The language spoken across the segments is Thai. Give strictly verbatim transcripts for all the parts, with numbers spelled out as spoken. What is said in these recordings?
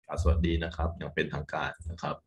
กราบสวัสดีนะครับอย่างเป็นทางการนะครับ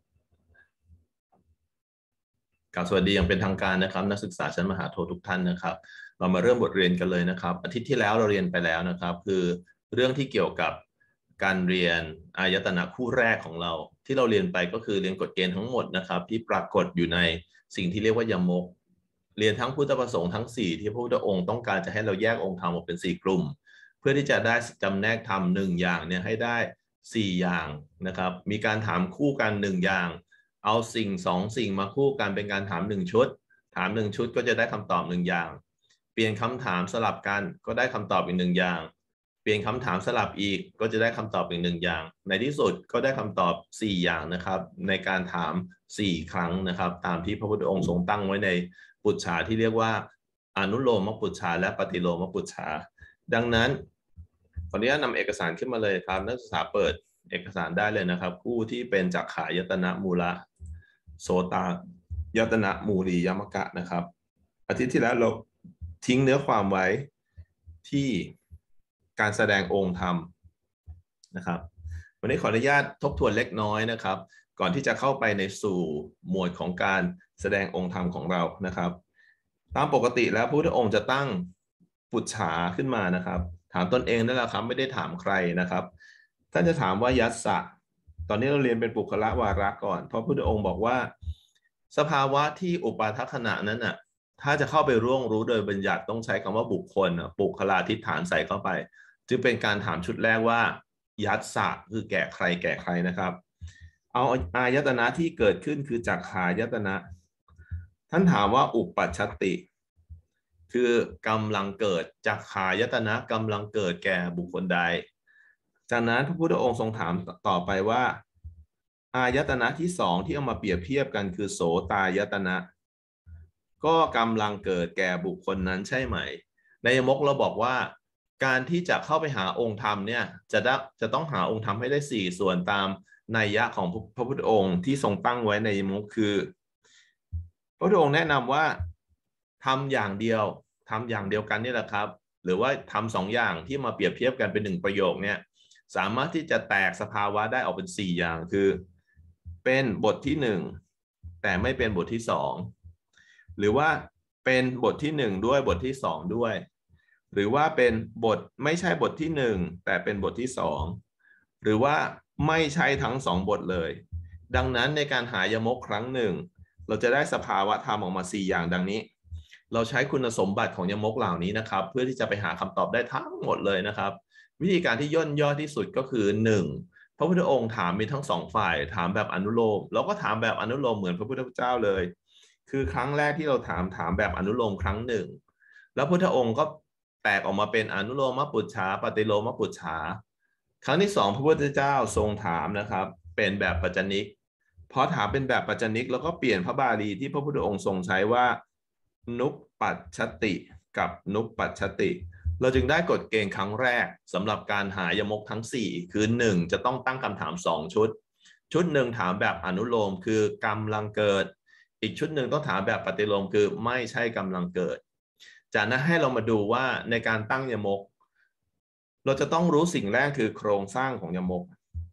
กราบสวัสดีอย่างเป็นทางการนะครับนักศึกษาชั้นมหาโททุกท่านนะครับเรามาเริ่มบทเรียนกันเลยนะครับอาทิตย์ที่แล้วเราเรียนไปแล้วนะครับคือเรื่องที่เกี่ยวกับการเรียนอายตนะคู่แรกของเราที่เราเรียนไปก็คือเรียนกฎเกณฑ์ทั้งหมดนะครับที่ปรากฏอยู่ในสิ่งที่เรียกว่ายมกเรียนทั้งพุทธประสงค์ทั้งสี่ที่พระพุทธองค์ต้องการจะให้เราแยกองค์ธรรมออกเป็นสี่กลุ่มเพื่อที่จะได้จำแนกธรรมหนึ่งอย่างเนี่ยให้ได้สี่อย่างนะครับมีการถามคู่กันหนึ่งอย่างเอาสิ่งสองสิ่งมาคู่กันเป็นการถามหนึ่งชุดถามหนึ่งชุดก็จะได้คำตอบหนึ่งอย่างเปลี่ยนคำถามสลับกันก็ได้คำตอบอีกหนึ่งอย่างเปลี่ยนคำถามสลับอีกก็จะได้คำตอบอีกหนึ่งอย่างในที่สุดก็ได้คำตอบสี่อย่างนะครับในการถามสี่ครั้งนะครับตามที่พระพุทธองค์ทรงตั้งไว้ในปุจฉาที่เรียกว่าอนุโลมปุจฉาและปฏิโลมปุจฉาดังนั้นขออนุญาตนำเอกสารขึ้นมาเลยครับนักศึกษาเปิดเอกสารได้เลยนะครับคู่ที่เป็นจักขายตนะมูละโสตายตนะมูลียมกะนะครับอาทิตย์ที่แล้วเราทิ้งเนื้อความไว้ที่การแสดงองค์ธรรมนะครับวันนี้ขออนุญาตทบทวนเล็กน้อยนะครับก่อนที่จะเข้าไปในสู่หมวดของการแสดงองค์ธรรมของเรานะครับตามปกติแล้วพระพุทธองค์จะตั้งปุจฉาขึ้นมานะครับถามตนเองนั่นแหละครับไม่ได้ถามใครนะครับท่านจะถามว่ายัสสะตอนนี้เราเรียนเป็นปุคละวาระก่อนเพราะพระพุทธองค์บอกว่าสภาวะที่อุปาทัขณะนั้นน่ะถ้าจะเข้าไปร่วงรู้โดยบัญญัติต้องใช้คำว่าบุคคลปุคลาทิฏฐานใส่เข้าไปจึงเป็นการถามชุดแรกว่ายัสสะคือแก่ใครแก่ใครนะครับเอาอายตนะที่เกิดขึ้นคือจักขายตนะท่านถามว่าอุปัชชติคือกำลังเกิดจักขายตนะกำลังเกิดแก่บุคคลใดจากนั้นพระพุทธองค์ทรงถามต่อไปว่าอายตนะที่สองที่เอามาเปรียบเทียบกันคือโสตายตนะก็กำลังเกิดแก่บุคคลนั้นใช่ไหมในยมกเราบอกว่าการที่จะเข้าไปหาองค์ธรรมเนี่ยจะได้จะต้องหาองค์ธรรมให้ได้สี่ส่วนตามนัยยะของพระพุทธองค์ที่ทรงตั้งไว้ในยมกคือพระพุทธองค์แนะนำว่าทำอย่างเดียวทำอย่างเดียวกันนี่แหละครับหรือว่าทำสองอย่างที่มาเปรียบเทียบกันเป็นหนึ่งประโยคเนี่ยสามารถที่จะแตกสภาวะได้ออกเป็นสี่อย่างคือเป็นบทที่หนึ่งแต่ไม่เป็นบทที่สองหรือว่าเป็นบทที่หนึ่งด้วยบทที่สองด้วยหรือว่าเป็นบทไม่ใช่บทที่หนึ่งแต่เป็นบทที่สองหรือว่าไม่ใช่ทั้งสองบทเลยดังนั้นในการหายมกครั้งหนึ่งเราจะได้สภาวะธรรมออกมาสี่อย่างดังนี้เราใช้คุณสมบัติของยมกเหล่านี้นะครับเพื่อที่จะไปหาคำตอบได้ทั้งหมดเลยนะครับวิธีการที่ย่นย่อที่สุดก็คือหนึ่งพระพุทธองค์ถามมีทั้งสองฝ่ายถามแบบอนุโลมแล้วก็ถามแบบอนุโลมเหมือนพระพุทธเจ้าเลยคือครั้งแรกที่เราถามถามแบบอนุโลมครั้งหนึ่งแล้วพุทธองค์ก็แตกออกมาเป็นอนุโลมปุจฉาปฏิโลมปุจฉาครั้งที่สองพระพุทธเจ้าทรงถามนะครับเป็นแบบปัจจนิกพอถามเป็นแบบปัจจนิกแล้วก็เปลี่ยนพระบาลีที่พระพุทธองค์ทรงใช้ว่านุปปัชชติกับนุปปัชชติเราจึงได้กฎเกณฑ์ครั้งแรกสำหรับการหายมกทั้งสี่คือหนึ่งจะต้องตั้งคำถามสองชุดชุดหนึ่งถามแบบอนุโลมคือกำลังเกิดอีกชุดหนึ่งต้องถามแบบปฏิโลมคือไม่ใช่กำลังเกิดจากนั้นให้เรามาดูว่าในการตั้งยมกเราจะต้องรู้สิ่งแรกคือโครงสร้างของยมก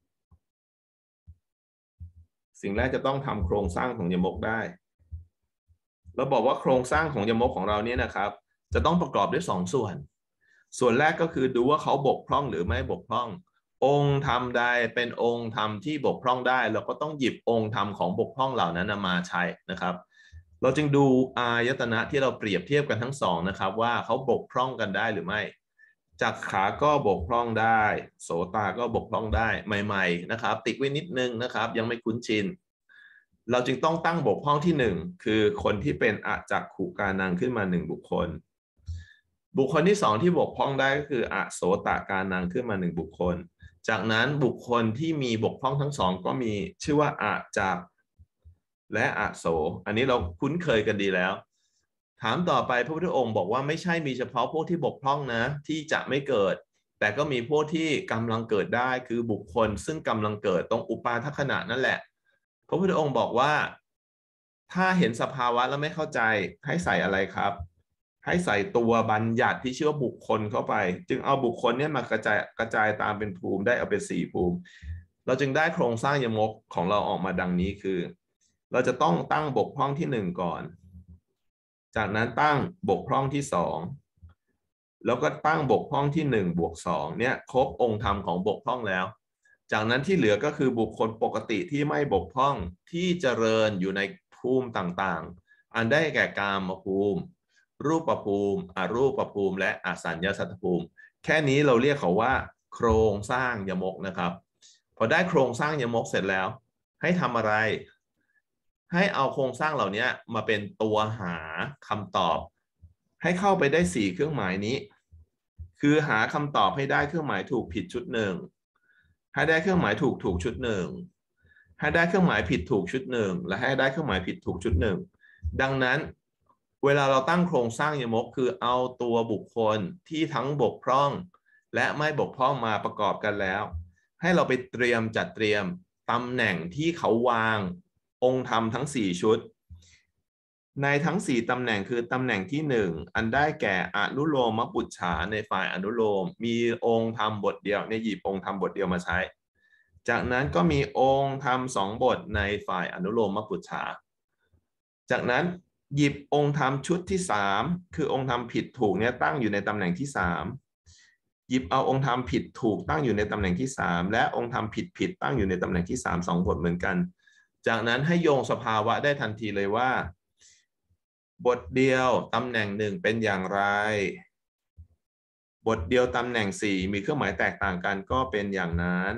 สิ่งแรกจะต้องทำโครงสร้างของยมกได้เราบอกว่าโครงสร้างของยมกของเราเนี่ยนะครับจะต้องประกอบด้วยสองส่วนส่วนแรกก็คือดูว่าเขาบกพร่องหรือไม่บกพร่ององค์ธรรมใดเป็นองค์ธรรมที่บกพร่องได้เราก็ต้องหยิบองค์ธรรมของบกพร่องเหล่านั้นมาใช้นะครับเราจึงดูอายตนะที่เราเปรียบเทียบกันทั้งสองนะครับว่าเขาบกพร่องกันได้หรือไม่จักขาก็บกพร่องได้โสตาก็บกพร่องได้ใหม่ๆนะครับติดไว้นิดนึงนะครับยังไม่คุ้นชินเราจึงต้องตั้งบกพร่องที่หนึ่งคือคนที่เป็นอจักขุกานังขึ้นมาหนึ่งบุคคลบุคคลที่สองที่บกพร่องได้ก็คืออโสตกานังขึ้นมาหนึ่งบุคคลจากนั้นบุคคลที่มีบกพร่องทั้งสองก็มีชื่อว่าอจักและอโสอันนี้เราคุ้นเคยกันดีแล้วถามต่อไปพระพุทธองค์บอกว่าไม่ใช่มีเฉพาะพวกที่บกพร่องนะที่จะไม่เกิดแต่ก็มีพวกที่กำลังเกิดได้คือบุคคลซึ่งกำลังเกิดตรงอุปาทัขณะนั่นแหละพระพุทธองค์บอกว่าถ้าเห็นสภาวะแล้วไม่เข้าใจให้ใส่อะไรครับให้ใส่ตัวบัญญัติที่ชื่อว่าบุคคลเข้าไปจึงเอาบุคคลเนี่ยมากระจายกระจายตามเป็นภูมิได้เอาเป็นสี่ภูมิเราจึงได้โครงสร้างยมกของเราออกมาดังนี้คือเราจะต้องตั้งบกพร่องที่หนึ่งก่อนจากนั้นตั้งบกพร่องที่สองแล้วก็ตั้งบกพร่องที่หนึ่งบวกสองเนี่ยครบองค์ธรรมของบกพร่องแล้วจากนั้นที่เหลือก็คือบุคคลปกติที่ไม่บกพร่องที่เจริญอยู่ในภูมิต่างๆอันได้แก่กามภูมิรูปภูมิอรูปภูมิและอสัญญาสัตตภูมิแค่นี้เราเรียกเขาว่าโครงสร้างยมกนะครับพอได้โครงสร้างยมกเสร็จแล้วให้ทำอะไรให้เอาโครงสร้างเหล่านี้มาเป็นตัวหาคำตอบให้เข้าไปได้สี่เครื่องหมายนี้คือหาคำตอบให้ได้เครื่องหมายถูกผิดชุดหนึ่งให้ได้เครื่องหมายถูกถูกชุดหนึ่งให้ได้เครื่องหมายผิดถูกชุดหนึ่งและให้ได้เครื่องหมายผิดถูกชุดหนึ่งดังนั้นเวลาเราตั้งโครงสร้างยมกคือเอาตัวบุคคลที่ทั้งบกพร่องและไม่บกพร่องมาประกอบกันแล้วให้เราไปเตรียมจัดเตรียมตำแหน่งที่เขาวางองค์ธรรมทั้งสี่ชุดในทั้งสี่ตำแหน่งคือตำแหน่งที่หนึ่งอันได้แก่อนุโลมปุจฉาในฝ่ายอนุโลมมีองค์ธรรมบทเดียวเนี่ยหยิบองค์ธรรมบทเดียวมาใช้จากนั้นก็มีองค์ธรรมสองบทในฝ่ายอนุโลมปุจฉาจากนั้นหยิบองค์ธรรมชุดที่สามคือองค์ธรรมผิดถูกเนี่ยตั้งอยู่ในตำแหน่งที่สามหยิบเอาองค์ธรรมผิดถูกตั้งอยู่ในตำแหน่งที่สามและองค์ธรรมผิดผิดตั้งอยู่ในตำแหน่งที่สามสองบทเหมือนกันจากนั้นให้โยงสภาวะได้ทันทีเลยว่าบทเดียวตำแหน่งหนึ่งเป็นอย่างไรบทเดียวตำแหน่งสี่มีเครื่องหมายแตกต่างกันก็เป็นอย่างนั้น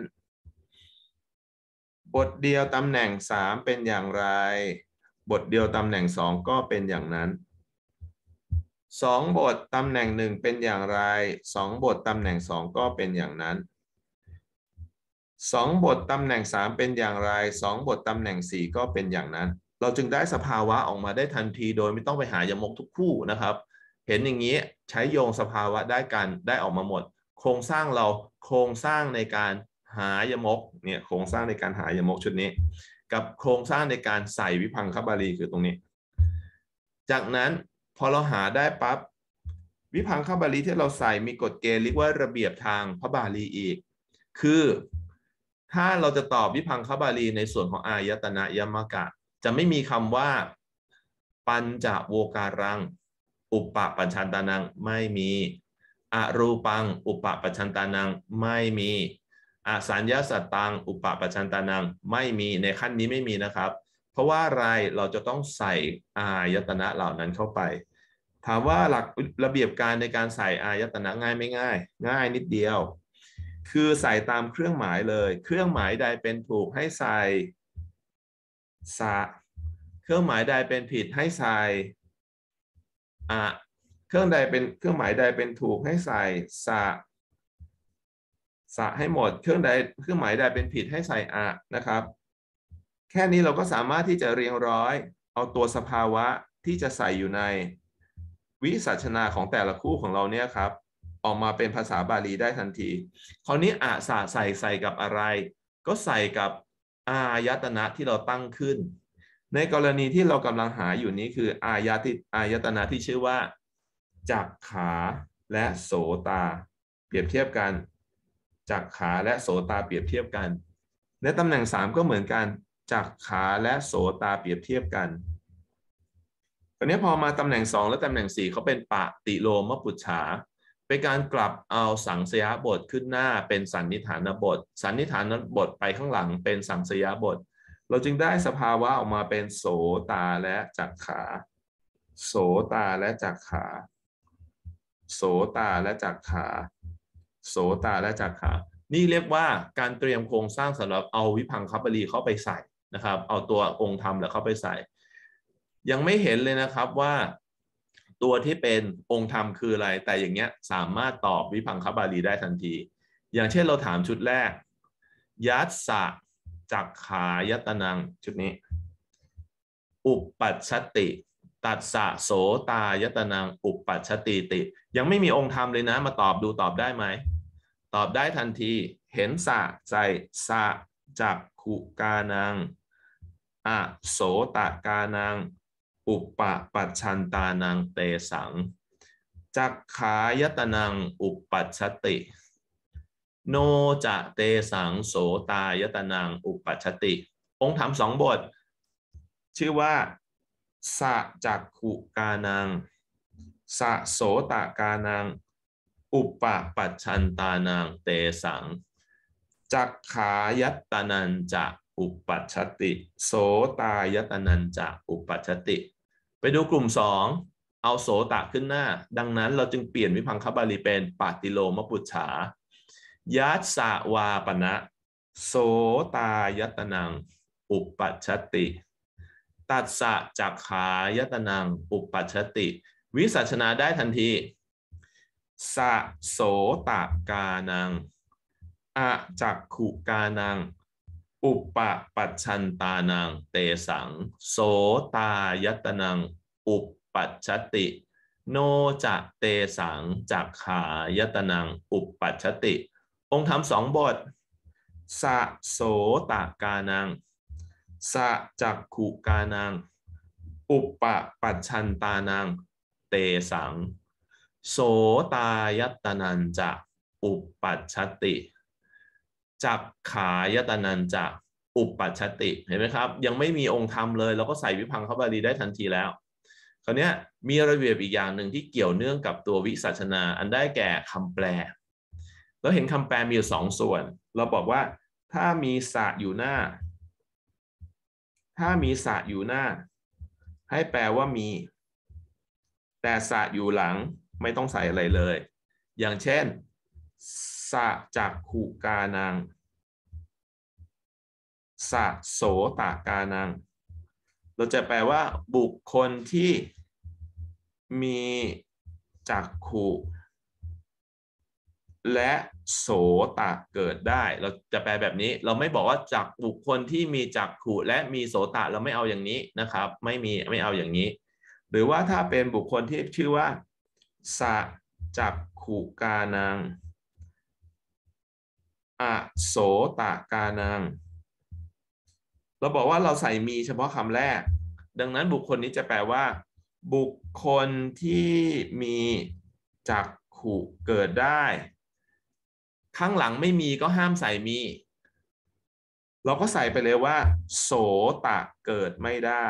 บทเดียวตำแหน่งสามเป็นอย่างไรบทเดียวตำแหน่งสองก็เป็นอย่างนั้นสองบทตำแหน่งหนึ่งเป็นอย่างไรสองบทตำแหน่งสองก็เป็นอย่างนั้นสองบทตำแหน่งสามเป็นอย่างไรสองบทตำแหน่งสี่ก็เป็นอย่างนั้นเราจึงได้สภาวะออกมาได้ทันทีโดยไม่ต้องไปหายมกทุกคู่นะครับเห็นอย่างนี้ใช้โยงสภาวะได้กันได้ออกมาหมดโครงสร้างเราโครงสร้างในการหายมกเนี่ยโครงสร้างในการหายมกชุดนี้กับโครงสร้างในการใส่วิพังคบาลีคือตรงนี้จากนั้นพอเราหาได้ปั๊บวิพังคบาลีที่เราใส่มีกฎเกณฑ์เรียกว่าระเบียบทางพระบาลีอีกคือถ้าเราจะตอบวิพังคบาลีในส่วนของอายตนะยมกะจะไม่มีคำว่าปัญจโวการังอุปปปัญชันตานังไม่มีอรูปังอุปปปัญชันตานังไม่มีอสัญญาสัตตังอุปปปัญชันตานังไม่มีในขั้นนี้ไม่มีนะครับเพราะว่าอะไรเราจะต้องใส่อายตนะเหล่านั้นเข้าไปถามว่าหลักระเบียบการในการใส่อายตนะง่ายไม่ง่ายง่ายนิดเดียวคือใส่ตามเครื่องหมายเลยเครื่องหมายใดเป็นถูกให้ใส่สะเครื่องหมายใดเป็นผิดให้ใส่อะเครื่องใดเป็นเครื่องหมายใดเป็นถูกให้ใส่สะสะให้หมดเครื่องใดเครื่องหมายใดเป็นผิดให้ใส่อะนะครับแค่นี้เราก็สามารถที่จะเรียงร้อยเอาตัวสภาวะที่จะใส่อยู่ในวิสัชนาของแต่ละคู่ของเราเนี่ยครับออกมาเป็นภาษาบาลีได้ทันทีคราวนี้อะสะใส่ใส่กับอะไรก็ใส่กับอายตนะที่เราตั้งขึ้นในกรณีที่เรากำลังหาอยู่นี้คืออายติอายตนะที่ชื่อว่าจักขาและโสตาเปรียบเทียบกันจักขาและโสตาเปรียบเทียบกันในตำแหน่งสามก็เหมือนกันจักขาและโสตาเปรียบเทียบกันตอนนี้พอมาตำแหน่งสองและตำแหน่งสี่เขาเป็นปฏิโลมปุจฉาเป็นการกลับเอาสังสยบทขึ้นหน้าเป็นสันนิฐานบทสันนิฐานบทไปข้างหลังเป็นสังสยบทเราจึงได้สภาวะออกมาเป็นโสตาและจักขาโสตาและจักขาโสตาและจักขาโสตาและจักขานี่เรียกว่าการเตรียมโครงสร้างสำหรับเอาวิพังคบาลีเข้าไปใส่นะครับเอาตัวองค์ธรรมแล้วเข้าไปใส่ยังไม่เห็นเลยนะครับว่าตัวที่เป็นองค์ธรรมคืออะไรแต่อย่างเงี้ยสามารถตอบวิพังคบาลีได้ทันทีอย่างเช่นเราถามชุดแรกยัสสะจักขายตนังชุดนี้อุปปัชชติตัสสะโสตายตนังอุปปัชชติติยังไม่มีองค์ธรรมเลยนะมาตอบดูตอบได้ไหมตอบได้ทันทีเห็นสะใจสะจักขุกานังอโสตกานังอุปปปัชชันตานังเตสังจักขายตนังอุปปัชชติโนจะเตสังโสตายตนังอุปัชชติองค์ธรรมสองบทชื่อว่าสะจักขุกานังสะโสตกานังอุปปัชชันตานังเตสังจักขายตนันจะอุปัชชติโสตายตนันจะอุปัชชติไปดูกลุ่มสองเอาโสตะขึ้นหน้าดังนั้นเราจึงเปลี่ยนวิภังคบาลีเป็นปาติโลมปุจฉายัสสะวาปนะโสตายตนังอุปัชชติตัสสะจักขายตนังอุปัชชติวิสัชนาได้ทันทีสะโสตกานังอะจักขุกานังอุปปัชชันตานังเตสังโสตายตนังอุปัชชติโนจะเตสังจักขายตนังอุปัชชติองค์ธรรมสองบทสะโสตกานังสะจักขุกานังอุปปัชชันตานังเตสังโสตายตนันจะอุปัชชติจักขายตนันจะอุปัชชติเห็นไหมครับยังไม่มีองค์ธรรมเลยเราก็ใส่วิภังคบาลีได้ทันทีแล้วคราวนี้มีระเบียบอีกอย่างหนึ่งที่เกี่ยวเนื่องกับตัววิสัชนาอันได้แก่คำแปลเราเห็นคำแปลมีอยู่สองส่วนเราบอกว่าถ้ามีสระอยู่หน้าถ้ามีสระอยู่หน้าให้แปลว่ามีแต่สระอยู่หลังไม่ต้องใส่อะไรเลยอย่างเช่นสะจักขุกานังสะโสตกานังเราจะแปลว่าบุคคลที่มีจักขุและโสตเกิดได้เราจะแปลแบบนี้เราไม่บอกว่าจักบุคคลที่มีจักขุและมีโสตเราไม่เอาอย่างนี้นะครับไม่มีไม่เอาอย่างนี้หรือว่าถ้าเป็นบุคคลที่ชื่อว่าสะจักขุกานังอโสตกานังเราบอกว่าเราใส่มีเฉพาะคำแรกดังนั้นบุคคลนี้จะแปลว่าบุคคลที่มีจักขุเกิดได้ข้างหลังไม่มีก็ห้ามใส่มีเราก็ใส่ไปเลยว่าโสตเกิดไม่ได้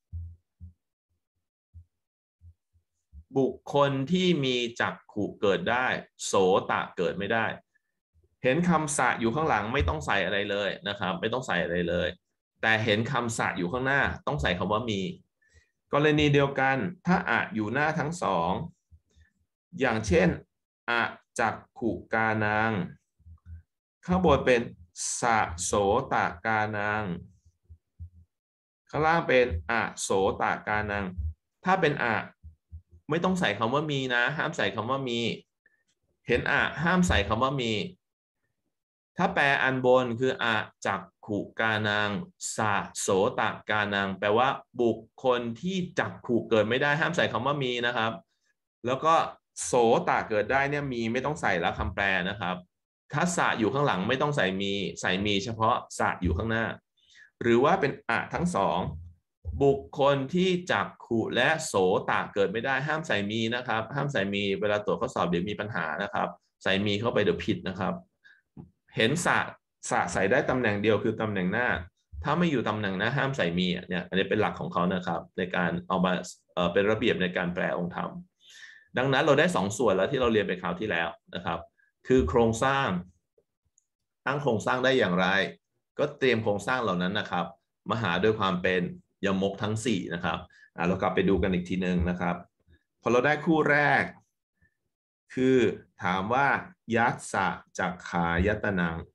บุคคลที่มีจักขุเกิดได้โสตเกิดไม่ได้เห็นคำสะอยู่ข้างหลังไม่ต้องใส่อะไรเลยนะครับไม่ต้องใส่อะไรเลยแต่เห็นคำสะอยู่ข้างหน้าต้องใส่คำว่ามีกรณีเดียวกันถ้าอะอยู่หน้าทั้งสองอย่างเช่นอะจักขุกานังข้างบนเป็นสะโสตกานังข้างล่างเป็นอะโสตกานังถ้าเป็นอะไม่ต้องใส่คำว่ามีนะห้ามใส่คำว่ามีเห็นอะห้ามใส่คำว่ามีถ้าแปลอันบนคืออะจักขุกานังสะโสตกานังแปลว่าบุคคลที่จักขุเกิดไม่ได้ห้ามใส่คำว่ามีนะครับแล้วก็โสตเกิดได้เนี่ยมีไม่ต้องใส่แล้วคำแปลนะครับถ้าสะอยู่ข้างหลังไม่ต้องใส่มีใส่มีเฉพาะสะอยู่ข้างหน้าหรือว่าเป็นอะทั้งสองบุคคลที่จักขุและโสตเกิดไม่ได้ห้ามใส่มีนะครับห้ามใส่มีเวลาตรวจข้อสอบเดี๋ยวมีปัญหานะครับใส่มีเข้าไปเดี๋ยวผิดนะครับเห็นสะสะใส่ได้ตำแหน่งเดียวคือตำแหน่งหน้าถ้าไม่อยู่ตำแหน่งหน้าห้ามใส่มีเนี่ยอันนี้เป็นหลักของเขานะครับในการเอามาเอ่อเป็นระเบียบในการแปลองค์ธรรมดังนั้นเราได้สองส่วนแล้วที่เราเรียนไปคราวที่แล้วนะครับคือโครงสร้างตั้งโครงสร้างได้อย่างไรก็เตรียมโครงสร้างเหล่านั้นนะครับมาหาด้วยความเป็นยมกทั้งสี่นะครับอ่าเรากลับไปดูกันอีกทีหนึ่งนะครับพอเราได้คู่แรกคือถามว่ายัสสะจักขายตนัง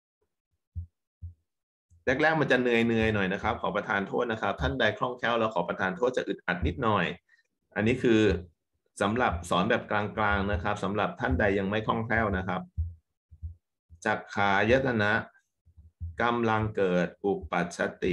แรกๆมันจะเหนื่อยๆหน่อยนะครับขอประทานโทษนะครับท่านใดคล่องแคล่วแล้วขอประทานโทษจะอึดอัดนิดหน่อยอันนี้คือสำหรับสอนแบบกลางๆนะครับสำหรับท่านใดยังไม่คล่องแคล่วนะครับจักขายตนะกำลังเกิดอุปัชชติ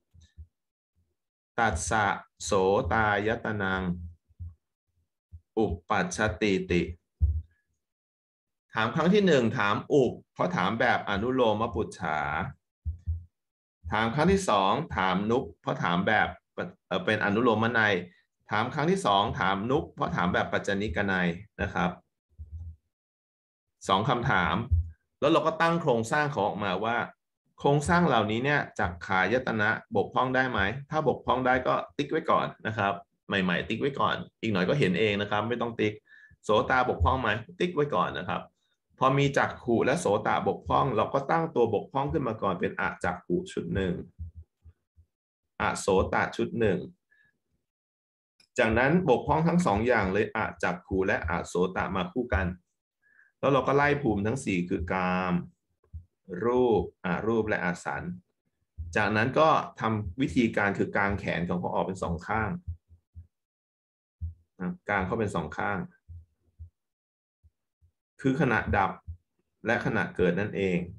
ตัสสะโสตายตนังอุปัชชติติถามครั้งที่หนึ่งถามอุปเพราะถามแบบอนุโลมปุจฉาถามครั้งที่สองถามนุปเพราะถามแบบเป็นอนุโลมนัยถามครั้งที่สองถามนุปเพราะถามแบบปัจจนิกนัยนะครับสองคำถามแล้วเราก็ตั้งโครงสร้างเขาออกมาว่าโครงสร้างเหล่านี้เนี่ยจักขายตนะบกพร่องได้ไหมถ้าบกพร่องได้ก็ติ๊กไว้ก่อนนะครับใหม่ๆติ๊กไว้ก่อนอีกหน่อยก็เห็นเองนะครับไม่ต้องติ๊กโสตาบกพร่องไหมติ๊กไว้ก่อนนะครับพอมีจักขุและโสตบกพร่องเราก็ตั้งตัวบกพร่องขึ้นมาก่อนเป็นอจักขุชุดหนึ่งอโสตชุดหนึ่งจากนั้นบกพร่องทั้งสองอย่างเลยอจักขุและอโสตมาคู่กันแล้วเราก็ไล่ภูมิทั้งสี่คือกามรูปอารูปและอาสันจากนั้นก็ทำวิธีการคือกางแขนของเขาออกเป็นสองข้างกางเขาเป็นสองข้างคือขณะดับและขณะเกิดนั่นเอง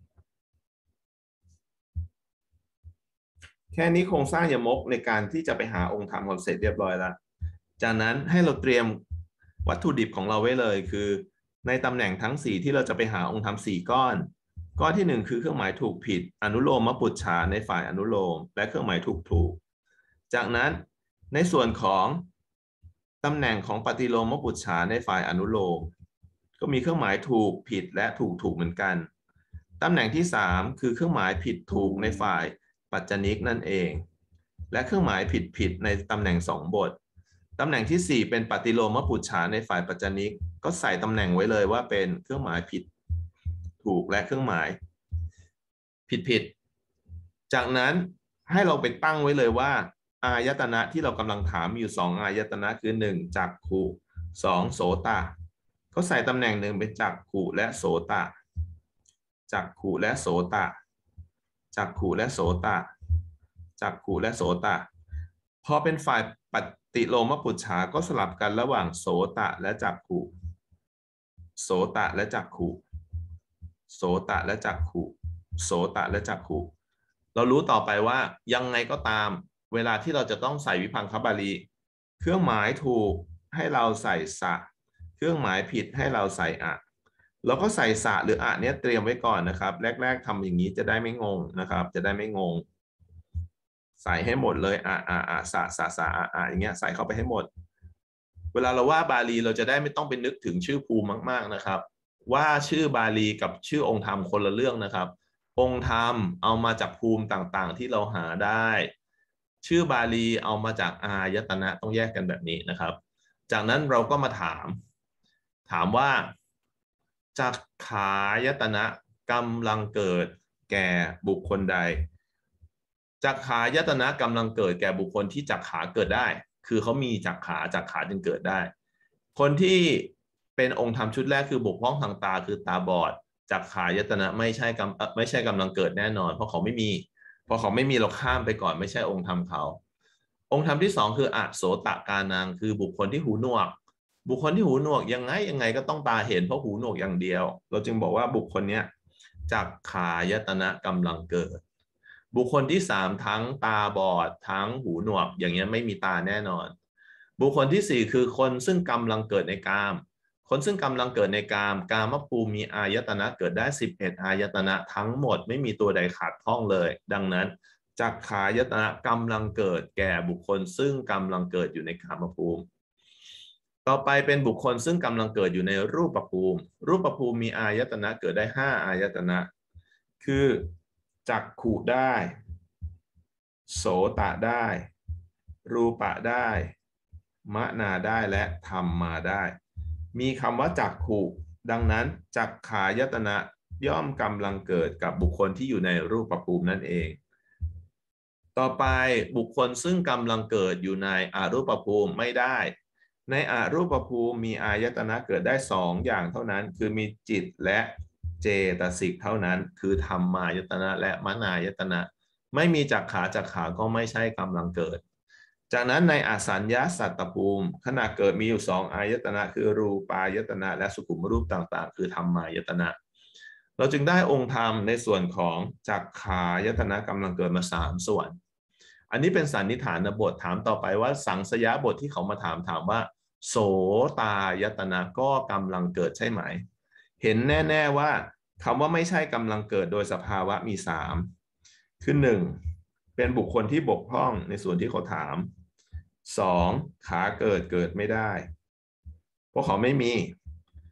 แค่นี้โครงสร้างยมกในการที่จะไปหาองค์ธรรมของเสร็จเรียบร้อยแล้วจากนั้นให้เราเตรียมวัตถุดิบของเราไว้เลยคือในตำแหน่งทั้งสี่ที่เราจะไปหาองค์ธรรมสี่ก้อนก้อนที่หนึ่งคือเครื่องหมายถูกผิดอนุโลมปุจฉาในฝ่ายอนุโลมและเครื่องหมายถูกถูกจากนั้นในส่วนของตำแหน่งของปฏิโลมปุจฉาในฝ่ายอนุโลมก็มีเครื่องหมายถูกผิดและถูกถูกเหมือนกันตำแหน่งที่สามคือเครื่องหมายผิดถูกในฝ่ายปัจจนิกนั่นเองและเครื่องหมายผิดผิดในตำแหน่งสองบทตำแหน่งที่สี่เป็นปฏิโลมปุจฉาในฝ่ายปัจจนิกก็ใส่ตำแหน่งไว้เลยว่าเป็นเครื่องหมายผิดถูกและเครื่องหมายผิดผิดจากนั้นให้เราไปตั้งไว้เลยว่าอายตนะที่เรากำลังถามมีอยู่สองอายตนะคือหนึ่งจักขุสองโสตก็ใส่ตำแหน่งหนึ่งเป็นจักขุและโสตจักขุและโสตจักขุและโสตจักขุและโสตพอเป็นฝ่ายปฏิโลมปุจฉาก็สลับกันระหว่างโสตและจักขุโสตและจักขุโสตและจักขุโสตและจักขุเรารู้ต่อไปว่ายังไงก็ตามเวลาที่เราจะต้องใส่วิภังคบาลีเครื่องหมายถูกให้เราใส่สะเครื่องหมายผิดให้เราใส่อะเราก็ใส่สะหรืออะเนี้ยเตรียมไว้ก่อนนะครับแรกๆทำอย่างนี้จะได้ไม่งงนะครับจะได้ไม่งงใส่ให้หมดเลยอะอะอะสะสะสะอะอะอย่างเงี้ยใส่เข้าไปให้หมดเวลาเราว่าบาลีเราจะได้ไม่ต้องไปนึกถึงชื่อภูมิมากๆนะครับว่าชื่อบาลีกับชื่อองค์ธรรมคนละเรื่องนะครับองค์ธรรมเอามาจากภูมิต่างๆที่เราหาได้ชื่อบาลีเอามาจากอายตนะต้องแยกกันแบบนี้นะครับจากนั้นเราก็มาถามถามว่าจักขายตนะกำลังเกิดแก่บุคคลใดจักขายตนะกำลังเกิดแก่บุคคลที่จักขาเกิดได้คือเขามีจักขาจักขาจึงเกิดได้คนที่เป็นองค์ธรรมชุดแรกคือบกพร่องทางตาคือตาบอดจักขายตนะไม่ใช่กำไม่ใช่กำลังเกิดแน่นอนเพราะเขาไม่มีพอเขาไม่มีเราข้ามไปก่อนไม่ใช่องค์ธรรมเขาองค์ธรรมที่สองคืออโสตกานังคือบุคคลที่หูหนวกบุคคลที่หูหนวกยังไงยังไงก็ต้องตาเห็นเพราะหูหนวกอย่างเดียวเราจึงบอกว่าบุคคลเนี้ยจักขายตนะกำลังเกิดบุคคลที่สามทั้งตาบอดทั้งหูหนวกอย่างเงี้ยไม่มีตาแน่นอนบุคคลที่สี่คือคนซึ่งกำลังเกิดในกามคนซึ่งกำลังเกิดในกามกามภูมิมีอายตนะเกิดได้สิบเอ็ดอายตนะทั้งหมดไม่มีตัวใดขาดพ้องเลยดังนั้นจักขายตนะกำลังเกิดแก่บุคคลซึ่งกำลังเกิดอยู่ในกามภูมิต่อไปเป็นบุคคลซึ่งกำลังเกิดอยู่ในรูปภูมิรูปภูมิมีอายตนะเกิดได้ห้าอายตนะคือจักขุได้โสตได้รูปะได้มนาได้และธรรมมาได้มีคำว่าจักขุดังนั้นจักขายตนะย่อมกำลังเกิดกับบุคคลที่อยู่ในรูปภูมินั่นเองต่อไปบุคคลซึ่งกำลังเกิดอยู่ในอรูปภูมิไม่ได้ในอรูปภูมิมีอายตนะเกิดได้สองอย่างเท่านั้นคือมีจิตและเจตสิกเท่านั้นคือธรรมายตนะและมนายตนะไม่มีจักขาจักขาก็ไม่ใช่กำลังเกิดจากนั้นในอสัญญาสัตตภูมิขณะเกิดมีอยู่สองอายตนะคือรูปายตนะและสุขุมรูปต่างๆคือธรรมายตนะเราจึงได้องค์ธรรมในส่วนของจักขายตนะกำลังเกิดมาสามส่วนอันนี้เป็นสันนิษฐานบทถามต่อไปว่าสังสยบทที่เขามาถามถามว่าโสตายตนะก็กำลังเกิดใช่ไหมเห็นแน่ๆว่าคำว่าไม่ใช่กำลังเกิดโดยสภาวะมีสามคือหนึ่งเป็นบุคคลที่บกพร่องในส่วนที่เขาถามสองขาเกิดเกิดไม่ได้เพราะเขาไม่มี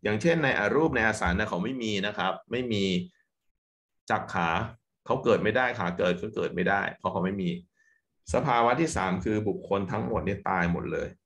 อย่างเช่นในอรูปในอาสานะเขาไม่มีนะครับไม่มีจักขาเขาเกิดไม่ได้ขาเกิดก็เกิดไม่ได้เพราะเขาไม่มีสภาวะที่สามคือบุคคลทั้งหมดเนี่ยตายหมดเลย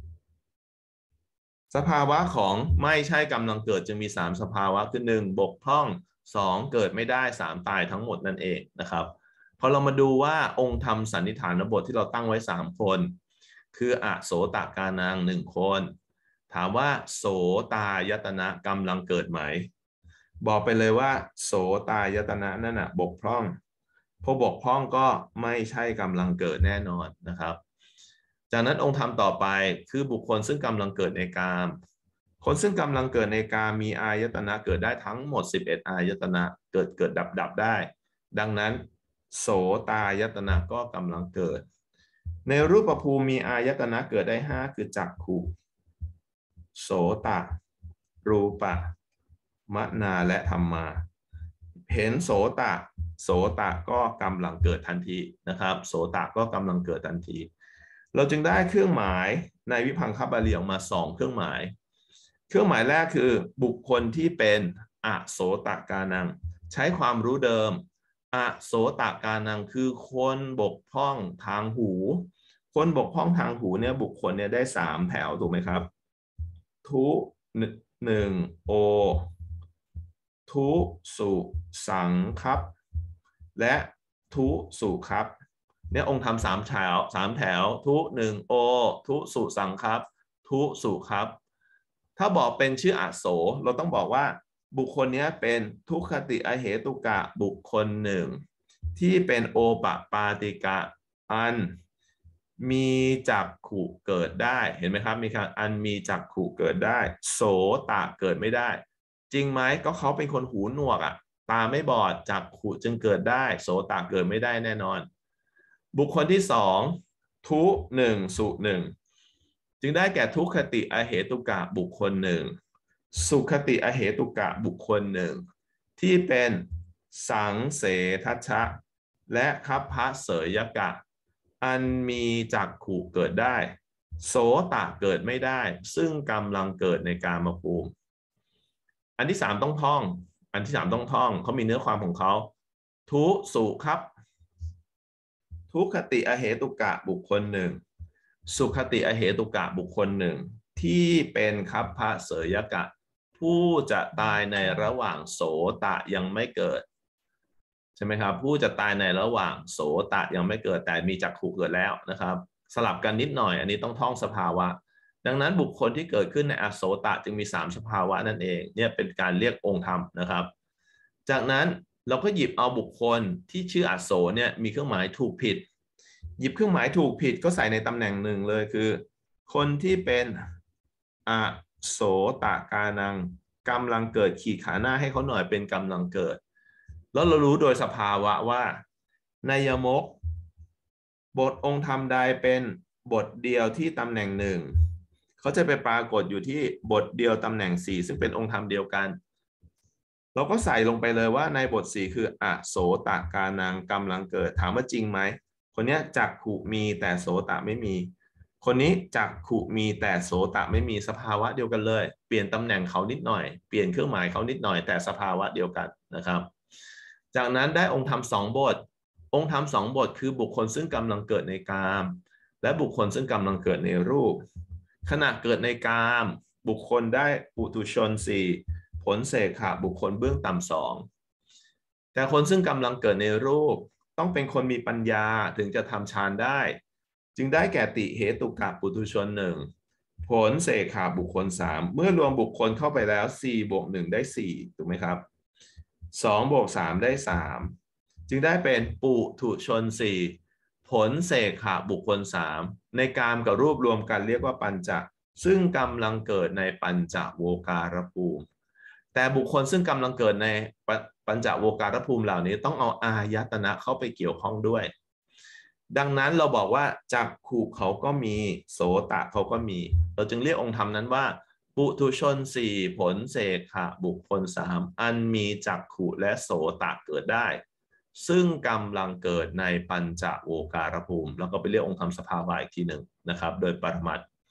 สภาวะของไม่ใช่กำลังเกิดจึงมีสามสภาวะคือหนึ่งบกพร่องสองเกิดไม่ได้สามตายทั้งหมดนั่นเองนะครับพอเรามาดูว่าองค์ธรรมสันนิษฐานบทที่เราตั้งไว้สามคนคืออโสตกานังหนึ่งคนถามว่าโสตายตนะกำลังเกิดไหมบอกไปเลยว่าโสตายตนะนั่นน่ะบกพร่องพอบกพร่องก็ไม่ใช่กำลังเกิดแน่นอนนะครับจากนั้นองค์ธรรมต่อไปคือบุคคลซึ่งกำลังเกิดในกามคนซึ่งกำลังเกิดในกามมีอายตนะเกิดได้ทั้งหมดสิบเอ็ดอายตนะเกิดเกิดดับดับได้ดังนั้นโสตายตนะก็กำลังเกิดในรูปภูมิมีอายตนะเกิดได้ห้าคือจักขุโสตรูปะมนาและธรรมาเห็นโสตะโสตะก็กำลังเกิดทันทีนะครับโสตะก็กำลังเกิดทันทีเราจึงได้เครื่องหมายในวิพังคบาลีออกมาสองเครื่องหมายเครื่องหมายแรกคือบุคคลที่เป็นอโสตกานังใช้ความรู้เดิมอโสตกานังคือคนบกพร่องทางหูคนบกพร่องทางหูเนี่ยบุคคลเนี่ยได้สามแถวถูกไหมครับทุหนึ่งโอทุสุสังครับและทุสุครับเนี่ยองค์ธรรมสามแถวสามแถวทุหนึ่งโอทุสุสังครับทุสุครับถ้าบอกเป็นชื่ออโศเราต้องบอกว่าบุคคลนี้เป็นทุคติอเหตุกะบุคคลหนึ่งที่เป็นโอปปาติกะอันมีจักขุเกิดได้เห็นไหมครับมีคำอันมีจักขุเกิดได้โสตะเกิดไม่ได้จริงไหมก็เขาเป็นคนหูหนวกอ่ะตาไม่บอดจักขุจึงเกิดได้โสตะเกิดไม่ได้แน่นอนบุคคลที่สองทุหนึ่งสุหนึ่งจึงได้แก่ทุคติอเหตุกะบุคคลหนึ่งสุคติอเหตุกะบุคคลหนึ่งที่เป็นสังเสทัชชะและคัพพะเสยกะอันมีจักขุเกิดได้โสตะเกิดไม่ได้ซึ่งกำลังเกิดในกามภูมิอันที่สามต้องท่องอันที่สามต้องท่องเขามีเนื้อความของเขาทุสุครับทุคติอเหตุกะบุคคลหนึ่งสุคติอเหตุกะบุคคลหนึ่งที่เป็นคัพพะเสยกะผู้จะตายในระหว่างโสตะยังไม่เกิดใช่ไหมครับผู้จะตายในระหว่างโสตะยังไม่เกิดแต่มีจักขุเกิดแล้วนะครับสลับกันนิดหน่อยอันนี้ต้องท่องสภาวะดังนั้นบุคคลที่เกิดขึ้นในอโสตะจึงมีสามสภาวะนั่นเองเนี่ยเป็นการเรียกองค์ธรรมนะครับจากนั้นเราก็หยิบเอาบุคคลที่ชื่ออโศเนี่ยมีเครื่องหมายถูกผิดหยิบเครื่องหมายถูกผิดก็ใส่ในตำแหน่งหนึ่งเลยคือคนที่เป็นอโสตกานังกำลังเกิดขีดขาหน้าให้เขาหน่อยเป็นกำลังเกิดแล้วเรารู้โดยสภาวะว่าในยมกบทองค์ธรรมใดเป็นบทเดียวที่ตำแหน่งหนึ่งเขาจะไปปรากฏอยู่ที่บทเดียวตำแหน่งสี่ซึ่งเป็นองค์ธรรมเดียวกันเราก็ใส่ลงไปเลยว่าในบทสี่คืออโสตกานังกำลังเกิดถามว่าจริงไหมคนนี้จักขุมีแต่โสตะไม่มีคนนี้จักขุมีแต่โสตะไม่มีสภาวะเดียวกันเลยเปลี่ยนตำแหน่งเขานิดหน่อยเปลี่ยนเครื่องหมายเขานิดหน่อยแต่สภาวะเดียวกันนะครับจากนั้นได้องค์ธรรมสองบทองค์ธรรมสองบทคือบุคคลซึ่งกำลังเกิดในกามและบุคคลซึ่งกำลังเกิดในรูปขณะเกิดในกามบุคคลได้ปุถุชนสี่ผลเสขะบุคคลเบื้องต่ำสองแต่คนซึ่งกำลังเกิดในรูปต้องเป็นคนมีปัญญาถึงจะทำฌานได้จึงได้แก่ติเหตุกะปุถุชนหนึ่งผลเสขะบุคคลสามเมื่อรวมบุคคลเข้าไปแล้วสี่บวกหนึ่งได้สี่ถูกไหมครับสองบวกสามได้สามจึงได้เป็นปุถุชนสี่ผลเสขะบุคคลสามในกามกับรูปรวมกันเรียกว่าปัญจซึ่งกำลังเกิดในปัญจโวการภูมิแต่บุคคลซึ่งกำลังเกิดในปัญจโวการภูมิเหล่านี้ต้องเอาอายตนะเข้าไปเกี่ยวข้องด้วยดังนั้นเราบอกว่าจักขุเขาก็มีโสตะเขาก็มีเราจึงเรียกองค์ธรรมนั้นว่าปุถุชนสี่ผลเสขะบุคคลสามอันมีจักขุและโสตะเกิดได้ซึ่งกำลังเกิดในปัญจโวการภูมิแล้วก็ไปเรียกองค์ธรรมสภาวะอีกทีหนึ่งนะครับโดยปรมัตถ์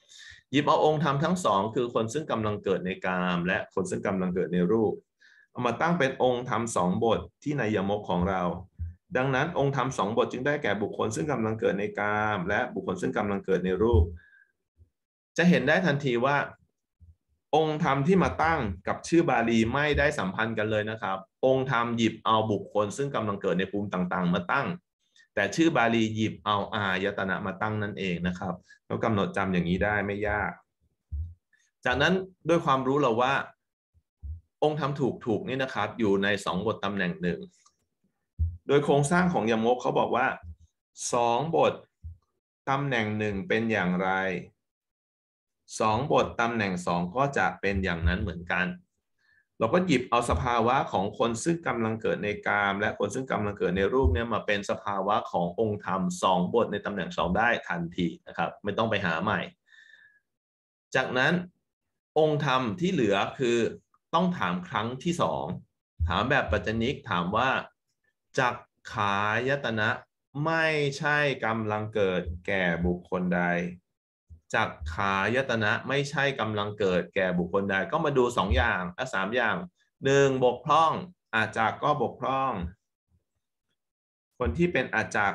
หยิบเอาองค์ธรรมทั้งสองคือคนซึ่งกำลังเกิดในกามและคนซึ่งกำลังเกิดในรูปเอามาตั้งเป็นองค์ธรรมสองบทที่ในยมกของเราดังนั้นองค์ธรรมสองบทจึงได้แก่บุคคลซึ่งกำลังเกิดในกามและบุคคลซึ่งกำลังเกิดในรูปจะเห็นได้ทันทีว่าองค์ธรรมที่มาตั้งกับชื่อบาลีไม่ได้สัมพันธ์กันเลยนะครับองค์ธรรมหยิบเอาบุคคลซึ่งกำลังเกิดในภูมิต่างๆมาตั้งแต่ชื่อบาลีหยิบเอาอายตนะมาตั้งนั่นเองนะครับเรากำหนดจำอย่างนี้ได้ไม่ยากจากนั้นด้วยความรู้เราว่าองค์ธรรมถูกถูกนี่นะครับอยู่ในสองบทตำแหน่งหนึ่งโดยโครงสร้างของยมกเขาบอกว่าสองบทตำแหน่งหนึ่งเป็นอย่างไรสองบทตำแหน่งสองก็จะเป็นอย่างนั้นเหมือนกันเราก็หยิบเอาสภาวะของคนซึ่งกำลังเกิดในกามและคนซึ่งกำลังเกิดในรูปเนี่ยมาเป็นสภาวะขององค์ธรรมสองบทในตำแหน่งสองได้ทันทีนะครับไม่ต้องไปหาใหม่จากนั้นองค์ธรรมที่เหลือคือต้องถามครั้งที่สองถามแบบปัจจนิกถามว่าจักขายตนะไม่ใช่กำลังเกิดแก่บุคคลใดจักขายตนะไม่ใช่กำลังเกิดแก่บุคคลใดก็มาดูสองอย่างและสามอย่างหนึ่งบกพร่องอาจักก็บกพร่องคนที่เป็นอาจัก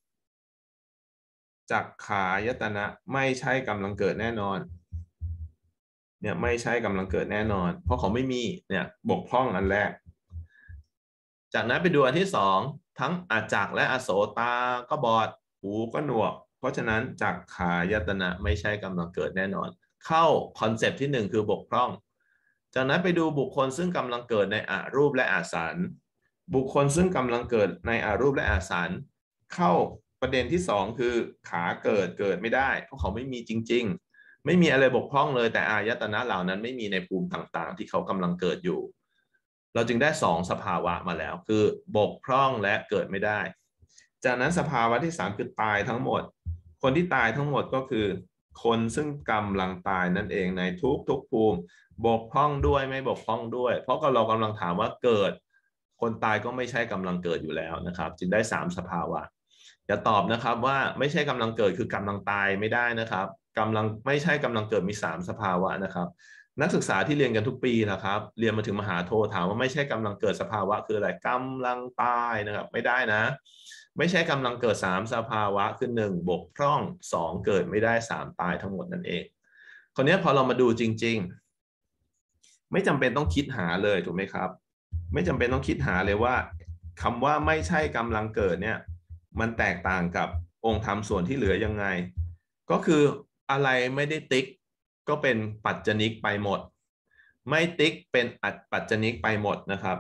จักขายตนะไม่ใช่กำลังเกิดแน่นอนเนี่ยไม่ใช่กำลังเกิดแน่นอนเพราะเขาไม่มีเนี่ยบกพร่องอันแรกจากนั้นไปดูอันที่สองทั้งอาจักและอโสตาก็บอดหูก็หนวกเพราะฉะนั้นจักขายตนะไม่ใช่กำลังเกิดแน่นอนเข้าคอนเซปต์ที่หนึ่งคือบกพร่องจากนั้นไปดูบุคคลซึ่งกำลังเกิดในอรูปและอาสันบุคคลซึ่งกำลังเกิดในอรูปและอาสันเข้าประเด็นที่สองคือขาเกิดเกิดไม่ได้เพราะเขาไม่มีจริงๆไม่มีอะไรบกพร่องเลยแต่อายตนะเหล่านั้นไม่มีในภูมิต่างๆที่เขากำลังเกิดอยู่เราจึงได้สองสภาวะมาแล้วคือบกพร่องและเกิดไม่ได้จากนั้นสภาวะที่สามคือตายทั้งหมดคนที่ตายทั้งหมดก็คือคนซึ่งกำลังตายนั่นเองในทุกทุกภูมิบกพร่องด้วยไม่บกพร่องด้วยเพราะเรากำลังถามว่าเกิดคนตายก็ไม่ใช่กำลังเกิดอยู่แล้วนะครับจึงได้สามสภาวะอย่าตอบนะครับว่าไม่ใช่กำลังเกิดคือกำลังตายไม่ได้นะครับกำลังไม่ใช่กำลังเกิดมีสามสภาวะนะครับนักศึกษาที่เรียนกันทุกปีนะครับเรียนมาถึงมหาโทถามว่าไม่ใช่กำลังเกิดสภาวะคืออะไรกำลังตายนะครับไม่ได้นะไม่ใช่กำลังเกิดสามสภาวะคือหนึ่งบกพร่องสองเกิดไม่ได้สามตายทั้งหมดนั่นเองคราวนี้พอเรามาดูจริงๆไม่จำเป็นต้องคิดหาเลยถูกไหมครับไม่จำเป็นต้องคิดหาเลยว่าคำว่าไม่ใช่กำลังเกิดเนี่ยมันแตกต่างกับองค์ธรรมส่วนที่เหลือยังไงก็คืออะไรไม่ได้ติ๊กก็เป็นปัจจนิกไปหมดไม่ติ๊กเป็นอัดปัจจนิกไปหมดนะครับ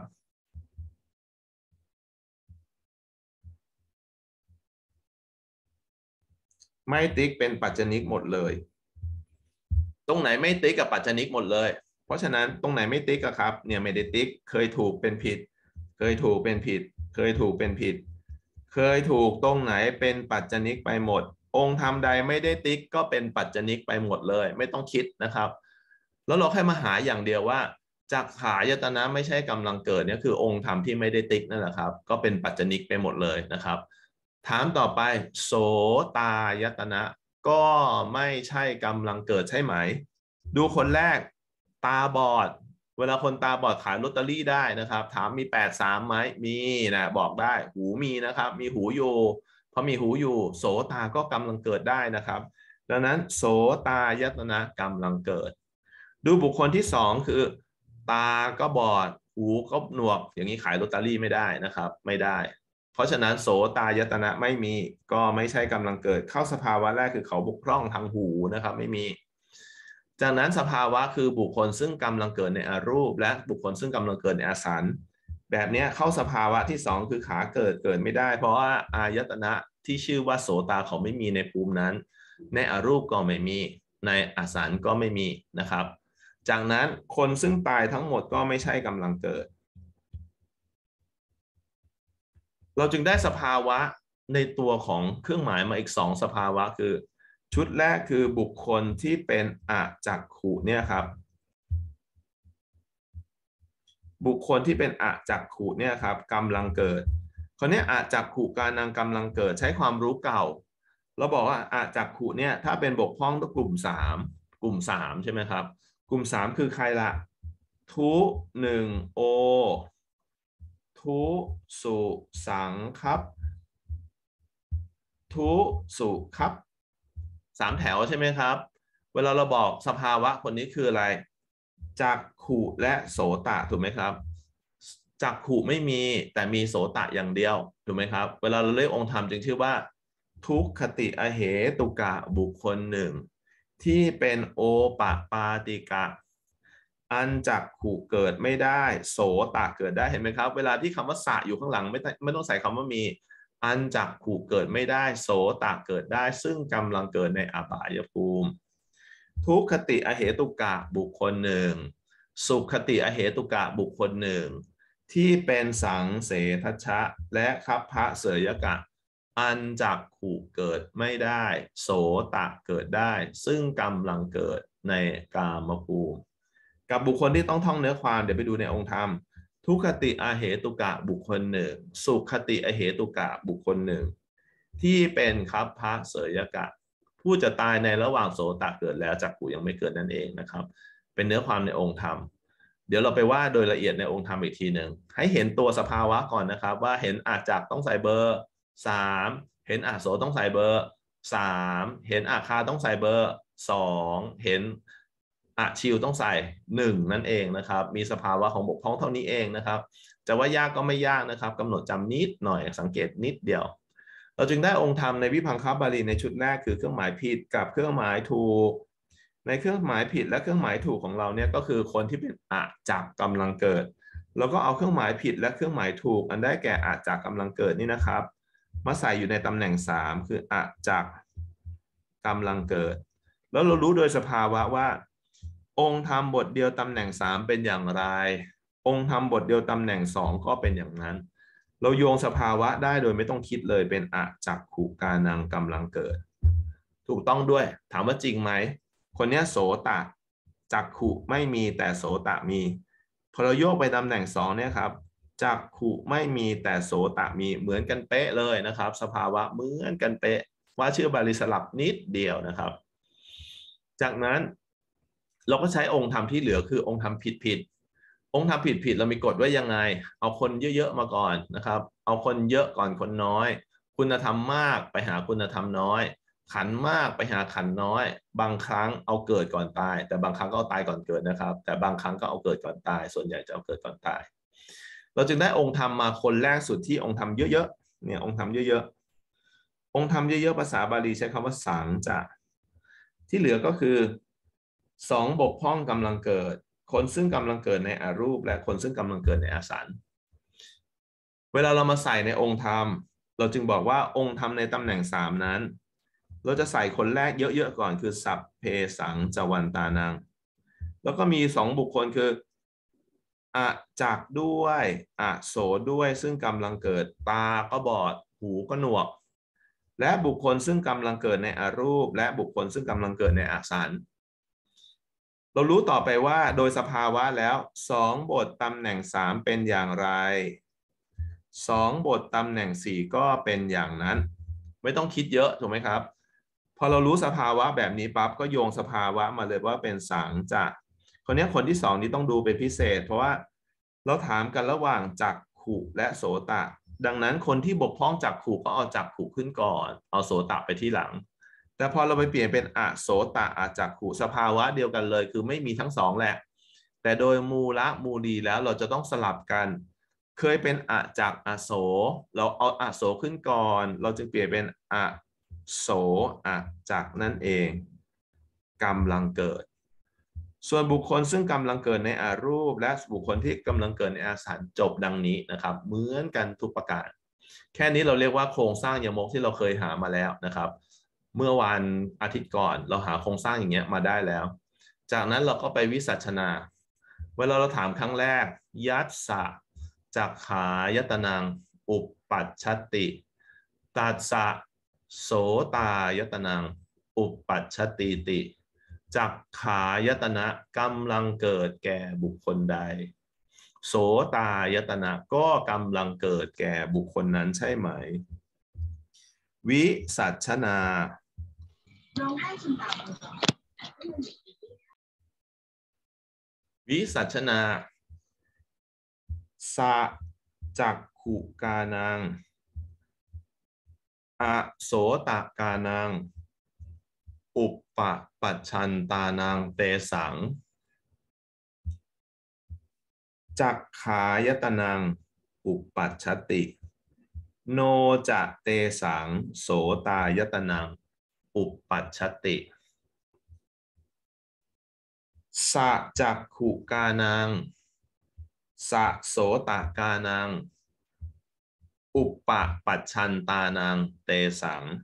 ไม่ติ๊กเป็นปัจจนิกหมดเลยตรงไหนไม่ติ๊กกับปัจจนิกหมดเลยเพราะฉะนั้นตรงไหนไม่ติ๊กอะครับเนี่ยไม่ได้ติ๊กเคยถูกเป็นผิดเคยถูกเป็นผิดเคยถูกเป็นผิดเคยถูกตรงไหนเป็นปัจจนิกไปหมดองค์ธรรมใดไม่ได้ติ๊กก็เป็นปัจจนิกไปหมดเลยไม่ต้องคิดนะครับแล้วเราแค่มาหาอย่างเดียวว่าจักขายตนะไม่ใช่กำลังเกิดเนี่ยคือองค์ธรรมที่ไม่ได้ติ๊กนั่นแหละครับก็เป็นปัจจนิกไปหมดเลยนะครับถามต่อไปโสตายตนะก็ไม่ใช่กำลังเกิดใช่ไหมดูคนแรกตาบอดเวลาคนตาบอดขายลอตเตอรี่ได้นะครับถามมีแปดสามไหมมีนะบอกได้หูมีนะครับมีหูอยู่พอมีหูอยู่โสตาก็กำลังเกิดได้นะครับดังนั้นโสตายตนะกำลังเกิดดูบุคคลที่สองคือตาก็บอดหูก็หนวกอย่างนี้ขายลอตเตอรี่ไม่ได้นะครับไม่ได้เพราะฉะนั้นโสตายตนะไม่มีก็ไม่ใช่กำลังเกิดเข้าสภาวะแรกคือเขาบกพร่องทางหูนะครับไม่มีจากนั้นสภาวะคือบุคคลซึ่งกำลังเกิดในอรูปและบุคคลซึ่งกำลังเกิดในอสันแบบนี้เข้าสภาวะที่สองคือขาเกิดเกิดไม่ได้เพราะว่าอายตนะที่ชื่อว่าโสตาเขาไม่มีในภูมินั้นในอรูปก็ไม่มีในอสันก็ไม่มีนะครับจากนั้นคนซึ่งตายทั้งหมดก็ไม่ใช่กำลังเกิดเราจึงได้สภาวะในตัวของเครื่องหมายมาอีกสองสภาวะคือชุดแรกคือบุคคลที่เป็นอจักขุเนี่ยครับบุคคลที่เป็นอจักขุเนี่ยครับกำลังเกิดคนนี้อจักขุกานังกำลังเกิดใช้ความรู้เก่าเราบอกว่าอจักขุเนี่ยถ้าเป็นบกพร่องตัวกลุ่มสามกลุ่มสามใช่ไหมครับกลุ่มสามคือใครละทุหนึ่งโอทุสุสังครับทุสุครับสามแถวใช่ไหมครับเวลาเราบอกสภาวะคนนี้คืออะไรจักขุและโสตะถูกไหมครับจักขุไม่มีแต่มีโสตะอย่างเดียวถูกไหมครับเวลาเราเรียกองค์ธรรมจึงชื่อว่าทุกขติอเหตุกะบุคคลหนึ่งที่เป็นโอปปาติกะอันจักขุเกิดไม่ได้โสตะเกิดได้เห็นไหมครับเวลาที่คำว่าสะอยู่ข้างหลังไม่ไม่ต้องใส่คำว่ามีอันจักขุเกิดไม่ได้โสตะเกิดได้ซึ่งกำลังเกิดในอบายภูมิทุกขติอเหตุกะบุคคลหนึ่งสุขติอเหตุกะบุคคลหนึ่งที่เป็นสังเสทัชชะและคัพพะเสยกะอันจักขุเกิดไม่ได้โสตะเกิดได้ซึ่งกำลังเกิดในกามภูมิกับบุคคลที่ต้องท่องเนื้อความเดี๋ยวไปดูในองค์ธรรมทุกขติอเหตุกะบุคคลหนึ่งสุขติอเหตุกะบุคคลหนึ่งที่เป็นคัพพะเสยกะผู้จะตายในระหว่างโสตะเกิดแล้วจักขุยังไม่เกิดนั่นเองนะครับเป็นเนื้อความในองค์ธรรมเดี๋ยวเราไปว่าโดยละเอียดในองค์ธรรมอีกทีหนึ่งให้เห็นตัวสภาวะก่อนนะครับว่าเห็นอาจักต้องใส่เบอร์สามเห็นอาโสต้องใส่เบอร์สามเห็นอาคาต้องใส่เบอร์สองเห็นอาชิวต้องใส่หนึ่งนั่นเองนะครับมีสภาวะของบกพร่องเท่านี้เองนะครับจะว่ายากก็ไม่ยากนะครับกำหนดจำนิดหน่อยสังเกตนิดเดียวเราจึงได้องค์ธรรมในวิพังคบาลีในชุดแรกคือเครื่องหมายผิดกับเครื่องหมายถูกในเครื่องหมายผิดและเครื่องหมายถูกของเราเนี่ยก็คือคนที่เป็นอาจักกำลังเกิดแล้วก็เอาเครื่องหมายผิดและเครื่องหมายถูกอันได้แก่อาจักกำลังเกิดนี่นะครับมาใส่อยู่ในตำแหน่งสามคืออาจักกำลังเกิดแล้วเรารู้โดยสภาวะว่าองค์ธรรมบทเดียวตำแหน่งสามเป็นอย่างไรองค์ธรรมบทเดียวตำแหน่งสองก็เป็นอย่างนั้นเราโยงสภาวะได้โดยไม่ต้องคิดเลยเป็นอาจักขุกานังกำลังเกิดถูกต้องด้วยถามว่าจริงไหมคนนี้โสตะจักขุไม่มีแต่โสตะมีพอเราโยกไปตำแหน่งสองเนี่ยครับจักขุไม่มีแต่โสตะมีเหมือนกันเป๊ะเลยนะครับสภาวะเหมือนกันเป๊ะว่าชื่อบาลีสลับนิดเดียวนะครับจากนั้นเราก็ใช้องค์ธรรมที่เหลือคือองค์ธรรมผิดผิดองค์ธรรมผิดผิดเรามีกฎไว้ยังไงเอาคนเยอะๆมาก่อนนะครับเอาคนเยอะก่อนคนน้อยคุณธรรมมากไปหาคุณธรรมน้อยขันมากไปหาขันน้อยบางครั้งเอาเกิดก่อนตายแต่บางครั้งก็เอาตายก่อนเกิดนะครับแต่บางครั้งก็เอาเกิดก่อนตายส่วนใหญ่จะเอาเกิดก่อนตายเราจึงได้องค์ธรรมมาคนแรกสุดที่องค์ธรรมเยอะๆเนี่ยองค์ธรรมเยอะๆองค์ธรรมเยอะๆภาษาบาลีใช้คำว่าสังจะที่เหลือก็คือสองบกพร่องกำลังเกิดคนซึ่งกำลังเกิดในอรูปและคนซึ่งกำลังเกิดในอสันเวลาเรามาใส่ในองค์ธรรมเราจึงบอกว่าองค์ธรรมในตำแหน่งสามนั้นเราจะใส่คนแรกเยอะๆก่อนคือสัพเพสังจวันตานังแล้วก็มีสองบุคคลคืออาจักด้วยอาโสด้วยซึ่งกำลังเกิดตาก็บอดหูก็หนวกและบุคคลซึ่งกำลังเกิดในอรูปและบุคคลซึ่งกำลังเกิดในอสันเรารู้ต่อไปว่าโดยสภาวะแล้วสองบทตำแหน่งสามเป็นอย่างไรสองบทตำแหน่งสี่ก็เป็นอย่างนั้นไม่ต้องคิดเยอะถูกไหมครับพอเรารู้สภาวะแบบนี้ปั๊บก็โยงสภาวะมาเลยว่าเป็นสังจะคนนี้คนที่สองนี้ต้องดูเป็นพิเศษเพราะว่าเราถามกันระหว่างจักขุและโสตะดังนั้นคนที่บกพร่องจักขุก็เอาจักขุขึ้นก่อนเอาโสตะไปที่หลังแต่พอเราไปเปลี่ยนเป็นอโสตะอาจักขุสภาวะเดียวกันเลยคือไม่มีทั้งสองแหละแต่โดยมูละมูลีแล้วเราจะต้องสลับกันเคยเป็นอจักอโสเราเอาอโสขึ้นก่อนเราจึงเปลี่ยนเป็นอโสอาจักนั่นเองกำลังเกิดส่วนบุคคลซึ่งกำลังเกิดในอารูปและบุคคลที่กำลังเกิดในอาสันจบดังนี้นะครับเหมือนกันทุกประการแค่นี้เราเรียกว่าโครงสร้างยมกที่เราเคยหามาแล้วนะครับเมื่อวันอาทิตย์ก่อนเราหาโครงสร้างอย่างเงี้ยมาได้แล้วจากนั้นเราก็ไปวิสัชนาเวลาเราถามครั้งแรกยัสสะจักขายตนังอุปปัชชติตัสสะโสตายตนังอุปปัชชติติจักขายตนะกำลังเกิดแก่บุคคลใดโสตายตนะก็กำลังเกิดแก่บุคคลนั้นใช่ไหมวิสัชนาวิสัชนาสะจักขุกานังอโสตกานังอุปปปัชชันตานังเตสังจักขายตนังอุปปัชชติโนจะเตสังโสตายตนังอุปปัชชติสะจักขุกานังสะโสตกานังอุปปปัชชันตานังเตสัง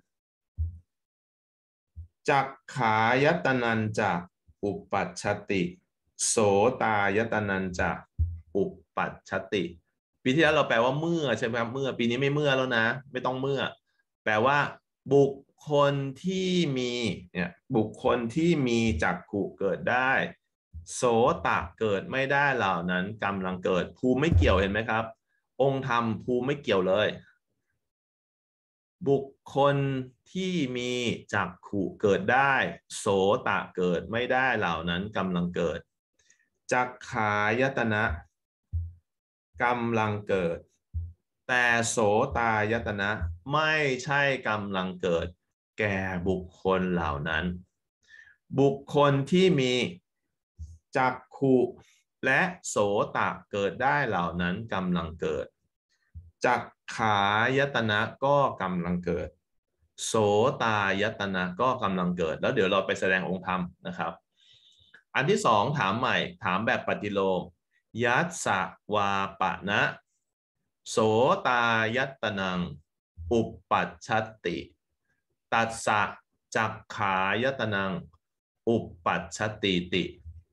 จักขายตนันจะอุปปัชชติโสตายตนันจะอุปปัชชติปีที่แล้วเราแปลว่าเมื่อใช่ไหมครับเมื่อปีนี้ไม่เมื่อแล้วนะไม่ต้องเมื่อแปลว่าบุคคลที่มีเนี่ยบุคคลที่มีจักขุเกิดได้โสตเกิดไม่ได้เหล่านั้นกำลังเกิดภูมิไม่เกี่ยวเห็นไหมครับองค์ธรรมภูมิไม่เกี่ยวเลยบุคคลที่มีจักขุเกิดได้โสตเกิดไม่ได้เหล่านั้นกำลังเกิดจักขายตนะกำลังเกิดแต่โสตายตนะไม่ใช่กำลังเกิดแก่บุคคลเหล่านั้นบุคคลที่มีจักขุและโสตเกิดได้เหล่านั้นกำลังเกิดจักขายตนะก็กำลังเกิดโสตายตนะก็กำลังเกิดแล้วเดี๋ยวเราไปแสดงองค์ธรรมนะครับอันที่สองถามใหม่ถามแบบปฏิโลมยัสสะวาปะนะโสตายตนังอุปปัชชติตัสสะจักขายตนังอุปปัชชติติ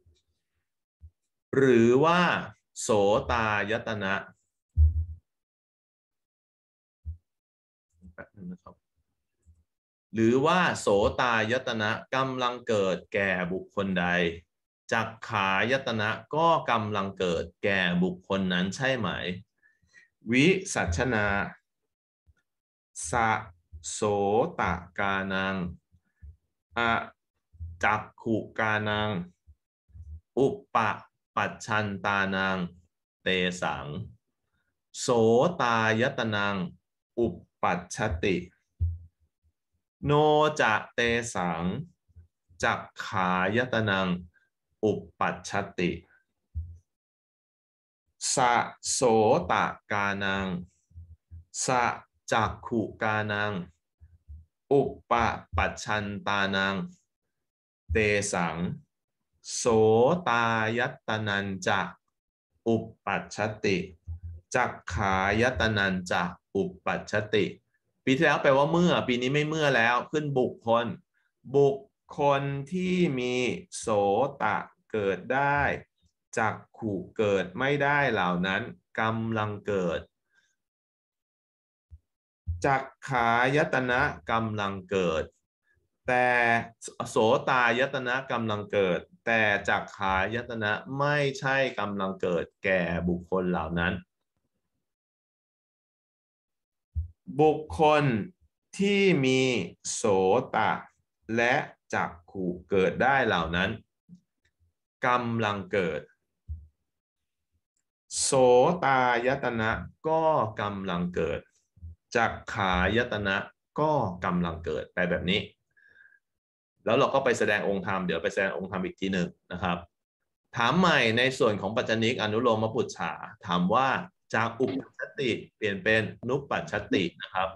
หรือว่าโสตายตนะแป๊บนึงนะครับหรือว่าโสตายตนะกำลังเกิดแก่บุคคลใดจักขายตนะก็กำลังเกิดแก่บุคคลนั้นใช่ไหมวิสัชนาสะโสตกานังอจักขุกานังอุปปปัชชันตานังเตสังโสตายตนังอุปปัชชติโนจะเตสังจักขายตนังอุปปัชชติสะโสตกานังสะจักขุกานังอุปปปัชชันตานังเตสังโสตายตนันจะอุปปัชชติจักขายตนันจะอุปปัชชติปีที่แล้วแปลว่าเมื่อปีนี้ไม่เมื่อแล้วขึ้นบุคคลบุคคลที่มีโสตเกิดได้จักขุเกิดไม่ได้เหล่านั้นกำลังเกิดจักขายตนะกำลังเกิดแต่โสตายตนะกำลังเกิดแต่จักขายตนะไม่ใช่กำลังเกิดแก่บุคคลเหล่านั้นบุคคลที่มีโสตและจักขุเกิดได้เหล่านั้นกำลังเกิดโสตายตนะก็กำลังเกิดจักขายตนะก็กำลังเกิดไปแบบนี้แล้วเราก็ไปแสดงองค์ธรรมเดี๋ยวไปแสดงองค์ธรรมอีกทีหนึ่งนะครับถามใหม่ในส่วนของปัจจนิกอนุโลมปุจฉาถามว่าจากอุปปัชชติเปลี่ยนเป็นนุปปัชชตินะครับ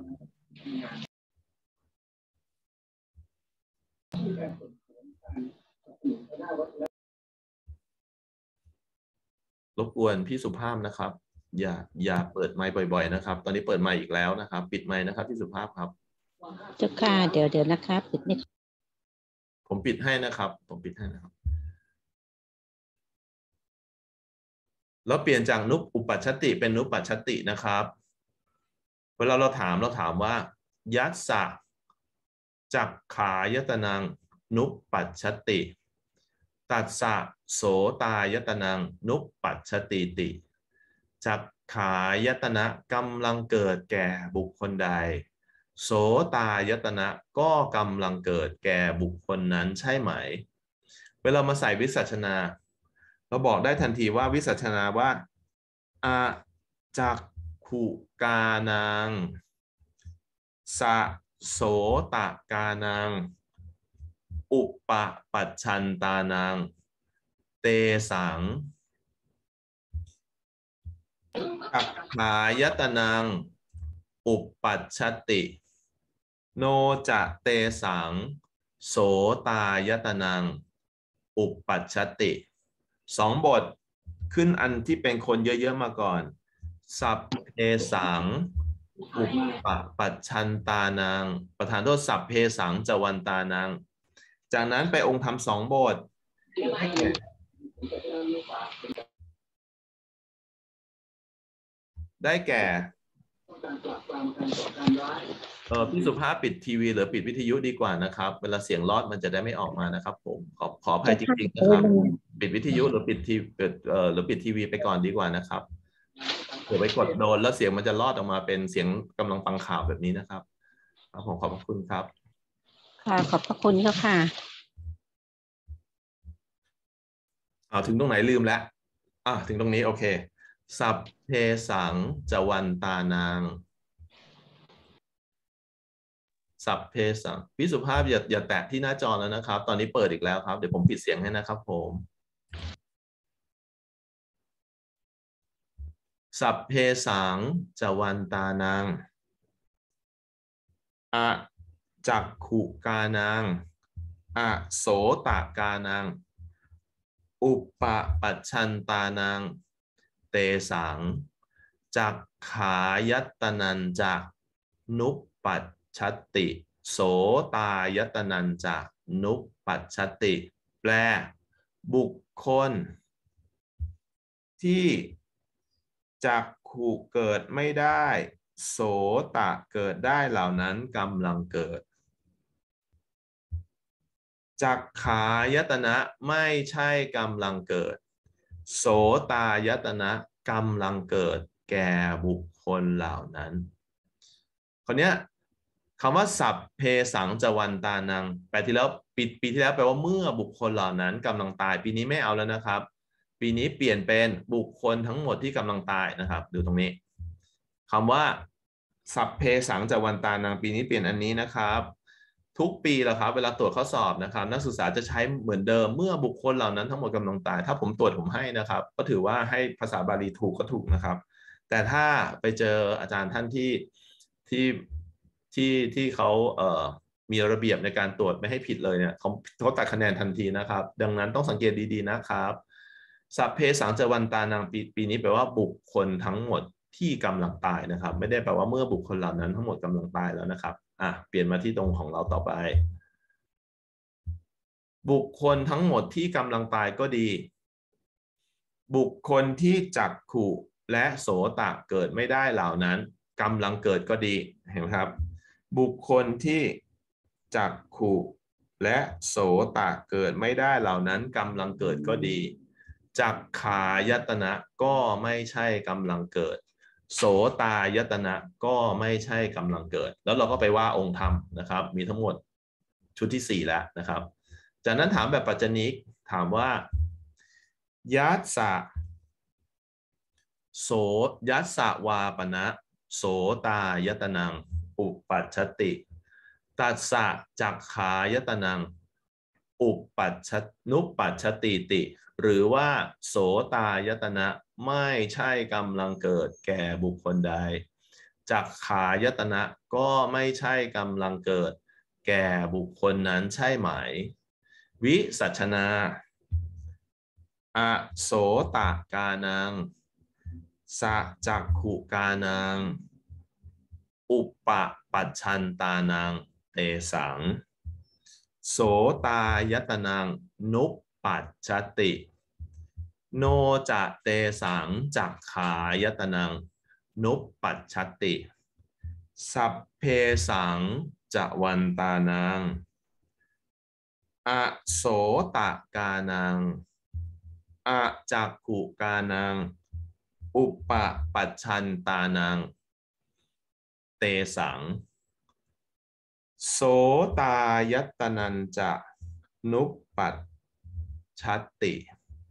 รบกวนพี่สุภาพนะครับอย่าอย่าเปิดไมค์บ่อยๆนะครับตอนนี้เปิดไมค์อีกแล้วนะครับปิดไมค์นะครับพี่สุภาพครับเจ้าค่ะเดี๋ยวเดี๋ยวนะครับปิดไม่ผมปิดให้นะครับผมปิดให้นะครับแล้วเปลี่ยนจากนุปอุปัชชติเป็นนุปปัชชตินะครับเวลาเราถามเราถามว่ายัสสะจักขายตนังนุปปัชชติตัสสะโสตายตนังนุปปัชชติติจักขายตนะกำลังเกิดแก่บุคคลใดโสตายตนะก็กำลังเกิดแก่บุคคลนั้นใช่ไหมเวลามาใส่วิสัชนาเราบอกได้ทันทีว่าวิสัชนาว่าอาจักขุกานังสะโสตกานังอุปปัชชันตานังเตสังจักขายตนังอุปปัชชติโนจะเตสังโสตายตนังอุปปัชชติสองบทขึ้นอันที่เป็นคนเยอะๆมาก่อนสัพเพสังอุปปัชชันตานังประธานโทษสัพเพสังจวันตานังจากนั้นไปองค์ธรรมสองบทได้แก่เออพี่สุภาพปิดทีวีหรือปิดวิทยุดีกว่านะครับเวลาเสียงลอดมันจะได้ไม่ออกมานะครับผมขอขออภัยจริงๆนะครับปิดวิทยุหรือปิดทีเปิดเอ่อหรือปิดทีวีไปก่อนดีกว่านะครับเดี๋ยวไปกดโดนแล้วเสียงมันจะลอดออกมาเป็นเสียงกำลังฟังข่าวแบบนี้นะครับครับผมขอบพระคุณครับค่ะขอบพระคุณเจ้าค่ะเอาถึงตรงไหนลืมแล้วอ่ะถึงตรงนี้โอเคสัพเพสังจวันตานางสัพเพสังพี่สุภาพอย่าอย่าแตะที่หน้าจอแล้วนะครับตอนนี้เปิดอีกแล้วครับเดี๋ยวผมปิดเสียงให้นะครับผมสัพเพสังจวันตานังอะจักขุกานังอะโสตกานังอุปปัชชันตานังเตสังจักขายตนันจักนุปปัชชติโสตายตนันจักนุปปัชชติแปลบุคคลที่จักขุเกิดไม่ได้โสตะเกิดได้เหล่านั้นกำลังเกิดจักขายตนะไม่ใช่กำลังเกิดโสตายตนะกำลังเกิดแก่บุคคลเหล่านั้นคราวนี้คำว่าสัพเพสังจวันตานังแปลที่แล้วปีปีที่แล้วแปลว่าเมื่อบุคคลเหล่านั้นกำลังตายปีนี้ไม่เอาแล้วนะครับปีนี้เปลี่ยนเป็นบุคคลทั้งหมดที่กำลังตายนะครับดูตรงนี้คำว่าสัพเพสังจวันตานังปีนี้เปลี่ยนอันนี้นะครับทุกปีแล้วครับเวลาตรวจข้อสอบนะครับนักศึกษาจะใช้เหมือนเดิมเมื่อบุคคลเหล่านั้นทั้งหมดกำลังตายถ้าผมตรวจผมให้นะครับก็ถือว่าให้ภาษาบาลีถูกก็ถูกนะครับแต่ถ้าไปเจออาจารย์ท่านที่ที่ที่ที่เขาเอ่อมีระเบียบในการตรวจไม่ให้ผิดเลยเนี่ยเขาเขาตัดคะแนนทันทีนะครับดังนั้นต้องสังเกตดีๆนะครับสัพเพสังจวันตานังปีปีนี้แปลว่าบุคคลทั้งหมดที่กำลังตายนะครับไม่ได้แปลว่าเมื่อบุคคลเหล่านั้นทั้งหมดกำลังตายแล้วนะครับอ่ะเปลี่ยนมาที่ตรงของเราต่อไปบุคคลทั้งหมดที่กำลังตายก็ดีบุคคลที่จักขุและโสตะเกิดไม่ได้เหล่านั้นกำลังเกิดก็ดีเห็นไหมครับบุคคลที่จักขุและโสตะเกิดไม่ได้เหล่านั้นกำลังเกิดก็ดีจักขายตนะก็ไม่ใช่กำลังเกิดโสตายตนะก็ไม่ใช่กำลังเกิดแล้วเราก็ไปว่าองค์ธรรมนะครับมีทั้งหมดชุดที่สี่แล้วนะครับจากนั้นถามแบบปัจจนิกถามว่ายัสสะโสยัสสะวาปนะโสตายตนังอุปัชชติตัสสะจักขายตนังอุปัชชนุปัชชติติหรือว่าโสตายตนะไม่ใช่กำลังเกิดแก่บุคคลใดจักขายตนะก็ไม่ใช่กำลังเกิดแก่บุคคลนั้นใช่ไหมวิสัชนาอโสตกานังสะจักขุกานังอุปปัชชันตานังเตสังโสตายตนังนุปปัชชติโนจะเตสังจักขายตนังนุปปัชชติสัพเพสังจวันตานังอโสตกานังอะจักขุกานังอุปปัชชันตานังเตสังโสตายตนันจะนุปปัชชติ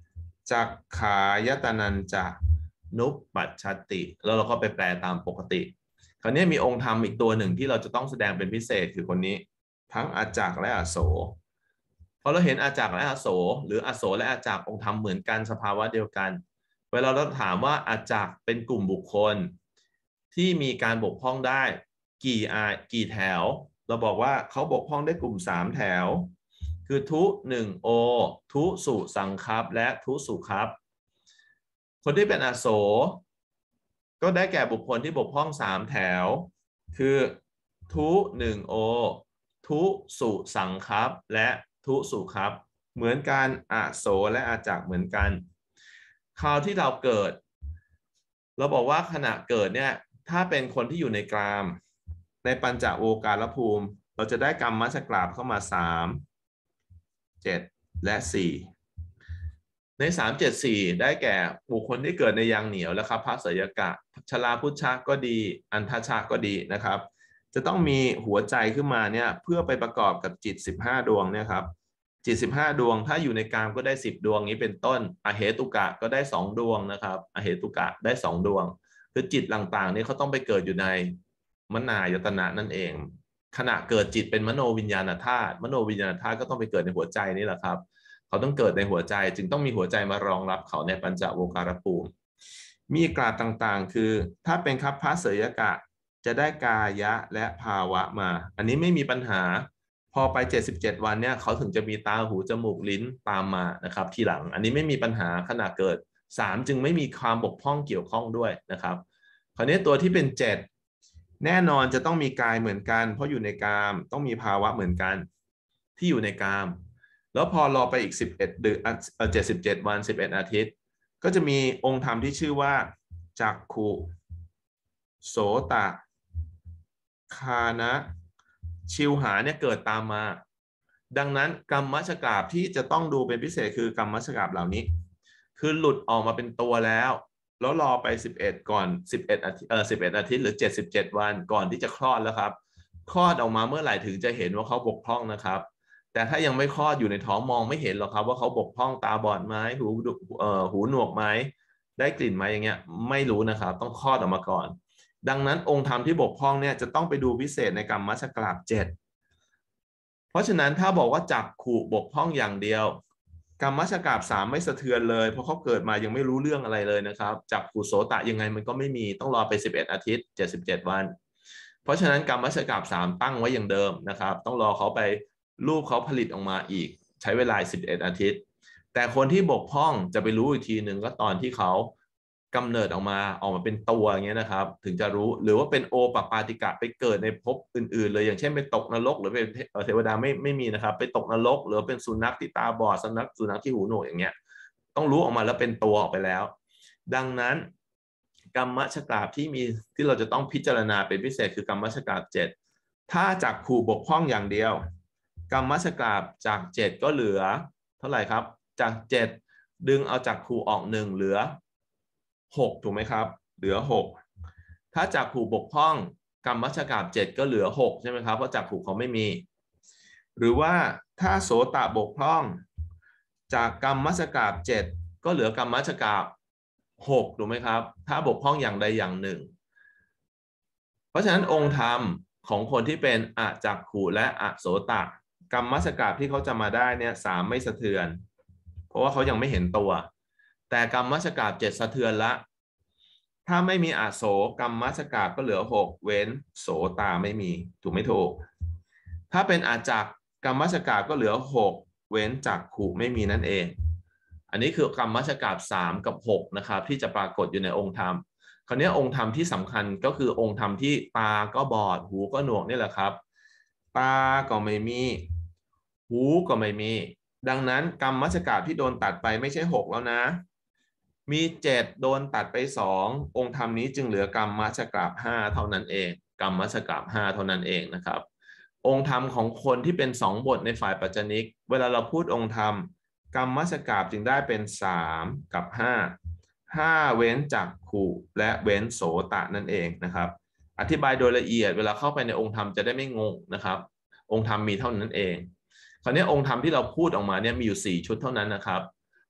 จักขายตนัญจะนุปปัชชติแล้วเราก็ไปแปลตามปกติคราวนี้มีองค์ธรรมอีกตัวหนึ่งที่เราจะต้องแสดงเป็นพิเศษคือคนนี้ทั้งอาจักและอโศพอเราเห็นอาจักและอโศหรืออโศและอาจักองค์ธรรมเหมือนกันสภาวะเดียวกันเวลาเราถามว่าอาจักเป็นกลุ่มบุคคลที่มีการบกพร่องได้กี่อากี่แถวเราบอกว่าเขาบกพร่องได้กลุ่มสามแถวคือทุหนึ่งโอทุสุสังคัปและทุสุคัปคนที่เป็นอโศก็ได้แก่บุคคลที่บกพร่องสามแถวคือทุหนึ่งโอทุสุสังคัปและทุสุคัปเหมือนกันอโศและอาจักเหมือนกันคราวที่เราเกิดเราบอกว่าขณะเกิดเนี่ยถ้าเป็นคนที่อยู่ในกรามในปัญจโวการภูมิเราจะได้กรรมมัชกราบเข้ามาสาม เจ็ดและสี่ในสาม เจ็ด สี่ได้แก่บุคคลที่เกิดในยางเหนียวและครับพระเสยกะชลาพุชชะก็ดีอันทชะก็ดีนะครับจะต้องมีหัวใจขึ้นมาเนี่ยเพื่อไปประกอบกับจิตสิบห้าดวงเนี่ยครับจิตสิบห้าดวงถ้าอยู่ในกามก็ได้สิบดวงนี้เป็นต้นอเหตุกะก็ได้สองดวงนะครับอเหตุกะได้สองดวงคือจิตต่างๆนี้เขาต้องไปเกิดอยู่ในมนายตนะนั่นเองขณะเกิดจิตเป็นมโนวิญญาณธาตุมโนวิญญาณธาตุก็ต้องไปเกิดในหัวใจนี่แหละครับเขาต้องเกิดในหัวใจจึงต้องมีหัวใจมารองรับเขาในปัญจโวการภูมิมีกราบต่างๆคือถ้าเป็นคัพพะเสยกะจะได้กายะและภาวะมาอันนี้ไม่มีปัญหาพอไปเจ็ดสิบเจ็ดวันเนี่ยเขาถึงจะมีตาหูจมูกลิ้นตามมานะครับทีหลังอันนี้ไม่มีปัญหาขณะเกิดสามจึงไม่มีความบกพร่องเกี่ยวข้องด้วยนะครับคราวนี้ตัวที่เป็นเจ็ดแน่นอนจะต้องมีกายเหมือนกันเพราะอยู่ในกามต้องมีภาวะเหมือนกันที่อยู่ในกามแล้วพอรอไปอีกสิบเอ็ดเดือนเอ่อเจ็ดสิบเจ็ดวันสิบเอ็ดอาทิตย์ก็จะมีองค์ธรรมที่ชื่อว่าจักขุโสตคานะชิวหาเนี่ยเกิดตามมาดังนั้นกรรมมัชกราบที่จะต้องดูเป็นพิเศษคือกรรมมัชกราบเหล่านี้คือหลุดออกมาเป็นตัวแล้วแล้วรอไปสิบเอ็ดก่อนสิบเอ็ดอาทิตย์เออสิบเอ็ดอาทิตย์หรือเจ็ดสิบเจ็ดวันก่อนที่จะคลอดแล้วครับคลอดออกมาเมื่อไหร่ถึงจะเห็นว่าเขาบกพร่องนะครับแต่ถ้ายังไม่คลอดอยู่ในท้องมองไม่เห็นหรอกครับว่าเขาบกพร่องตาบอดไหมหูเอ่อหูหนวกไหมได้กลิ่นไหมอย่างเงี้ยไม่รู้นะครับต้องคลอดออกมาก่อนดังนั้นองค์ธรรมที่บกพร่องเนี่ยจะต้องไปดูพิเศษในกรรมมัชกราบเจ็ดเพราะฉะนั้นถ้าบอกว่าจักขุบกพร่องอย่างเดียวกรรมมัชกราบสามไม่สะเทือนเลยเพราะเขาเกิดมายังไม่รู้เรื่องอะไรเลยนะครับจักขุโสตะยังไงมันก็ไม่มีต้องรอไปสิบเอ็ดอาทิตย์เจ็ดสิบเจ็ดวันเพราะฉะนั้นกรรมมัชกราบสามตั้งไว้อย่างเดิมนะครับต้องรอเขาไปรูปเขาผลิตออกมาอีกใช้เวลาสิบเอ็ดอาทิตย์แต่คนที่บกพร่องจะไปรู้อีกทีหนึ่งก็ตอนที่เขากำเนิดออกมาออกมาเป็นตัวอย่างเงี้ยนะครับถึงจะรู้หรือว่าเป็นโอปปาติกะไปเกิดในภพอื่นๆเลยอย่างเช่นไปตกนรกหรือเป็นเทวดาไม่ไม่มีนะครับไปตกนรกหรือเป็นสุนัขที่ตาบอดสุนัขสุนัขที่หูหนวกอย่างเงี้ยต้องรู้ออกมาแล้วเป็นตัวออกไปแล้วดังนั้นกรรมมัชกราบที่มีที่เราจะต้องพิจารณาเป็นพิเศษคือกรรมมัชกราบเจ็ดถ้าจักขุบกพร่องอย่างเดียวกรรมมัชกราบจากเจ็ดก็เหลือเท่าไหร่ครับจากเจ็ดดึงเอาจักขุออกหนึ่งเหลือหกถูกไหมครับเหลือหกถ้าจักขุบกพร่องกรรมมัชกราบเจ็ดก็เหลือหกใช่ไหมครับเพราะจักขุเขาไม่มีหรือว่าถ้าโสตบกพร่องจากกรรมมัชกราบเจ็ดก็เหลือกรรมมัชกราบหกถูกไหมครับถ้าบกพร่องอย่างใดอย่างหนึ่งเพราะฉะนั้นองค์ธรรมของคนที่เป็นอจักขุและอโสตกรรมมัชกราบที่เขาจะมาได้เนี่ยสามไม่สะเทือนเพราะว่าเขายังไม่เห็นตัวแต่กรรมมัชกราบเจ็ดสะเทือนละถ้าไม่มีอโศกรรมมัชกราบก็เหลือหกเว้นโสตาไม่มีถูกไม่ถูกถ้าเป็นอาจักกรรมมัชกราบก็เหลือหกเว้นจักขุไม่มีนั่นเองอันนี้คือกรรมมัชกราบสามกับหกนะครับที่จะปรากฏอยู่ในองค์ธรรมคราวนี้องค์ธรรมที่สำคัญก็คือองค์ธรรมที่ตาก็บอดหูก็หนวกนี่แหละครับตาก็ไม่มีหูก็ไม่มีดังนั้นกรรมมัชกราบที่โดนตัดไปไม่ใช่หกแล้วนะมีเจ็ดโดนตัดไปสององค์ธรรมนี้จึงเหลือกรรมมัชกราบห้าเท่านั้นเองกรรมมัชกราบห้าเท่านั้นเองนะครับองค์ธรรมของคนที่เป็นสองบทในฝ่ายปัจจนิกเวลาเราพูดองค์ธรรมกรรมมัชกราบจึงได้เป็นสามกับห้าห้าเว้นจักขุและเว้นโสตะนั่นเองนะครับอธิบายโดยละเอียดเวลาเข้าไปในองค์ธรรมจะได้ไม่งงนะครับองค์ธรรมมีเท่านั้นเองคราวนี้องค์ธรรมที่เราพูดออกมาเนี่ยมีอยู่สี่ชุดเท่านั้นนะครับ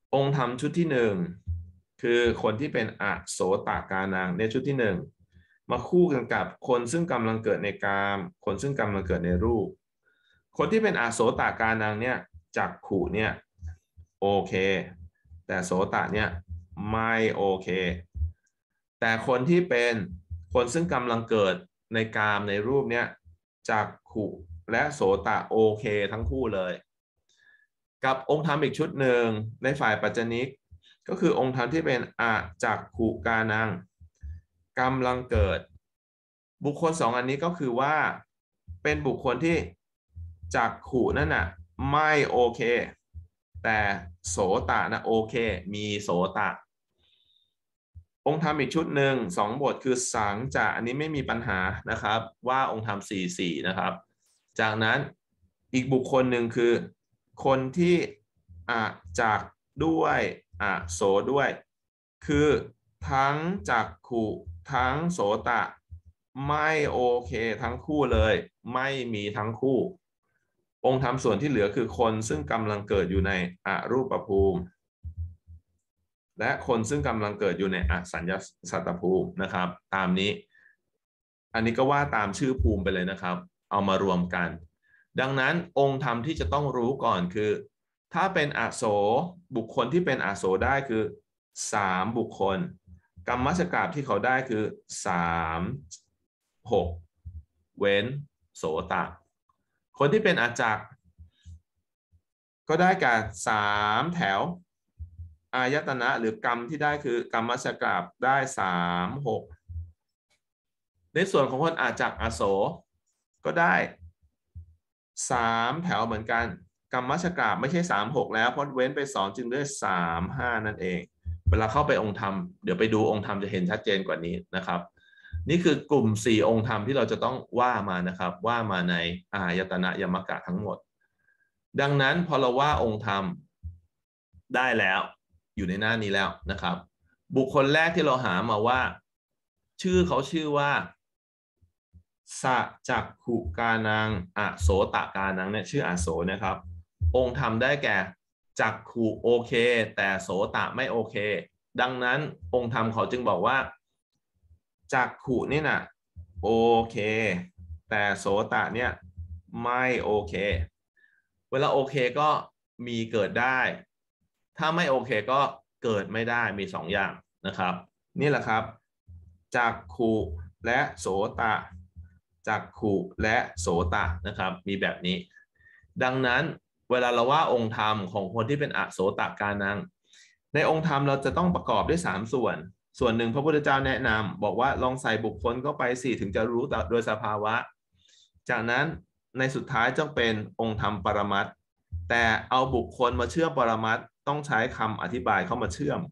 องค์ธรรมชุดที่หนึ่งคือคนที่เป็นอโสตกานังในชุดที่หนึ่งมาคู่กันกับคนซึ่งกำลังเกิดในกามคนซึ่งกำลังเกิดในรูปคนที่เป็นอโสตกานังเนี่ยจักขุเนี่ยโอเคแต่โสตเนี่ยไม่โอเคแต่คนที่เป็นคนซึ่งกำลังเกิดในกามในรูปเนี่ยจักขุและโสตโอเคทั้งคู่เลยกับองค์ธรรมอีกชุดหนึ่งในฝ่ายปัจจนิกก็คือองค์ธรรมที่เป็นอจักขุกานังกำลังเกิดบุคคลสองอันนี้ก็คือว่าเป็นบุคคลที่จักขุนั่นน่ะไม่โอเคแต่โสตนะโอเคมีโสตองค์ธรรมอีกชุดหนึ่งสองบทคือสังจะอันนี้ไม่มีปัญหานะครับว่าองค์ธรรมสี่สี่นะครับจากนั้นอีกบุคคลหนึ่งคือคนที่อะจักด้วยอะโสด้วยคือทั้งจักขุทั้งโสตะไม่โอเคทั้งคู่เลยไม่มีทั้งคู่องค์ธรรมส่วนที่เหลือคือคนซึ่งกำลังเกิดอยู่ในอรูปภูมิและคนซึ่งกำลังเกิดอยู่ในอสัญญาสัตตภูมินะครับตามนี้อันนี้ก็ว่าตามชื่อภูมิไปเลยนะครับเอามารวมกันดังนั้นองค์ธรรมที่จะต้องรู้ก่อนคือถ้าเป็นอโศบุคคลที่เป็นอโศได้คือสามบุคคลกรรมชกาบที่เขาได้คือสามหกเว้นโสตะคนที่เป็นอาจักก็ได้แก่สามแถวอายตนะหรือกรรมที่ได้คือกรรมชกาบได้สามหกในส่วนของคนอาจักอโศก็ได้สามแถวเหมือนกันกรรมชกาบไม่ใช่สามหกแล้วเพราะเว้นไปสองจึงได้สามห้านั่นเองเวลาเข้าไปองค์ธรรมเดี๋ยวไปดูองค์ธรรมจะเห็นชัดเจนกว่านี้นะครับนี่คือกลุ่มสี่องค์ธรรมที่เราจะต้องว่ามานะครับว่ามาในอายตนะยมกะทั้งหมดดังนั้นพอเราว่าองค์ธรรมได้แล้วอยู่ในหน้านี้แล้วนะครับบุคคลแรกที่เราหามาว่าชื่อเขาชื่อว่าสะจักขุกานังอโสตกานังเนี่ยชื่ออโศนะครับองค์ธรรมได้แก่จักขุโอเคแต่โสตไม่โอเคดังนั้นองค์ธรรมเขาจึงบอกว่าจักขุนี่นะโอเคแต่โสตเนี่ยไม่โอเคเวลาโอเคก็มีเกิดได้ถ้าไม่โอเคก็เกิดไม่ได้มีสองอย่างนะครับนี่แหละครับจักขุและโสตจักขุและโสตนะครับมีแบบนี้ดังนั้นเวลาเราว่าองค์ธรรมของคนที่เป็นอโสตกานังในองค์ธรรมเราจะต้องประกอบด้วยสามส่วนส่วนหนึ่งพระพุทธเจ้าแนะนำบอกว่าลองใส่บุคคลเข้าไปสิถึงจะรู้โดยสภาวะจากนั้นในสุดท้ายจะเป็นองค์ธรรมปรมัตถ์แต่เอาบุคคลมาเชื่อมปรมัตถ์ต้องใช้คำอธิบายเข้ามาเชื่อม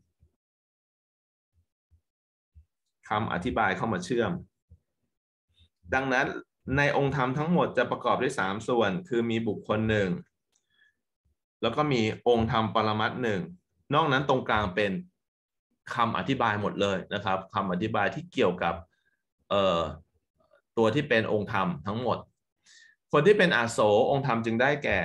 คำอธิบายเข้ามาเชื่อมดังนั้นในองค์ธรรมทั้งหมดจะประกอบด้วยสามส่วนคือมีบุคคลหนึ่งแล้วก็มีองค์ธรรมปรมัตถ์หนึ่งนอกนั้นตรงกลางเป็นคำอธิบายหมดเลยนะครับคำอธิบายที่เกี่ยวกับเอ่อตัวที่เป็นองค์ธรรมทั้งหมดคนที่เป็นอาโศองค์ธรรมจึงได้แก่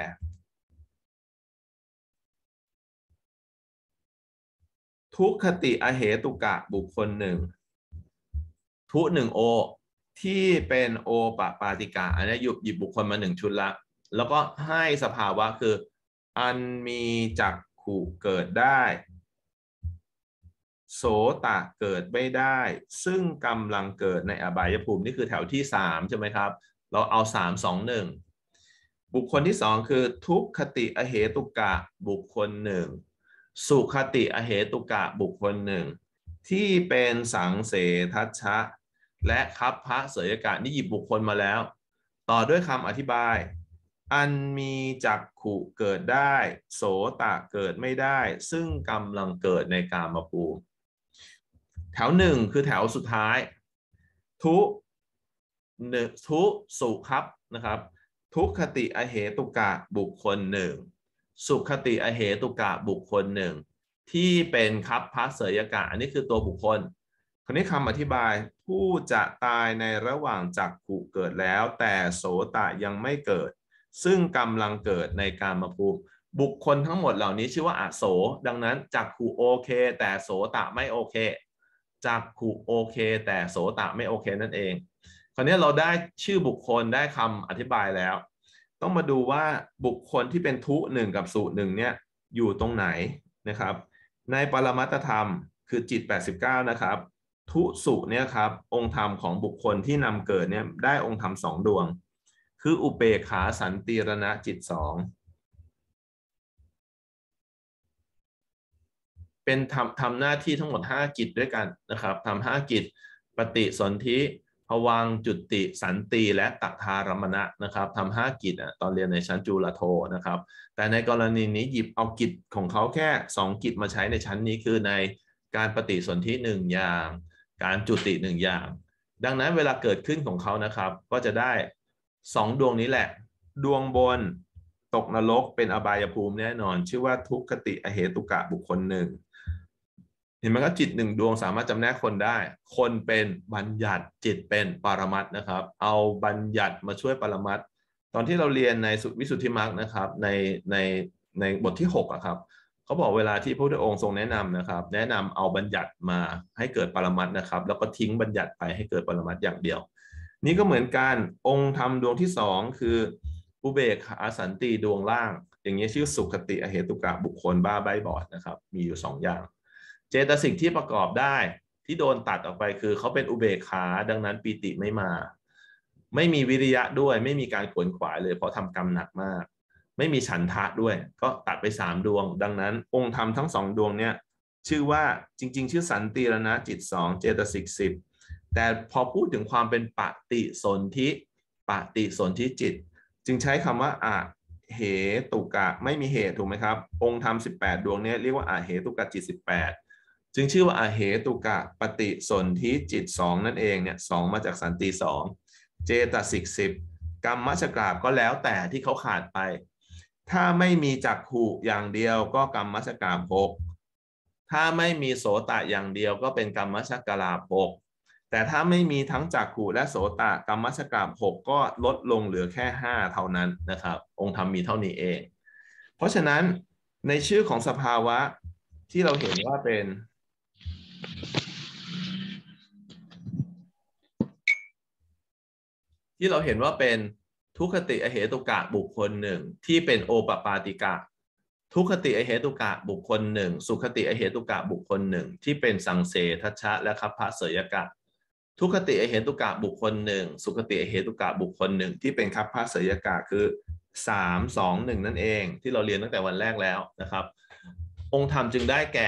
ทุกขติอเหตุกะบุคคลหนึ่งทุหนึ่งโอที่เป็นโอปปาติกาอันนี้หยิบหยิบบุคคลมาหนึ่งชุดละแล้วก็ให้สภาวะคืออันมีจักขุเกิดได้โสตะเกิดไม่ได้ซึ่งกำลังเกิดในอบายภูมินี่คือแถวที่สามใช่ไหมครับเราเอาสามสองหนึ่งบุคคลที่สองคือทุกขติอเหตุกะบุคคลหนึ่งสุขติอเหตุกะบุคคลหนึ่งที่เป็นสังเสทัชชะและคัพพะเสยกะนี่หยิบบุคคลมาแล้วต่อด้วยคำอธิบายอันมีจักขุเกิดได้โสตะเกิดไม่ได้ซึ่งกำลังเกิดในกามภูมิแถวหนึ่งคือแถวสุดท้ายทุหนึ่งทุสุครับนะครับทุกขติอเหตุกะบุคคลหนึ่งสุขติอเหตุกะบุคคลหนึ่งที่เป็นคัพพะเสยกะอันนี้คือตัวบุคคลคราวนี้คำอธิบายผู้จะตายในระหว่างจักขุเกิดแล้วแต่โสตะยังไม่เกิดซึ่งกำลังเกิดในกามภูมิบุคคลทั้งหมดเหล่านี้ชื่อว่าอโสดังนั้นจักขุโอเคแต่โสตะไม่โอเคจักขุโอเคแต่โสตะไม่โอเคนั่นเองคราวนี้เราได้ชื่อบุคคลได้คำอธิบายแล้วต้องมาดูว่าบุคคลที่เป็นทุหนึ่งกับสุหนึ่งเนี่ยอยู่ตรงไหนนะครับในปรมัตถธรรมคือจิตแปดสิบเก้านะครับทุสุเนี่ยครับองค์ธรรมของบุคคลที่นำเกิดเนี่ยได้องค์ธรรมสองดวงคืออุเบกขาสันติรณะจิตสองเป็นทำทำหน้าที่ทั้งหมดห้ากิจด้วยกันนะครับทำห้ากิจปฏิสนธิภวังค์จุติสันติและตัทธารมณะนะครับทำห้ากิจตอนเรียนในชั้นจุลโทนะครับแต่ในกรณีนี้หยิบเอากิจของเขาแค่สองกิจมาใช้ในชั้นนี้คือในการปฏิสนธิหนึ่งอย่างการจุติหนึ่งอย่างดังนั้นเวลาเกิดขึ้นของเขานะครับก็จะได้สองดวงนี้แหละดวงบนตกนรกเป็นอบายภูมิแน่นอนชื่อว่าทุกขติอเหตุกะบุคคลหนึ่งเห็นไหมครับจิตหนึ่งดวงสามารถจำแนกคนได้คนเป็นบัญญัติจิตเป็นปรมัตถ์นะครับเอาบัญญัติมาช่วยปรมัตถ์ตอนที่เราเรียนในวิสุทธิมรรคนะครับในในในบทที่หกอะครับเขาบอกเวลาที่พระพุทธองค์ทรงแนะนำนะครับแนะนำเอาบัญญัติมาให้เกิดปรมัตถ์นะครับแล้วก็ทิ้งบัญญัติไปให้เกิดปรมัตถ์อย่างเดียวนี่ก็เหมือนกันองค์ธรรมดวงที่สองคืออุเบกขาสันติดวงล่างอย่างนี้ชื่อสุขติอเหตุกะบุคคลบ้าใบบอดนะครับมีอยู่สองอย่างเจตสิกที่ประกอบได้ที่โดนตัดออกไปคือเขาเป็นอุเบกขาดังนั้นปีติไม่มาไม่มีวิริยะด้วยไม่มีการขวนขวายเลยเพราะทำกรรมหนักมากไม่มีฉันทะด้วยก็ตัดไปสามดวงดังนั้นองค์ธรรมทั้งสองดวงเนี้ยชื่อว่าจริงๆชื่อสันติรณะจิตสองเจตสิกสิบแต่พอพูดถึงความเป็นปฏิสนธิปฏิสนธิจิตจึงใช้คำว่าอะเหตุกะไม่มีเหตุถูกไหมครับองค์ธรรมสิบแปดดวงนี้เรียกว่าอะเหตุกะจิตสิบแปดจึงชื่อว่าอะเหตุกะปฏิสนธิจิตสองนั่นเองเนี่ยสองมาจากสันติสองเจตสิกสิบกรรมมัชกราบก็แล้วแต่ที่เขาขาดไปถ้าไม่มีจักขุอย่างเดียวก็กรรมมัชกราบหกถ้าไม่มีโสตะอย่างเดียวก็เป็นกรรมมัชกราบหกแต่ถ้าไม่มีทั้งจักขุและโสตะกรรมมัชกราบหกก็ลดลงเหลือแค่ห้าเท่านั้นนะครับองค์ธรรมมีเท่านี้เองเพราะฉะนั้นในชื่อของสภาวะที่เราเห็นว่าเป็นที่เราเห็นว่าเป็นทุกขติอเหตุกะบุคคลหนึ่งที่เป็นโอปปาติกะทุกขติอเหตุกะบุคคลหนึ่งสุขติอเหตุกะบุคคลหนึ่งที่เป็นสังเสทัชชะและคัพพะเสยกะทุกขติอเหตุกะบุคคลหนึ่งสุขติอเหตุกะบุคคลหนึ่งที่เป็นคัพพะเสยกะคือสาม สอง หนึ่งนั่นเองที่เราเรียนตั้งแต่วันแรกแล้วนะครับองค์ธรรมจึงได้แก่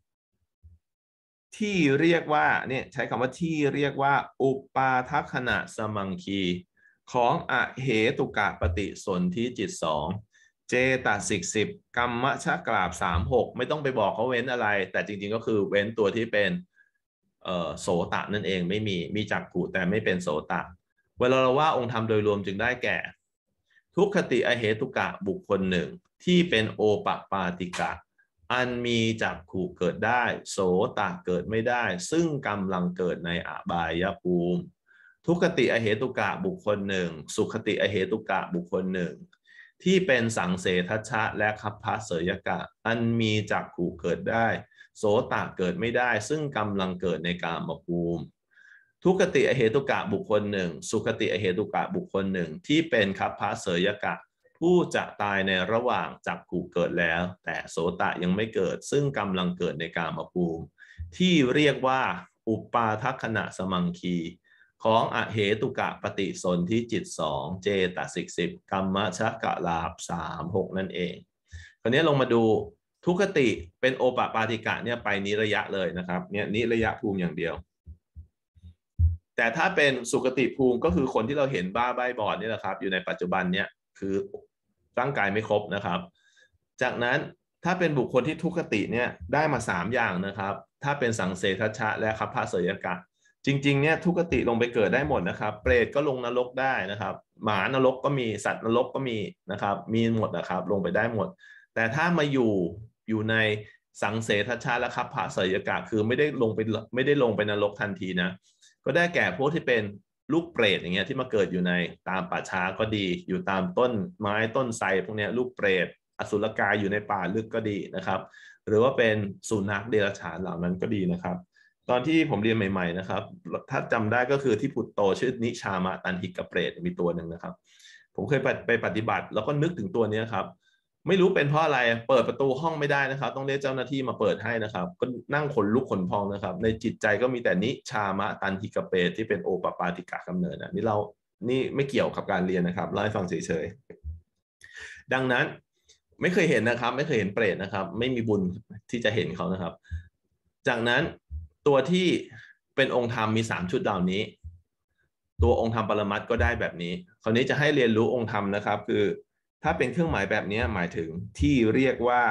ที่เรียกว่าเนี่ยใช้คำว่าที่เรียกว่าอุปาทัคขณะสมังคีของอเหตุกะปฏิสนธิจิตสองเจตสิกสิบกรรมชกราบสามหกไม่ต้องไปบอกเขาเว้นอะไรแต่จริงๆก็คือเว้นตัวที่เป็นเอ่อโสตะนั่นเองไม่มีมีจักขุแต่ไม่เป็นโสตะเวลาเราว่าองค์ธรรมโดยรวมจึงได้แก่ทุกขติอเหตุกะบุคคลหนึ่งที่เป็นโอปปาติกะอันมีจักขุเกิดได้โสตะเกิดไม่ได้ซึ่งกำลังเกิดในอบายภูมิทุกขติอเหตุกะบุคคลหนึ่งสุขติอเหตุกะบุคคลหนึ่งที่เป็นสังเสทัชชะและคัพพะเสยกะอันมีจักขุเกิดได้โสตะเกิดไม่ได้ซึ่งกำลังเกิดในกามภูมิทุกขติอเหตุกะบุคคลหนึ่งสุขติอเหตุกะบุคคลหนึ่งที่เป็นคัพพะเสยกะผู้จะตายในระหว่างจักขุเกิดแล้วแต่โสตะยังไม่เกิดซึ่งกำลังเกิดในกามภูมิที่เรียกว่าอุปาทัคขณะสมังคีของอเหตุกะปฏิสนธิจิตสองเจตสิกสิบกรรมชกลาภสามหกนั่นเองคราวนี้ลงมาดูทุกขติเป็นโอปปาติกะเนี่ยไปนิระยะเลยนะครับเนี่ยนิระยะภูมิอย่างเดียวแต่ถ้าเป็นสุขติภูมิก็คือคนที่เราเห็นบ้าใบบอดนี่แหละครับอยู่ในปัจจุบันเนี่ยคือร่างกายไม่ครบนะครับจากนั้นถ้าเป็นบุคคลที่ทุกขติเนี่ยได้มาสามอย่างนะครับถ้าเป็นสังเสทัชชะและคัพพะเสยกะจริงๆเนี่ยทุกขติลงไปเกิดได้หมดนะครับเปรตก็ลงนรกได้นะครับหมานรกก็มีสัตว์นรกก็มีนะครับมีหมดนะครับลงไปได้หมดแต่ถ้ามาอยู่อยู่ในสังเสทัชชะและคัพพะเสยกะคือไม่ได้ลงไปไม่ได้ลงไปนรกทันทีนะก็ได้แก่พวกที่เป็นลูกเปรตอย่างเงี้ยที่มาเกิดอยู่ในตามป่าช้าก็ดีอยู่ตามต้นไม้ต้นไทรพวกนี้ลูกเปรตอสุรกายอยู่ในป่าลึกก็ดีนะครับหรือว่าเป็นสุนัขเดรัจฉานเหล่านั้นก็ดีนะครับตอนที่ผมเรียนใหม่ๆนะครับถ้าจำได้ก็คือที่พุตโตชื่อนิชามะตันหิกะเปรตมีตัวหนึ่งนะครับผมเคยไปปฏิบัติแล้วก็นึกถึงตัวนี้ครับไม่รู้เป็นเพราะอะไรเปิดประตูห้องไม่ได้นะครับต้องเรียกเจ้าหน้าที่มาเปิดให้นะครับก็นั่งขนลุกขนพองนะครับในจิตใจก็มีแต่นิชามะตันหิกะเปรตที่เป็นโอปปาติกะกำเนิดนะนี่เรานี่ไม่เกี่ยวกับการเรียนนะครับเล่าให้ฟังเฉยๆดังนั้นไม่เคยเห็นนะครับไม่เคยเห็นเปรตนะครับไม่มีบุญที่จะเห็นเขานะครับจากนั้นตัวที่เป็นองค์ธรรมมีสามชุดเหล่านี้ตัวองค์ธรรมปรมัตถ์ก็ได้แบบนี้คราวนี้จะให้เรียนรู้องค์ธรรมนะครับคือถ้าเป็นเครื่องหมายแบบนี้หมายถึงที่เรียกว่า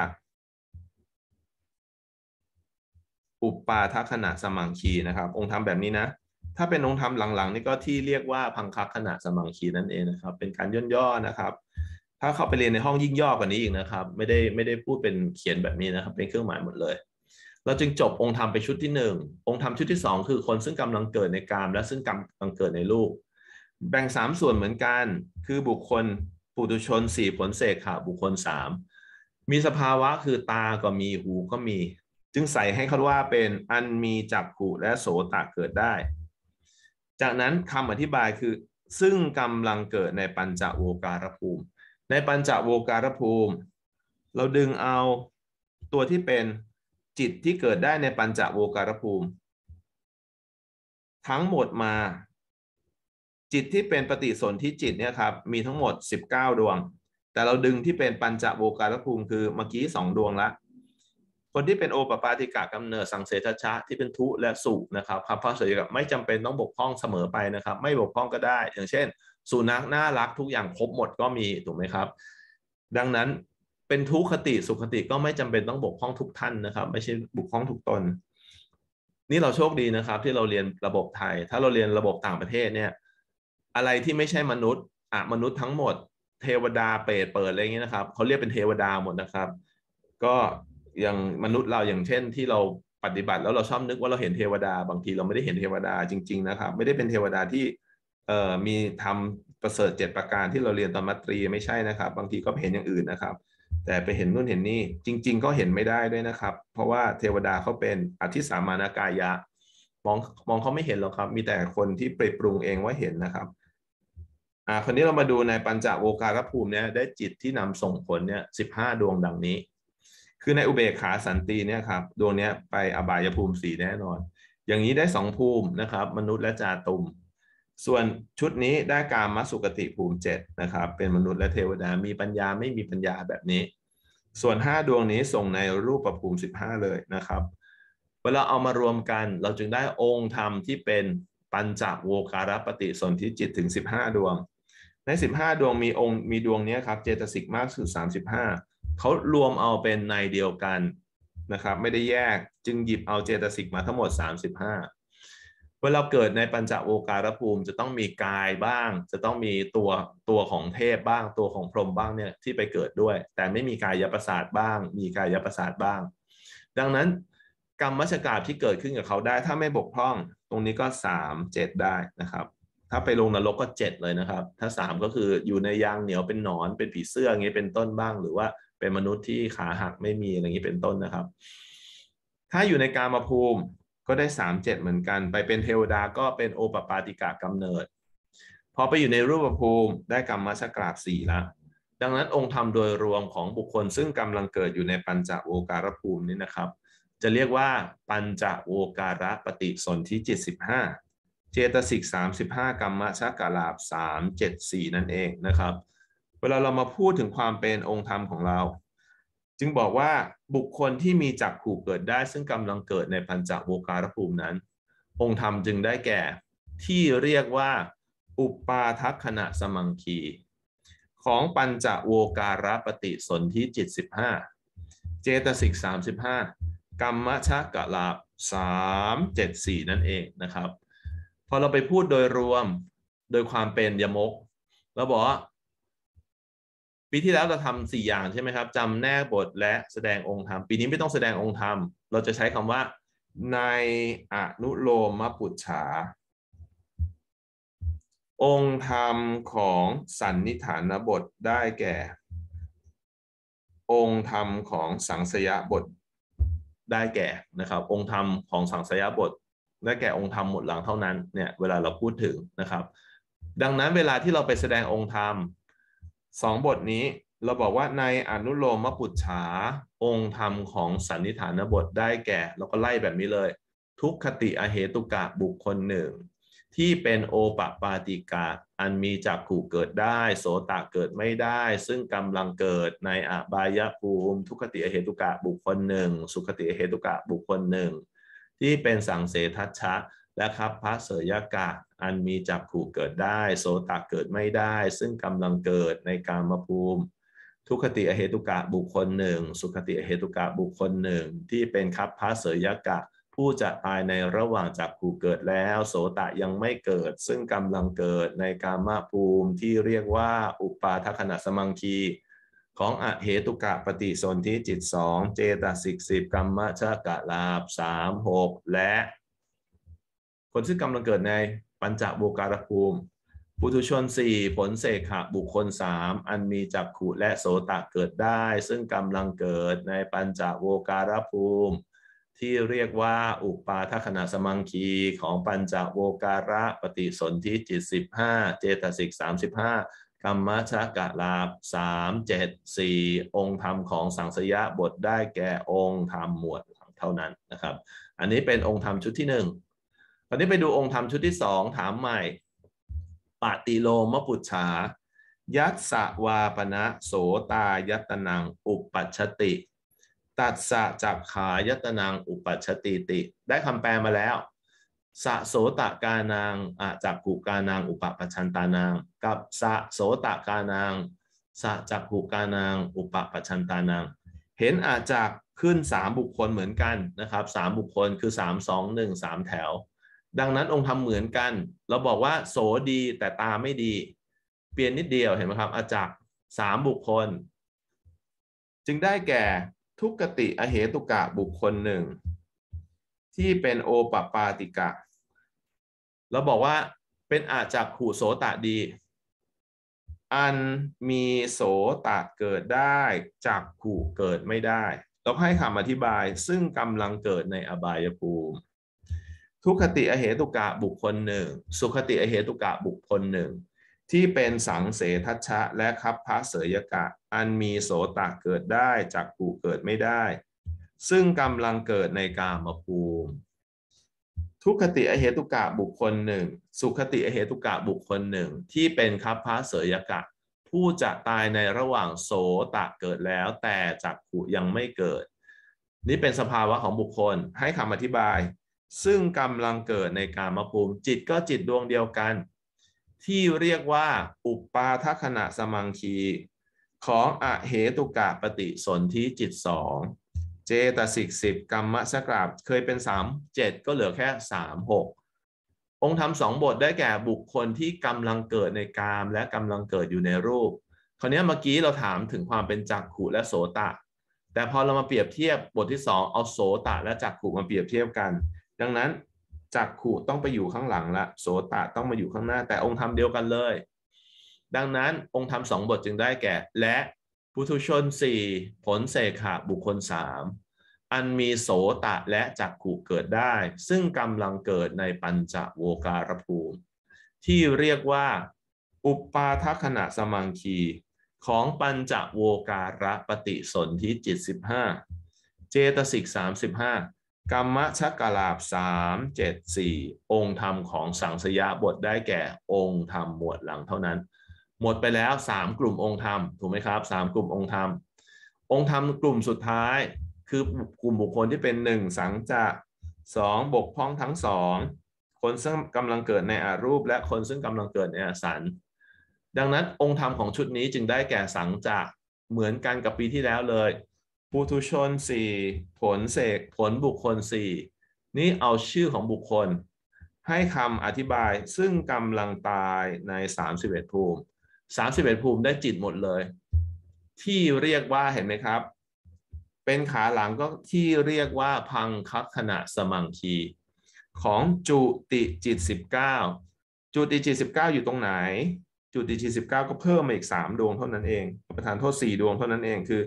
อุปปาทขณะสมังคีนะครับองค์ธรรมแบบนี้นะถ้าเป็นองค์ธรรมหลังๆนี่ก็ที่เรียกว่าพังคัขณะสมังคีนั่นเองนะครับเป็นการย่อๆนะครับถ้าเข้าไปเรียนในห้องยิ่งย่อกว่านี้อีกนะครับไม่ได้ไม่ได้พูดเป็นเขียนแบบนี้นะครับเป็นเครื่องหมายหมดเลยเราจึงจบองค์ธรรมไปชุดที่หนึ่งองค์ธรรมชุดที่สองคือคนซึ่งกำลังเกิดในกามและซึ่งกำลังเกิดในรูปแบ่งสามส่วนเหมือนกันคือบุคคลปุถุชนสี่ผลเสกขาบุคคลสามมีสภาวะคือตาก็มีหูก็มีจึงใส่ให้เขาว่าเป็นอันมีจักขุและโสตเกิดได้จากนั้นคำอธิบายคือซึ่งกำลังเกิดในปัญจโวการภูมิในปัญจโวการภูมิเราดึงเอาตัวที่เป็นจิตที่เกิดได้ในปัญจโวการภูมิทั้งหมดมาจิตที่เป็นปฏิสนธิจิตเนี่ยครับมีทั้งหมดสิบเก้าดวงแต่เราดึงที่เป็นปัญจโวการภูมิคือเมื่อกี้สองดวงละคนที่เป็นโอปปาติกะกำเนิดสังเสทชะที่เป็นทุและสุนะครับคำพระเสด็จไม่จำเป็นต้องบกพร่องเสมอไปนะครับไม่บกพร่องก็ได้อย่างเช่นสุนัขน่ารักทุกอย่างครบหมดก็มีถูกไหมครับดังนั้นเป็นทุคติสุขติก็ไม่จำเป็นต้องบกพร่องทุกท่านนะครับไม่ใช่บกพร่องทุกตนนี่เราโชคดีนะครับที่เราเรียนระบบไทยถ้าเราเรียนระบบต่างประเทศเนี่ยอะไรที่ไม่ใช่มนุษย์อ่ะมนุษย์ทั้งหมดเทวดาเปรตเปิดอะไรอย่างเงี้ยนะครับเขาเรียกเป็นเทวดาหมดนะครับก็อย่างมนุษย์เราอย่างเช่นที่เราปฏิบัติแล้วเราชอบนึกว่าเราเห็นเทวดาบางทีเราไม่ได้เห็นเทวดาจริงๆนะครับไม่ได้เป็นเทวดาที่เอ่อมีทำประเสริฐเจ็ดประการที่เราเรียนตอนมัตรีไม่ใช่นะครับบางทีก็เห็นอย่างอื่นนะครับแต่ไปเห็นนู่นเห็นนี่จริงๆก็เห็นไม่ได้ด้วยนะครับเพราะว่าเทวดาเขาเป็นอธิสามานกายะมองมองเขาไม่เห็นหรอกครับมีแต่คนที่ไปปรุงเองว่าเห็นนะครับอ่าคนนี้เรามาดูในปัญจโวการภูมิเนี่ยได้จิตที่นำส่งผลเนี่ยสิบห้าดวงดังนี้คือในอุเบกขาสันติเนี่ยครับดวงนี้ไปอบายภูมิสี่แน่นอนอย่างนี้ได้สองภูมินะครับมนุษย์และจาตุมส่วนชุดนี้ได้กามสุกติภูมิเจ็ดนะครับเป็นมนุษย์และเทวดามีปัญญาไม่มีปัญญาแบบนี้ส่วนห้าดวงนี้ส่งในรูปภูมิสิบห้าเลยนะครับเวลาเอามารวมกันเราจึงได้องค์ธรรมที่เป็นปัญจโวการปฏิสนธิจิตถึงสิบห้าดวงในสิบห้าดวงมีองค์มีดวงนี้ครับเจตสิกมากสุดสามสิบห้าเขารวมเอาเป็นในเดียวกันนะครับไม่ได้แยกจึงหยิบเอาเจตสิกมาทั้งหมดสามสิบห้าเวลาเกิดในปัญจโวการภูมิจะต้องมีกายบ้างจะต้องมีตัวตัวของเทพบ้างตัวของพรหมบ้างเนี่ยที่ไปเกิดด้วยแต่ไม่มีกายประสาทบ้างมีกายประสาทบ้างดังนั้นกรรมมัชกาบที่เกิดขึ้นกับเขาได้ถ้าไม่บกพร่องตรงนี้ก็สาม เจ็ดได้นะครับถ้าไปลงนรกก็เจ็ดเลยนะครับถ้าสามก็คืออยู่ในยางเหนียวเป็นหนอนเป็นผีเสื้ออย่างนี้เป็นต้นบ้างหรือว่าเป็นมนุษย์ที่ขาหักไม่มีอะไรอย่างนี้เป็นต้นนะครับถ้าอยู่ในกามภูมิก็ได้สาม เจ็ดเหมือนกันไปเป็นเทวดาก็เป็นโอปปาติกะกำเนิดพอไปอยู่ในรูปภูมิได้กรรมมัชกราบสี่แล้วดังนั้นองค์ธรรมโดยรวมของบุคคลซึ่งกำลังเกิดอยู่ในปัญจโวการภูมินี้นะครับจะเรียกว่าปัญจโวการปฏิสนธิจิตสิบห้าเจตสิกสามสิบห้ากรรมชกราบสาม เจ็ด สี่นั่นเองนะครับเวลาเรามาพูดถึงความเป็นองค์ธรรมของเราจึงบอกว่าบุคคลที่มีจักขู่เกิดได้ซึ่งกำลังเกิดในปัญจโวการภูมินั้นองค์ธรรมจึงได้แก่ที่เรียกว่าอุปปาทัคขณะสมังคีของปัญจโวการปฏิสนธิจิตสิบห้าเจตสิกสามสิบห้ากรรมชกราบสาม เจ็ด สี่นั่นเองนะครับพอเราไปพูดโดยรวมโดยความเป็นยมกเราบอกว่าปีที่แล้วเราทำสี่อย่างใช่ไหมครับจำแนกบทและแสดงองค์ธรรมปีนี้ไม่ต้องแสดงองค์ธรรมเราจะใช้คำว่าในอนุโลมปุจฉาองค์ธรรมของสันนิฐานบทได้แก่องค์ธรรมของสังสยบทได้แก่นะครับองค์ธรรมของสังสยบทได้แก่องค์ธรรมหมวดหลังเท่านั้นเนี่ยเวลาเราพูดถึงนะครับดังนั้นเวลาที่เราไปแสดงองค์ธรรมสองบทนี้เราบอกว่าในอนุโลมปุจฉาองค์ธรรมของสันนิฐานบทได้แก่เราก็ไล่แบบนี้เลยทุกขติอเหตุกะบุคคลหนึ่งที่เป็นโอปปาติกะอันมีจักขู่เกิดได้โสตเกิดไม่ได้ซึ่งกำลังเกิดในอบายภูมิทุกขติอเหตุกะบุคคลหนึ่งสุขติอเหตุกะบุคคลหนึ่งที่เป็นสังเสทัชชะและคัพพะเสยกะอันมีจักขู่เกิดได้โสตเกิดไม่ได้ซึ่งกำลังเกิดในกามภูมิทุกขติอเหตุกะบุคคลหนึ่งสุขติอเหตุกะบุคคลหนึ่งที่เป็นคัพพะเสยกะผู้จะตายในระหว่างจักขู่เกิดแล้วโสตยังไม่เกิดซึ่งกำลังเกิดในกามภูมิที่เรียกว่าอุปาทขณะสมังคีของอเหตุกะปฏิสนธิจิตสองเจตสิกสิบกัมมะชกะลาภสามหกและคนซึ่งกำลังเกิดในปัญจโวการภูมิปุถุชนสี่ผลเสขะบุคคลสามอันมีจักขุและโสตเกิดได้ซึ่งกำลังเกิดในปัญจโวการภูมิที่เรียกว่าอุปาทขณะสมังคีของปัญจโวการะปฏิสนธิจิตสิบห้าเจตสิกสามสิบห้ากัมมชกะลาภสามเจ็ดสี่องค์ธรรมของสังสยบทได้แก่องค์ธรรมหมวดเท่านั้นนะครับอันนี้เป็นองค์ธรรมชุดที่หนึ่งตอนนี้ไปดูองค์ธรรมชุดที่สองถามใหม่ปฏิโลมปุจฉายัสสะวาปนะโสตายตนังอุปัชชติตัสสะจักขายตนังอุปัชชติติได้คำแปลมาแล้วสะโสตกานังอะจักขุกานังอุปปัชชันตานังกับสะโสตกานังสะจักขุกานังอุปปัชชันตานังเห็นอาจักขึ้นสามบุคคลเหมือนกันนะครับสามบุคคลคือสาม สอง หนึ่ง สามแถวดังนั้นองค์ธรรมเหมือนกันเราบอกว่าโสดีแต่ตาไม่ดีเปลี่ยนนิดเดียวเห็นไหมครับอาจักสามบุคคลจึงได้แก่ทุกขติอเหตุกะบุคคลหนึ่งที่เป็นโอปปาติกะเราบอกว่าเป็นอาจักขุโสตดีอันมีโสตเกิดได้จักขุเกิดไม่ได้เราให้คำอธิบายซึ่งกำลังเกิดในอบายภูมิทุกขติอเหตุกะบุคคลหนึ่งสุขติอเหตุกะบุคคลหนึ่งที่เป็นสังเสทัชชะและคัพพะเสยกะอันมีโสตเกิดได้จักขุเกิดไม่ได้ซึ่งกำลังเกิดในกามภูมิทุกขติอเหตุกะบุคคลหนึ่งสุขติอเหตุกะบุคคลหนึ่งที่เป็นคัพพะเสยกะผู้จะตายในระหว่างโสตเกิดแล้วแต่จักขุยังไม่เกิดนี่เป็นสภาวะของบุคคลให้คำอธิบายซึ่งกำลังเกิดในกามภูมิจิตก็จิตดวงเดียวกันที่เรียกว่าอุปาทขณะสมังคีของอเหตุกะปฏิสนธิจิตสองเจตสิกสิบกัมมชกราบเคยเป็นสามเจ็ดก็เหลือแค่สามหกองค์ธรรมสองบทได้แก่บุคคลที่กำลังเกิดในกามและกำลังเกิดอยู่ในรูปคราวนี้เมื่อกี้เราถามถึงความเป็นจักขุและโสตแต่พอเรามาเปรียบเทียบบทที่สองเอาโสตและจักขุมาเปรียบเทียบกันดังนั้นจักขุต้องไปอยู่ข้างหลังละโสตต้องมาอยู่ข้างหน้าแต่องค์ธรรมเดียวกันเลยดังนั้นองค์ธรรมสองบทจึงได้แก่และปุถุชนสี่ผลเสขะบุคคลสามอันมีโสตและจักขุเกิดได้ซึ่งกำลังเกิดในปัญจโวการภูมิที่เรียกว่าอุปาทขณะสมังคีของปัญจโวการะปฏิสนธิจิตสิบห้าเจตสิกสามสิบห้ากัมมชกลาภสามเจ็ดสี่องค์ธรรมของสังสยบทได้แก่องค์ธรรมหมวดหลังเท่านั้นหมดไปแล้วสามกลุ่มองค์ธรรมถูกไหมครับสามกลุ่มองค์ธรรมองค์ธรรมกลุ่มสุดท้ายคือกลุ่มบุคคลที่เป็นหนึ่งสังจะสองบกพร่องทั้งสองคนซึ่งกำลังเกิดในอรูปและคนซึ่งกำลังเกิดในอสันดังนั้นองค์ธรรมของชุดนี้จึงได้แก่สังจะเหมือนกันกับปีที่แล้วเลยปุถุชนสี่ผลเสกผลบุคคลสี่นี่เอาชื่อของบุคคลให้คำอธิบายซึ่งกำลังตายในสามสิบเอ็ดภูมิสามสิบเอ็ดภูมิได้จิตหมดเลยที่เรียกว่าเห็นไหมครับเป็นขาหลังก็ที่เรียกว่าพังคัคขณะสมังคีของจุติจิตสิบเก้าจุติจิตสิบเก้าอยู่ตรงไหนจุติจิตสิบเก้าก็เพิ่มมาอีกสามดวงเท่านั้นเองประทานโทษสี่ดวงเท่านั้นเองคือ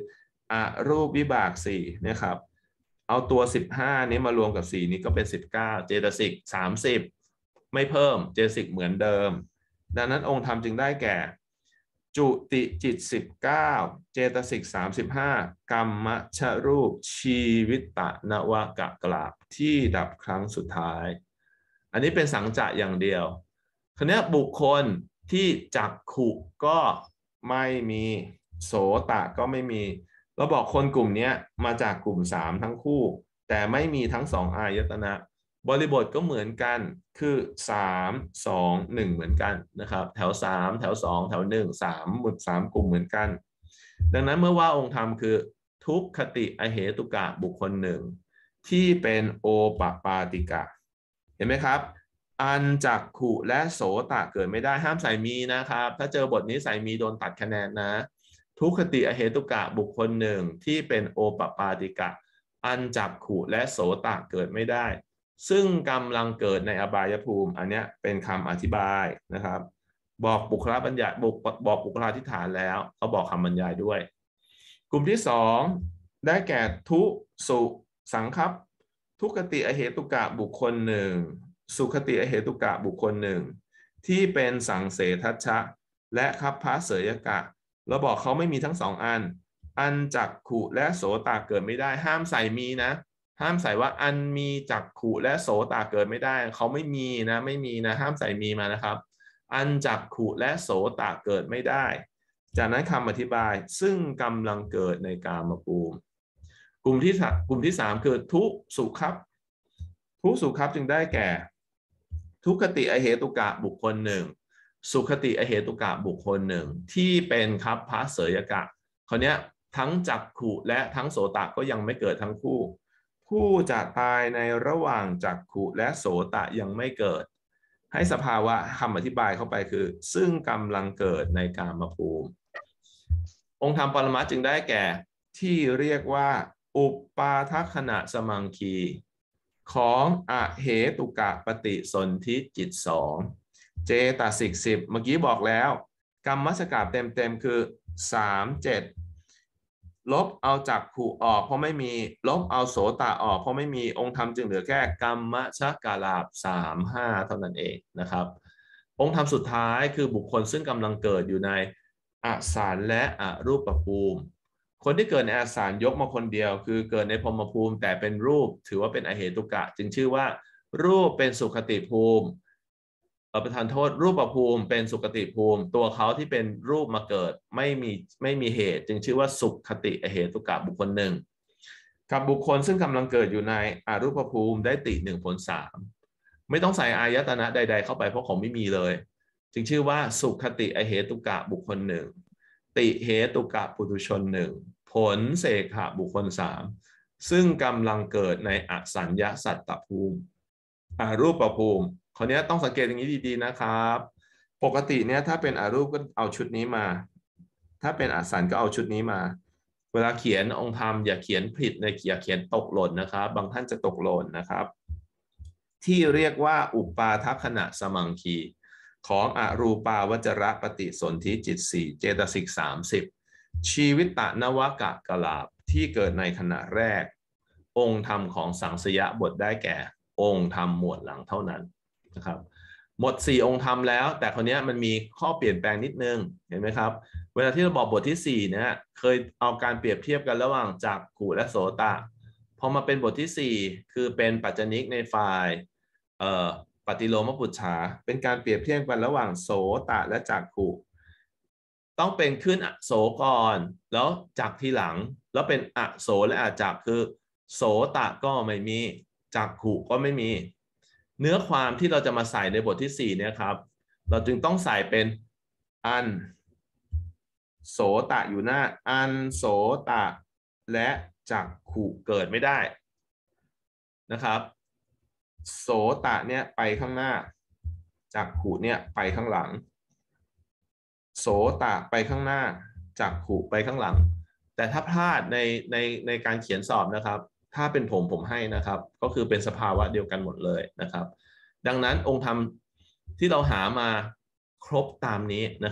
อรูปวิบากสี่เนี่ยครับเอาตัวสิบห้านี้มารวมกับสี่นี้ก็เป็นสิบเก้าเจตสิกสามสิบไม่เพิ่มเจตสิกเหมือนเดิมดังนั้นองค์ธรรมจึงได้แก่จุติจิตสิบเก้าเจตสิกสามสิบห้ากรรมชรูปชีวิตตนวกะกลาบที่ดับครั้งสุดท้ายอันนี้เป็นสังจะอย่างเดียวคราวนี้บุคคลที่จักขุก็ไม่มีโสตะก็ไม่มีเราบอกคนกลุ่มนี้มาจากกลุ่มสามทั้งคู่แต่ไม่มีทั้งสองอายตนะบริบทก็เหมือนกันคือสาม สอง หนึ่งเหมือนกันนะครับแถวสามแถวสองแถวหนึ่ง สามหมดสามกลุ่มเหมือนกันดังนั้นเมื่อว่าองค์ธรรมคือทุกขติอเหตุกะบุคคลหนึ่งที่เป็นโอปปาติกะเห็นไหมครับอันจักขุและโสตะเกิดไม่ได้ห้ามใส่มีนะครับถ้าเจอบทนี้ใส่มีโดนตัดคะแนนนะทุกขติอเหตุกะบุคคลหนึ่งที่เป็นโอปปาติกะอันจักขุและโสตะเกิดไม่ได้ซึ่งกำลังเกิดในอบายภูมิอันนี้เป็นคำอธิบายนะครับบอกบุคลบัญญัติบอกบอกบุคลาธิฐานแล้วเขาบอกคำบรรยายด้วยกลุ่มที่สองได้แก่ทุสุสังคับทุกขติอเหตุกะบุคคลหนึ่งสุขติอเหตุกะบุคคลหนึ่งที่เป็นสังเสทัชชะและคัพพะเสยกะเราบอกเขาไม่มีทั้งสองอันอันจักขุและโสตะเกิดไม่ได้ห้ามใส่มีนะห้ามใส่ว่าอันมีจักขุและโสตะเกิดไม่ได้เขาไม่มีนะไม่มีนะห้ามใส่มีมานะครับอันจักขุและโสตะเกิดไม่ได้จากนั้นคำอธิบายซึ่งกำลังเกิดในกามภูมิกลุ่มที่กลุ่มที่สามคือทุสุขับทุสุขับจึงได้แก่ทุกขติอเหตุกะบุคคลหนึ่งสุขติอเหตุกะบุคคลหนึ่งที่เป็นคัพพะเสยกะคราวนี้ทั้งจักขุและทั้งโสตะก็ยังไม่เกิดทั้งคู่ผู้จะตายในระหว่างจักขุและโสตะยังไม่เกิดให้สภาวะคำอธิบายเข้าไปคือซึ่งกำลังเกิดในกามภูมิองค์ธรรมปรมัตถ์จึงได้แก่ที่เรียกว่าอุปปาทัคขณะสมังคีของอเหตุกะปฏิสนธิจิตสองเจตสิกสิบเมื่อกี้บอกแล้วกรรมมัชกะเต็มๆคือสาม เจ็ดลบเอาจักขุออกเพราะไม่มีลบเอาโสตะออกเพราะไม่มีองค์ธรรมจึงเหลือแค่กรรมชกาลาภสาม ห้าเท่านั้นเองนะครับองค์ธรรมสุดท้ายคือบุคคลซึ่งกำลังเกิดอยู่ในอสารและอรูปภูมิคนที่เกิดในอสารยกมาคนเดียวคือเกิดในพรหมภูมิแต่เป็นรูปถือว่าเป็นอเหตุกะจึงชื่อว่ารูปเป็นสุขติภูมิประทานโทษรูปภูมิเป็นสุขติภูมิตัวเขาที่เป็นรูปมาเกิดไม่มีไม่มีเหตุจึงชื่อว่าสุขติอเหตุกะบุคคลหนึ่งกับบุคคลซึ่งกำลังเกิดอยู่ในอรูปภูมิได้ติหนึ่งผลสามไม่ต้องใส่อายตนะใดๆเข้าไปเพราะของไม่มีเลยจึงชื่อว่าสุขติอเหตุกะบุคคลหนึ่งติเหตุกะปุถุชนหนึ่งผลเสขะบุคคลสามซึ่งกำลังเกิดในอสัญญาสัตตภูมิอรูปภูมิคราวนี้ต้องสังเกตอย่างนี้ดีๆนะครับปกติเนี่ยถ้าเป็นอรูปก็เอาชุดนี้มาถ้าเป็นอสัญก็เอาชุดนี้มาเวลาเขียนองค์ธรรมอย่าเขียนผิดในอย่าเขียนตกหล่นนะครับบางท่านจะตกหล่นนะครับที่เรียกว่าอุปปาทัคขณะสมังคีของอรูปาวจรปฏิสนธิจิตสี่เจตสิกสามสิบชีวิตตนวกะกลาภที่เกิดในขณะแรกองค์ธรรมของสังสยบทได้แก่องค์ธรรมหมวดหลังเท่านั้นนะครับหมดสี่องค์ธรรมแล้วแต่คนนี้มันมีข้อเปลี่ยนแปลงนิดนึงเห็นไหมครับเวลาที่เราบอกบทที่สี่เนี่ยเคยเอาการเปรียบเทียบกันระหว่างจักขุและโสตะพอมาเป็นบทที่สี่คือเป็นปัจจนิกในฝ่ายเอ่อปฏิโลมปุจฉาเป็นการเปรียบเทียบกันระหว่างโสตะและจักขุต้องเป็นขึ้นอโสก่อนแล้วจักทีหลังแล้วเป็นอโสและอจักคือโสตะก็ไม่มีจักขุก็ไม่มีเนื้อความที่เราจะมาใส่ในบทที่สี่เนี่ยครับเราจึงต้องใส่เป็นอันโสตะอยู่หน้าอันโสตะและจักขุเกิดไม่ได้นะครับโสตะเนี่ยไปข้างหน้าจักขุเนี่ยไปข้างหลังโสตะไปข้างหน้าจักขุไปข้างหลังแต่ถ้าพลาดในในในการเขียนสอบนะครับถ้าเป็นผมผมให้นะครับก็คือเป็นสภาวะเดียวกันหมดเลยนะครับดังนั้นองค์ธรรมที่เราหามาครบตามนี้นะครับ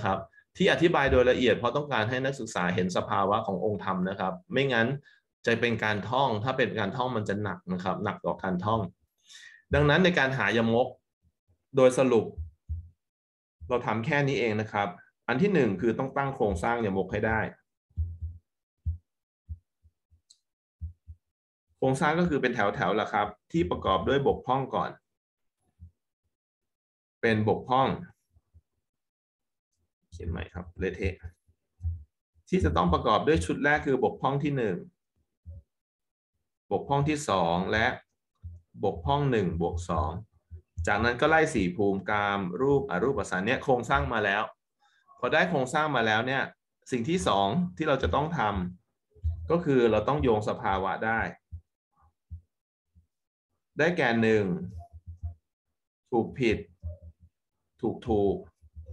ที่อธิบายโดยละเอียดเพราะต้องการให้นักศึกษาเห็นสภาวะขององค์ธรรมนะครับไม่งั้นจะเป็นการท่องถ้าเป็นการท่องมันจะหนักนะครับหนักกว่าการท่องดังนั้นในการหายมกโดยสรุปเราทำแค่นี้เองนะครับอันที่หนึ่งคือต้องตั้งโครงสร้างยมกให้ได้โครงสร้างก็คือเป็นแถวๆแหละครับที่ประกอบด้วยบกพร่องก่อนเป็นบกพร่องเขียนใหม่ครับเละเทะที่จะต้องประกอบด้วยชุดแรกคือบกพร่องที่หนึ่งบกพร่องที่สองและบกพร่องหนึ่งบวกสองจากนั้นก็ไล่สี่ภูมิกามรูปอรูปประสานเนี่ยโครงสร้างมาแล้วพอได้โครงสร้างมาแล้วเนี่ยสิ่งที่สองที่เราจะต้องทำก็คือเราต้องโยงสภาวะได้ได้แก่หนึ่งถูกผิดถูกถูก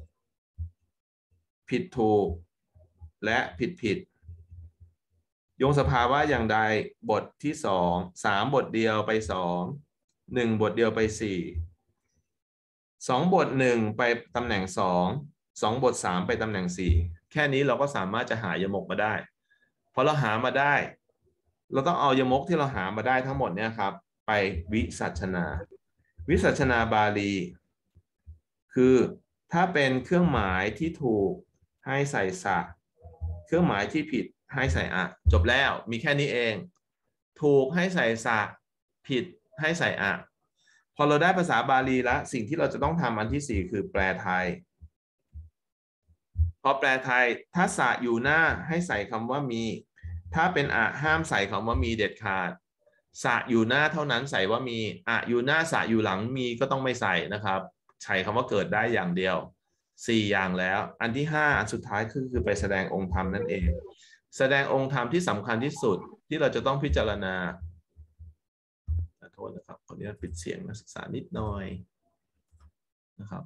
ผิดถูกและผิดผิดโยงสภาวะอย่างใดบทที่สองสามบทเดียวไปสองหนึ่งบทเดียวไปสี่สองบทหนึ่งไปตำแหน่งสองสองบทสามไปตำแหน่งสี่แค่นี้เราก็สามารถจะหายมกมาได้พอเราหามาได้เราต้องเอายมกที่เราหามาได้ทั้งหมดเนี่ยครับไปวิสัชนาวิสัชนาบาลีคือถ้าเป็นเครื่องหมายที่ถูกให้ใส่สระเครื่องหมายที่ผิดให้ใส่อะจบแล้วมีแค่นี้เองถูกให้ใส่สระผิดให้ใส่อะพอเราได้ภาษาบาลีแล้วสิ่งที่เราจะต้องทำอันที่สี่คือแปลไทยพอแปลไทยถ้าสระอยู่หน้าให้ใส่คำว่ามีถ้าเป็นอะห้ามใส่คำว่ามีเด็ดขาดสระอยู่หน้าเท่านั้นใส่ว่ามีอะอยู่หน้าสระอยู่หลังมีก็ต้องไม่ใส่นะครับใช้คำว่าเกิดได้อย่างเดียวสี่อย่างแล้วอันที่ห้าอันสุดท้ายคือคือไปแสดงองค์ธรรมนั่นเองแสดงองค์ธรรมที่สำคัญที่สุดที่เราจะต้องพิจารณาขอโทษนะครับขออนุญาตปิดเสียงนักศึกษานิดหน่อยนะครับ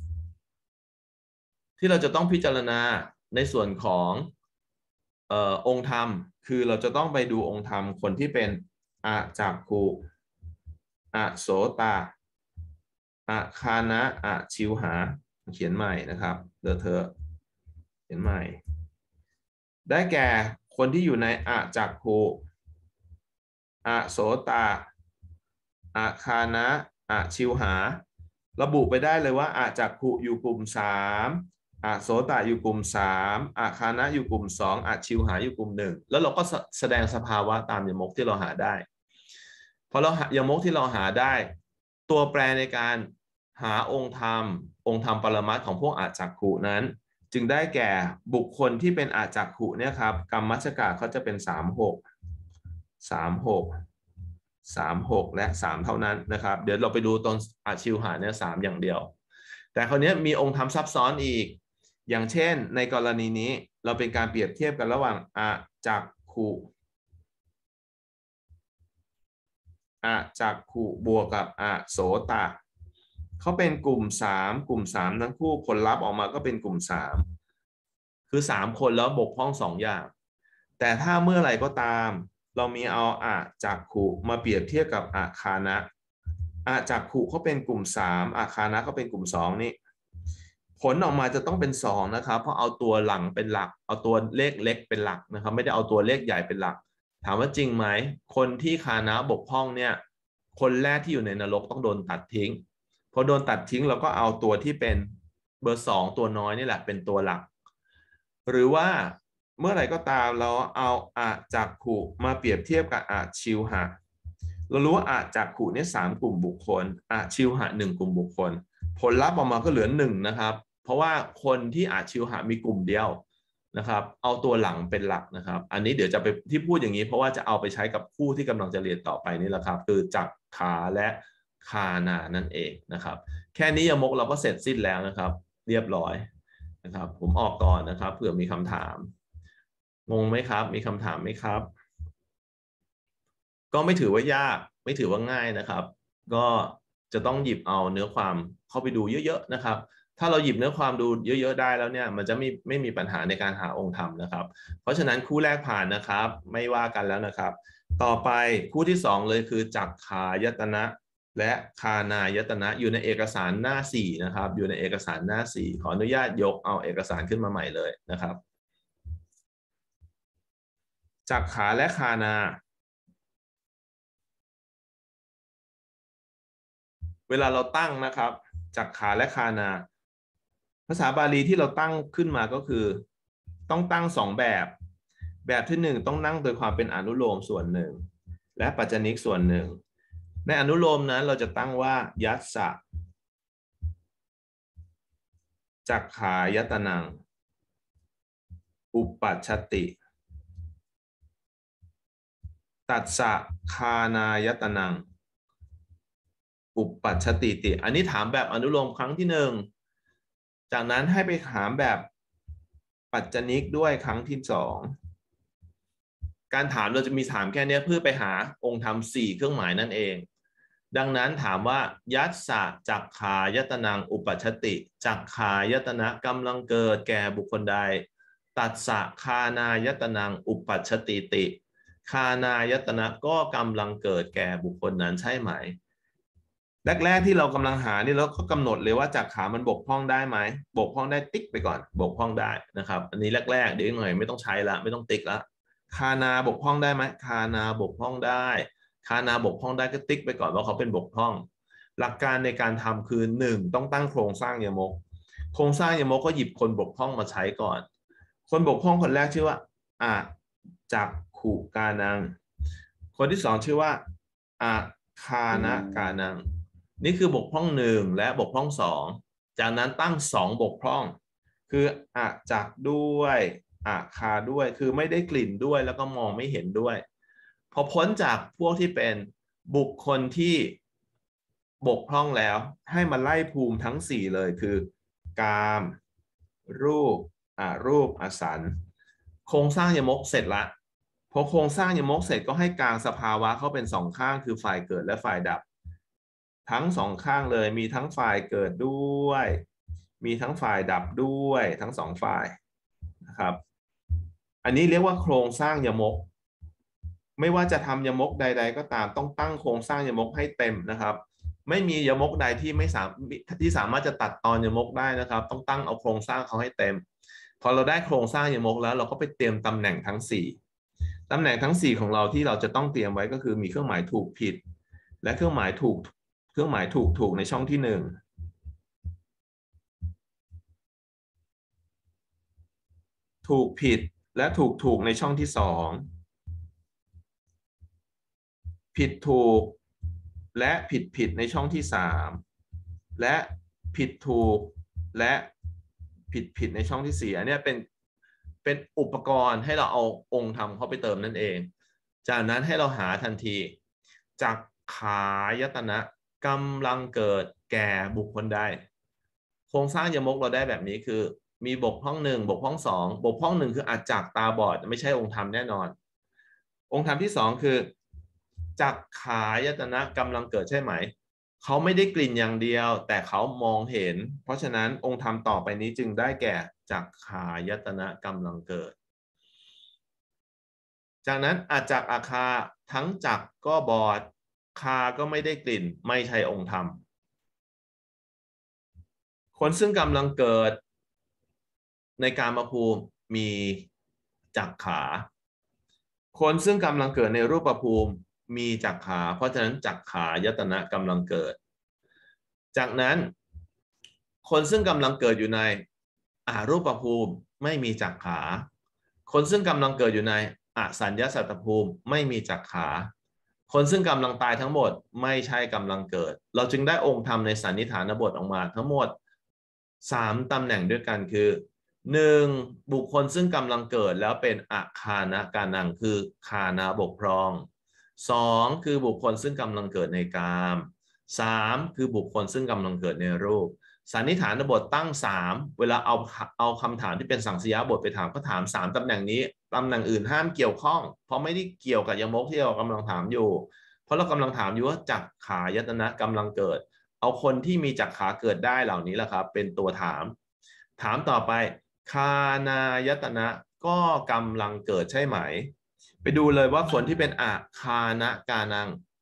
ที่เราจะต้องพิจารณาในส่วนของเอ่อองค์ธรรมคือเราจะต้องไปดูองค์ธรรมคนที่เป็นอะจักขุอะโสตาอะคานะอะชิวหาเขียนใหม่นะครับเดอเธอเขียนใหม่ได้แก่คนที่อยู่ในอะจักขุอะโสตาอะคานะอะชิวหาระบุไปได้เลยว่าอะจักขุอยู่กลุ่มสามอะโสตอยู่กลุ่มสามอะคานะอยู่กลุ่มสองอะชิวหาอยู่กลุ่มหนึ่งแล้วเราก็แสดงสภาวะตามยมกที่เราหาได้พอเราหายมกที่เราหาได้ตัวแปรในการหาองค์ธรรมองค์ธรรมปรมัตถ์ของพวกอะจักขุนั้นจึงได้แก่บุคคลที่เป็นอะจักขุเนี่ยครับกรรมมัชฌกะเขาจะเป็นสามหกสามหกสามหกและสามเท่านั้นนะครับเดี๋ยวเราไปดูตอนอะชิวหาเนี่ยสามอย่างเดียวแต่คราวนี้มีองค์ธรรมซับซ้อนอีกอย่างเช่นในกรณีนี้เราเป็นการเปรียบเทียบกันระหว่างอะจักขุอะจักขุบวกกับอะโสตะเขาเป็นกลุ่มสามกลุ่มสามทั้งคู่ผลลัพธ์ออกมาก็เป็นกลุ่มสามคือสามคนแล้วบกพร่องสองอย่างแต่ถ้าเมื่อไหร่ก็ตามเรามีเอาอะจักขุมาเปรียบเทียบกับอะคานะอะจักขุเขาเป็นกลุ่มสามอะคานะเขาเป็นกลุ่มสองนี่ผลออกมาจะต้องเป็นสองนะครับเพราะเอาตัวหลังเป็นหลักเอาตัวเลขเล็กเป็นหลักนะครับไม่ได้เอาตัวเลขใหญ่เป็นหลักถามว่าจริงไหมคนที่คานะบกพร่องเนี่ยคนแรกที่อยู่ในนรกต้องโดนตัดทิ้งพอโดนตัดทิ้งเราก็เอาตัวที่เป็นเบอร์สองตัวน้อยนี่แหละเป็นตัวหลักหรือว่าเมื่อไหร่ก็ตามเราเอาอะจักขุมาเปรียบเทียบกับอะชิวหะเรารู้ว่าอะจักขุเนี่ยสามกลุ่มบุคคลอะชิวหะหนึ่งกลุ่มบุคคลผลลัพธ์ออกมาก็เหลือหนึ่งนะครับเพราะว่าคนที่อะชิวหะมีกลุ่มเดียวนะครับเอาตัวหลังเป็นหลักนะครับอันนี้เดี๋ยวจะไปที่พูดอย่างนี้เพราะว่าจะเอาไปใช้กับคู่ที่กำลังจะเรียนต่อไปนี่แหละครับคือจักขาและคานานั่นเองนะครับแค่นี้ยมกเราก็เสร็จสิ้นแล้วนะครับเรียบร้อยนะครับผมออกก่อนนะครับเผื่อมีคำถามงงไหมครับมีคำถามไหมครับก็ไม่ถือว่ายากไม่ถือว่าง่ายนะครับก็จะต้องหยิบเอาเนื้อความเข้าไปดูเยอะๆนะครับถ้าเราหยิบเนื้อความดูเยอะๆได้แล้วเนี่ยมันจะไม่ไม่มีปัญหาในการหาองค์ธรรมนะครับเพราะฉะนั้นคู่แรกผ่านนะครับไม่ว่ากันแล้วนะครับต่อไปคู่ที่สองเลยคือจักขายตนะและคานายตนะอยู่ในเอกสารหน้าสี่นะครับอยู่ในเอกสารหน้าสี่ขออนุญาตยกเอาเอกสารขึ้นมาใหม่เลยนะครับจักขาและคานาเวลาเราตั้งนะครับจักขาและคานาภาษาบาลีที่เราตั้งขึ้นมาก็คือต้องตั้งสองแบบแบบที่หนึ่งต้องนั่งโดยความเป็นอนุโลมส่วนหนึ่งและปัจจนิกส่วนหนึ่งในอนุโลมนั้นเราจะตั้งว่ายัสสะจักขายตนังอุปัชชติตัสสะคานายตนังอุปัชชติติอันนี้ถามแบบอนุโลมครั้งที่หนึ่งจากนั้นให้ไปถามแบบปัจจนิกด้วยครั้งที่สองการถามเราจะมีถามแค่นี้เพื่อไปหาองค์ธรรมสี่เครื่องหมายนั่นเองดังนั้นถามว่ายัสสะจักขายตนังอุปัชชติจักขายตนะกำลังเกิดแก่บุคคลใดตัสสะคานายตนังอุปัชชติติคานายตนะก็กำลังเกิดแก่บุคคลนั้นใช่ไหมแรกๆที่เรากำลังหานี่เราก็กำหนดเลยว่าจักขามันบกพร่องได้ไหมบกพร่องได้ติ๊กไปก่อนบกพร่องได้นะครับอันนี้แรกๆเดี๋ยวหน่อยไม่ต้องใช้ละไม่ต้องติ๊กละคานาบกพร่องได้ไหมคานาบกพร่องได้คานาบกพร่องได้ก็ติ๊กไปก่อนว่าเขาเป็นบกพร่องหลักการในการทำคือหนึ่งต้องตั้งโครงสร้างยมกโครงสร้างยมกก็หยิบคนบกพร่องมาใช้ก่อนคนบกพร่องคนแรกชื่อว่าอะจักขุกานังคนที่สองชื่อว่าอะคานะกานังนี่คือบกพร่องหนึ่งและบกพร่องสองจากนั้นตั้งสองบกพร่องคืออะจักด้วยอะคาด้วยคือไม่ได้กลิ่นด้วยแล้วก็มองไม่เห็นด้วยพอพ้นจากพวกที่เป็นบุคคลที่บกพร่องแล้วให้มาไล่ภูมิทั้งสี่เลยคือกามรูปอารูปอสันโครงสร้างยมกเสร็จละพอโครงสร้างยมกเสร็จก็ให้กลางสภาวะเขาเป็นสองข้างคือฝ่ายเกิดและฝ่ายดับทั้งสองข้างเลยมีทั้งฝ่ายเกิดด้วยมีทั้งฝ่ายดับด้วยทั้งสองฝ่ายนะครับอันนี้เรียกว่าโครงสร้างยมกไม่ว่าจะทำยมกใดๆก็ตามต้องตั้งโครงสร้างยมกให้เต็มนะครับไม่มียมกใดที่ไม่สามที่สามารถจะตัดตอนยมกได้นะครับต้องตั้งเอาโครงสร้างเขาให้เต็มพอเราได้โครงสร้างยมกแล้วเราก็ไปเตรียมตำแหน่งทั้งสี่ตำแหน่งทั้งสี่ของเราที่เราจะต้องเตรียมไว้ก็คือมีเครื่องหมายถูกผิดและเครื่องหมายถูกเครื่องหมายถูกถูกในช่องที่หนึ่งถูกผิดและถูกถูกในช่องที่สองผิดถูกและผิดผิดในช่องที่สามและผิดถูกและผิดผิดในช่องที่สี่อันนี้เป็นเป็นอุปกรณ์ให้เราเอาองค์ธรรมเข้าไปเติมนั่นเองจากนั้นให้เราหาทันทีจักขายตนะกำลังเกิดแก่บุคคลใดโครงสร้างยมกเราได้แบบนี้คือมีบกพร่องหนึ่งบกพร่องสองบกพร่องหนึ่งคืออาจจักตาบอดไม่ใช่องค์ธรรมแน่นอนองค์ธรรมที่สองคือจักขายตนะกำลังเกิดใช่ไหมเขาไม่ได้กลิ่นอย่างเดียวแต่เขามองเห็นเพราะฉะนั้นองค์ธรรมต่อไปนี้จึงได้แก่จักขายตนะกำลังเกิดจากนั้นอาจักอาคาทั้งจักก็บอดคาก็ไม่ได้กลิ่นไม่ใช่องค์ธรรมคนซึ่งกำลังเกิดในกามภูมิมีจักขาคนซึ่งกำลังเกิดในรูปภูมิมีจักขาเพราะฉะนั้นจักขายตนะกำลังเกิดจากนั้นคนซึ่งกำลังเกิดอยู่ในอารูปภูมิไม่มีจักขาคนซึ่งกำลังเกิดอยู่ในอสัญญาสัตตภูมิไม่มีจักขาคนซึ่งกำลังตายทั้งหมดไม่ใช่กำลังเกิดเราจึงได้องค์ธรรมในสันนิฐานบทออกมาทั้งหมดสามตำแหน่งด้วยกันคือหนึ่งบุคคลซึ่งกำลังเกิดแล้วเป็นอาคานะกานังคือคานะบกพร่องสองคือบุคคลซึ่งกำลังเกิดในกามสามคือบุคคลซึ่งกำลังเกิดในรูปสันนิฐานบทตั้งสามเวลาเอาเอาคำถามที่เป็นสังสยบทไปถามก็ถามสามตำแหน่งนี้ตำแหน่งอื่นห้ามเกี่ยวข้องเพราะไม่ได้เกี่ยวกับยมกที่เรากำลังถามอยู่เพราะเรากำลังถามอยู่ว่าจักขายตนะกำลังเกิดเอาคนที่มีจักขาเกิดได้เหล่านี้แหละครับเป็นตัวถามถามต่อไปคานายตนะก็กำลังเกิดใช่ไหมไปดูเลยว่าคนที่เป็นอาคานะกานัง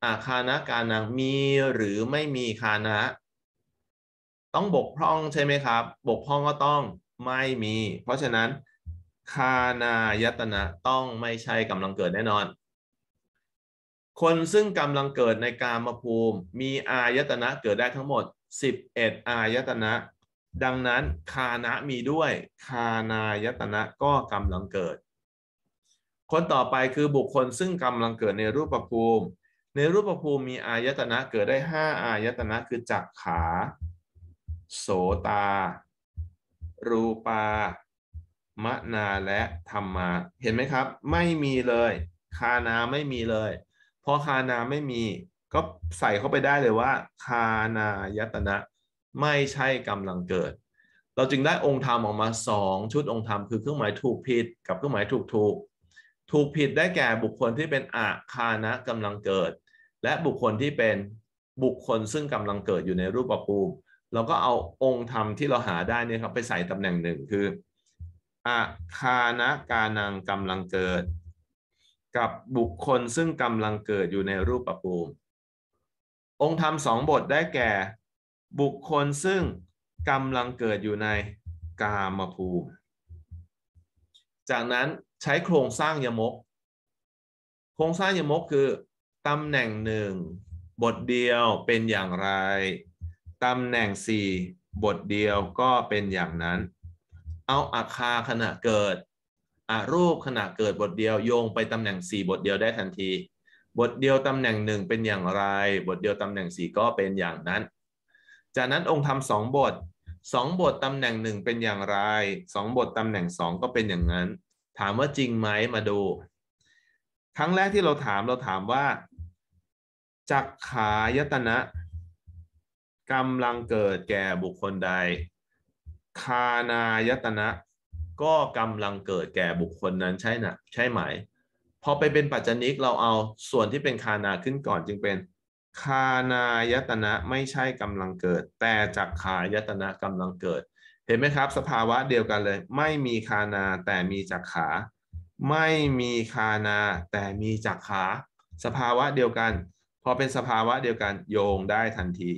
อาคานะกานังมีหรือไม่มีคานะต้องบกพร่องใช่ไหมครับบกพร่องก็ต้องไม่มีเพราะฉะนั้นคานายตนะต้องไม่ใช่กำลังเกิดแน่นอนคนซึ่งกำลังเกิดในกามภูมิมีอายตนะเกิดได้ทั้งหมดสิบเอ็ดอายตนะดังนั้นคานะมีด้วยคานายตนะก็กำลังเกิดคนต่อไปคือบุคคลซึ่งกำลังเกิดในรูปภูมิในรูปภูมิมีอายตนะเกิดได้ห้าอายตนะคือจักขาโสตารูปามนาและธรรมาเห็นไหมครับไม่มีเลยคานาไม่มีเลยพอคานาไม่มีก็ใส่เข้าไปได้เลยว่าคานายตนะไม่ใช่กำลังเกิดเราจึงได้องค์ธรรมออกมาสองชุดองค์ธรรมคือเครื่องหมายถูกผิดกับเครื่องหมายถูกถูกถูกผิดได้แก่บุคคลที่เป็นอาคานะกำลังเกิดและบุคคลที่เป็นบุคคลซึ่งกำลังเกิดอยู่ในรูปภูมิเราก็เอาองค์ธรรมที่เราหาได้เนี่ยครับไปใส่ตำแหน่งหนึ่งคืออาคานะกานังกำลังเกิดกับบุคคลซึ่งกำลังเกิดอยู่ในรูปภูมิองค์ธรรมสองบทได้แก่บุคคลซึ่งกำลังเกิดอยู่ในกามภูมิจากนั้นใช้โครงสร้างยมกโครงสร้างยมกคือตำแหน่งหนึ่งบทเดียวเป็นอย่างไรตำแหน่งสี่บทเดียวก็เป็นอย่างนั้นเอาอาคาขณะเกิดอารูปขณะเกิดบทเดียวโยงไปตำแหน่งสี่บทเดียวได้ทันทีบทเดียวตำแหน่งหนึ่งเป็นอย่างไรบทเดียวตำแหน่งสี่ก็เป็นอย่างนั้นจากนั้นองค์ธรรมสองบทสองบทตำแหน่งหนึ่งเป็นอย่างไรสองบทตำแหน่งสองก็เป็นอย่างนั้นถามว่าจริงไหมมาดูครั้งแรกที่เราถามเราถามว่าจักขายตนะกำลังเกิดแก่บุคคลใดคานายตนะก็กำลังเกิดแก่บุคคลนั้นใช่นะใช่ไหมพอไปเป็นปัจจนิกเราเอาส่วนที่เป็นคานาขึ้นก่อนจึงเป็นคานายตนะไม่ใช่กำลังเกิดแต่จักขายตนะกำลังเกิดเห็นไหมครับสภาวะเดียวกันเลยไม่มีคานาแต่มีจักขาไม่มีคานาแต่มีจักขาสภาวะเดียวกันพอเป็นสภาวะเดียวกันโยงได้ทันที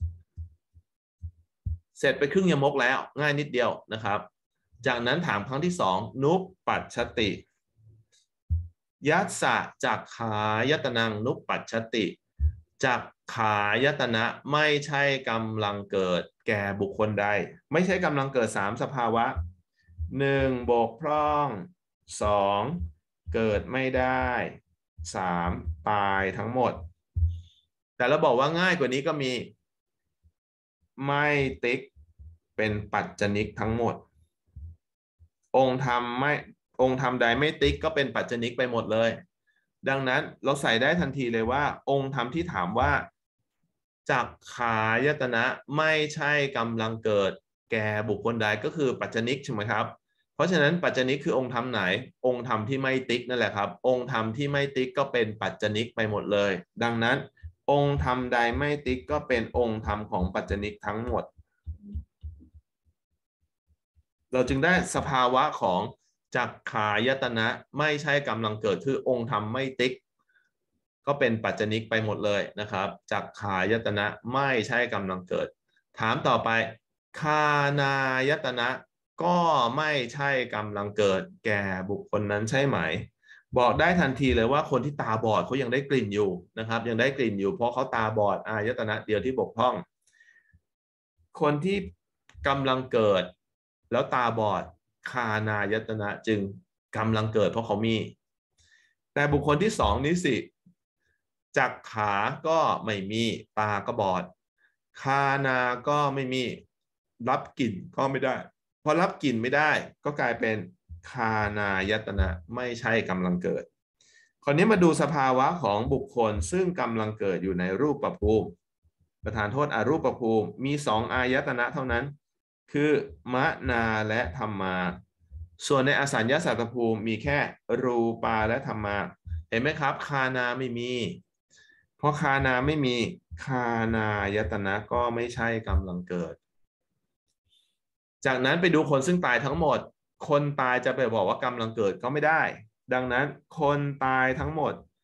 เสร็จไปครึ่งยมกแล้วง่ายนิดเดียวนะครับจากนั้นถามครั้งที่สองนุปปัชชติยัสสะจักขายตนังนุปปัชชติจักขายตนะไม่ใช่กำลังเกิดแก่บุคคลใดไม่ใช่กำลังเกิดสามสภาวะหนึ่งบกพร่องสองเกิดไม่ได้สามตายทั้งหมดแต่เราบอกว่าง่ายกว่านี้ก็มีไม่ติ๊กเป็นปัจจนิกทั้งหมดองค์ธรรมไม่องค์ธรรมใดไม่ติ๊กก็เป็นปัจจนิกไปหมดเลยดังนั้นเราใส่ได้ทันทีเลยว่าองค์ธรรมที่ถามว่าจักขายตนะไม่ใช่กำลังเกิดแก่บุคคลใดก็คือปัจจนิกใช่ไหมครับเพราะฉะนั้นปัจจนิกคือองค์ธรรมไหนองค์ธรรมที่ไม่ติ๊กนั่นแหละครับองค์ธรรมที่ไม่ติ๊กก็เป็นปัจจนิกไปหมดเลยดังนั้นองค์ธรรมใดไม่ติ๊กก็เป็นองค์ธรรมของปัจจนิกทั้งหมดเราจึงได้สภาวะของจักขายตนะไม่ใช่กำลังเกิดคือองค์ธรรมไม่ติ๊กก็เป็นปัจจนิกไปหมดเลยนะครับจักขายตนะไม่ใช่กำลังเกิดถามต่อไปคานายตนะก็ไม่ใช่กำลังเกิดแก่บุคคลนั้นใช่ไหมบอกได้ทันทีเลยว่าคนที่ตาบอดเขายังได้กลิ่นอยู่นะครับยังได้กลิ่นอยู่เพราะเขาตาบอดอายตนะเดียวที่บกพร่องคนที่กำลังเกิดแล้วตาบอดคานายตนะจึงกำลังเกิดเพราะเขามีแต่บุคคลที่สองนี้สิจักขาก็ไม่มีตาก็บอดคานาก็ไม่มีรับกลิ่นก็ไม่ได้พอรับกลิ่นไม่ได้ก็กลายเป็นคานายตนะไม่ใช่กำลังเกิดคราวนี้มาดูสภาวะของบุคคลซึ่งกำลังเกิดอยู่ในรูปภูมิประธานโทษอรูปภูมิมีสองอายตนะเท่านั้นคือมนาและธรรมาส่วนในอสัญญาสัตตภูมิมีแค่รูปาและธรรมาเห็นไหมครับคานาไม่มีเพราะคานาไม่มีคานายตนะก็ไม่ใช่กำลังเกิดจากนั้นไปดูคนซึ่งตายทั้งหมดคนตายจะไปบอกว่ากำลังเกิดก็ไม่ได้ดังนั้นคนตายทั้งหมด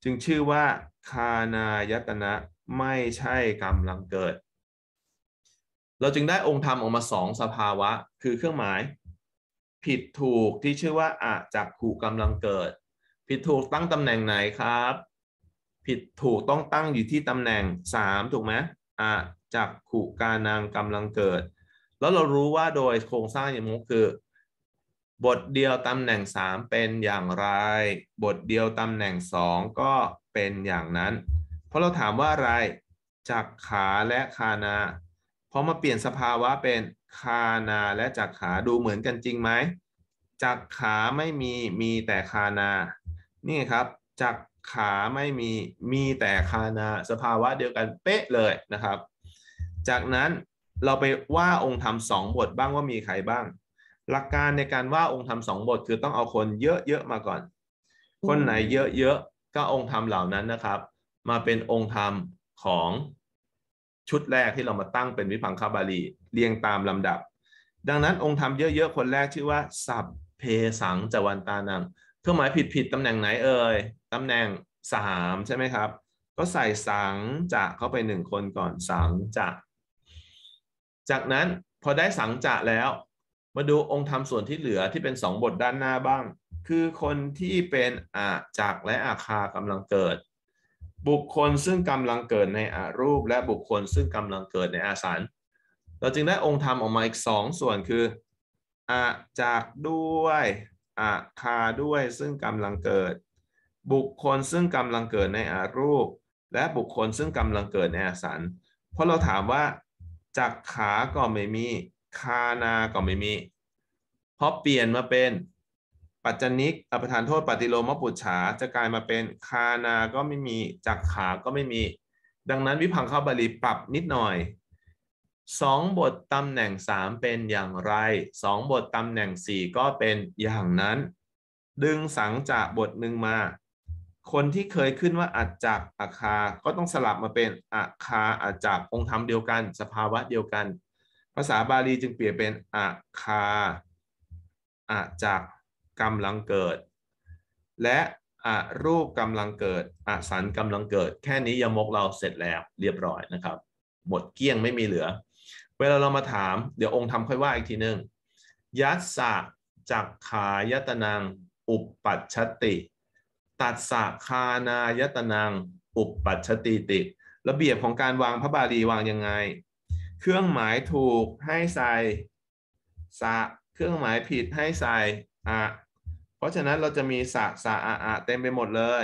จึงชื่อว่าคานายตนะไม่ใช่กำลังเกิดเราจึงได้องค์ธรรมออกมาสองสภาวะคือเครื่องหมายผิดถูกที่ชื่อว่าอะจักขุกำลังเกิดผิดถูกตั้งตำแหน่งไหนครับผิดถูกต้องตั้งอยู่ที่ตำแหน่งสามถูกไหมอะจักขุกานังกำลังเกิดแล้วเรารู้ว่าโดยโครงสร้างอย่างนี้คือบทเดียวตำแหน่งสามเป็นอย่างไรบทเดียวตำแหน่งสองก็เป็นอย่างนั้นเพราะเราถามว่าอะไรจักขาและคานาพอมาเปลี่ยนสภาวะเป็นคานาและจักขาดูเหมือนกันจริงไหมจักขาไม่มีมีแต่คานานี่ครับจักขาไม่มีมีแต่คานาสภาวะเดียวกันเป๊ะเลยนะครับจากนั้นเราไปว่าองค์ธรรมสองบทบ้างว่ามีใครบ้างหลักการในการว่าองค์ธรรมสองบทคือต้องเอาคนเยอะๆมาก่อนคนไหนเยอะๆก็องค์ธรรมเหล่านั้นนะครับมาเป็นองค์ธรรมของชุดแรกที่เรามาตั้งเป็นวิพังคบาลีเรียงตามลำดับดังนั้นองค์ธรรมเยอะๆคนแรกชื่อว่าสัพเพสังจวันตานังเครื่องหมายผิดๆตำแหน่งไหนเอ่ยตำแหน่งสามใช่ไหมครับก็ใส่สังจะเข้าไปหนึ่งคนก่อนสังจะจากนั้นพอได้สังจะแล้วมาดูองค์ธรรมส่วนที่เหลือที่เป็นสองบทด้านหน้าบ้างคือคนที่เป็นอาจักและอาคากำลังเกิดบุคคลซึ่งกำลังเกิดในอารูปและบุคคลซึ่งกำลังเกิดในอาสันเราจึงได้องค์ธรรมออกมาอีกสองส่วนคืออาจักด้วยอาคาด้วยซึ่งกำลังเกิดบุคคลซึ่งกำลังเกิดในอารูปและบุคคลซึ่งกำลังเกิดในอาสันเพราะเราถามว่าจักขาก็ไม่มีคานาก็ไม่มีเพราะเปลี่ยนมาเป็นปัจจนิกอภิธานโทษปฏิโลมปุจฉาจะกลายมาเป็นคานาก็ไม่มีจักขาก็ไม่มีดังนั้นวิพังคบาลีปรับนิดหน่อยสองบทตำแหน่งสามเป็นอย่างไรสองบทตำแหน่งสี่ก็เป็นอย่างนั้นดึงสังจากบทหนึ่งมาคนที่เคยขึ้นว่าอัจจักอาคาก็ต้องสลับมาเป็นอาคาอัจจักองค์ธรรมเดียวกันสภาวะเดียวกันภาษาบาลีจึงเปลี่ยนเป็นอาคาอาจักกำลังเกิดและอารูปกำลังเกิดอาสันกำลังเกิดแค่นี้ยมกเราเสร็จแล้วเรียบร้อยนะครับหมดเกลี้ยงไม่มีเหลือเวลาเรามาถามเดี๋ยวองค์ธรรมค่อยว่าอีกทีนึงยัสสะจักขายตนังอุปปัชชติตัสสะคานายตนังอุปปัชชติติระเบียบของการวางพระบาลีวางยังไงเครื่องหมายถูกให้ใส่สะเครื่องหมายผิดให้ใส่อะเพราะฉะนั้นเราจะมีสะสะอะอะเต็มไปหมดเลย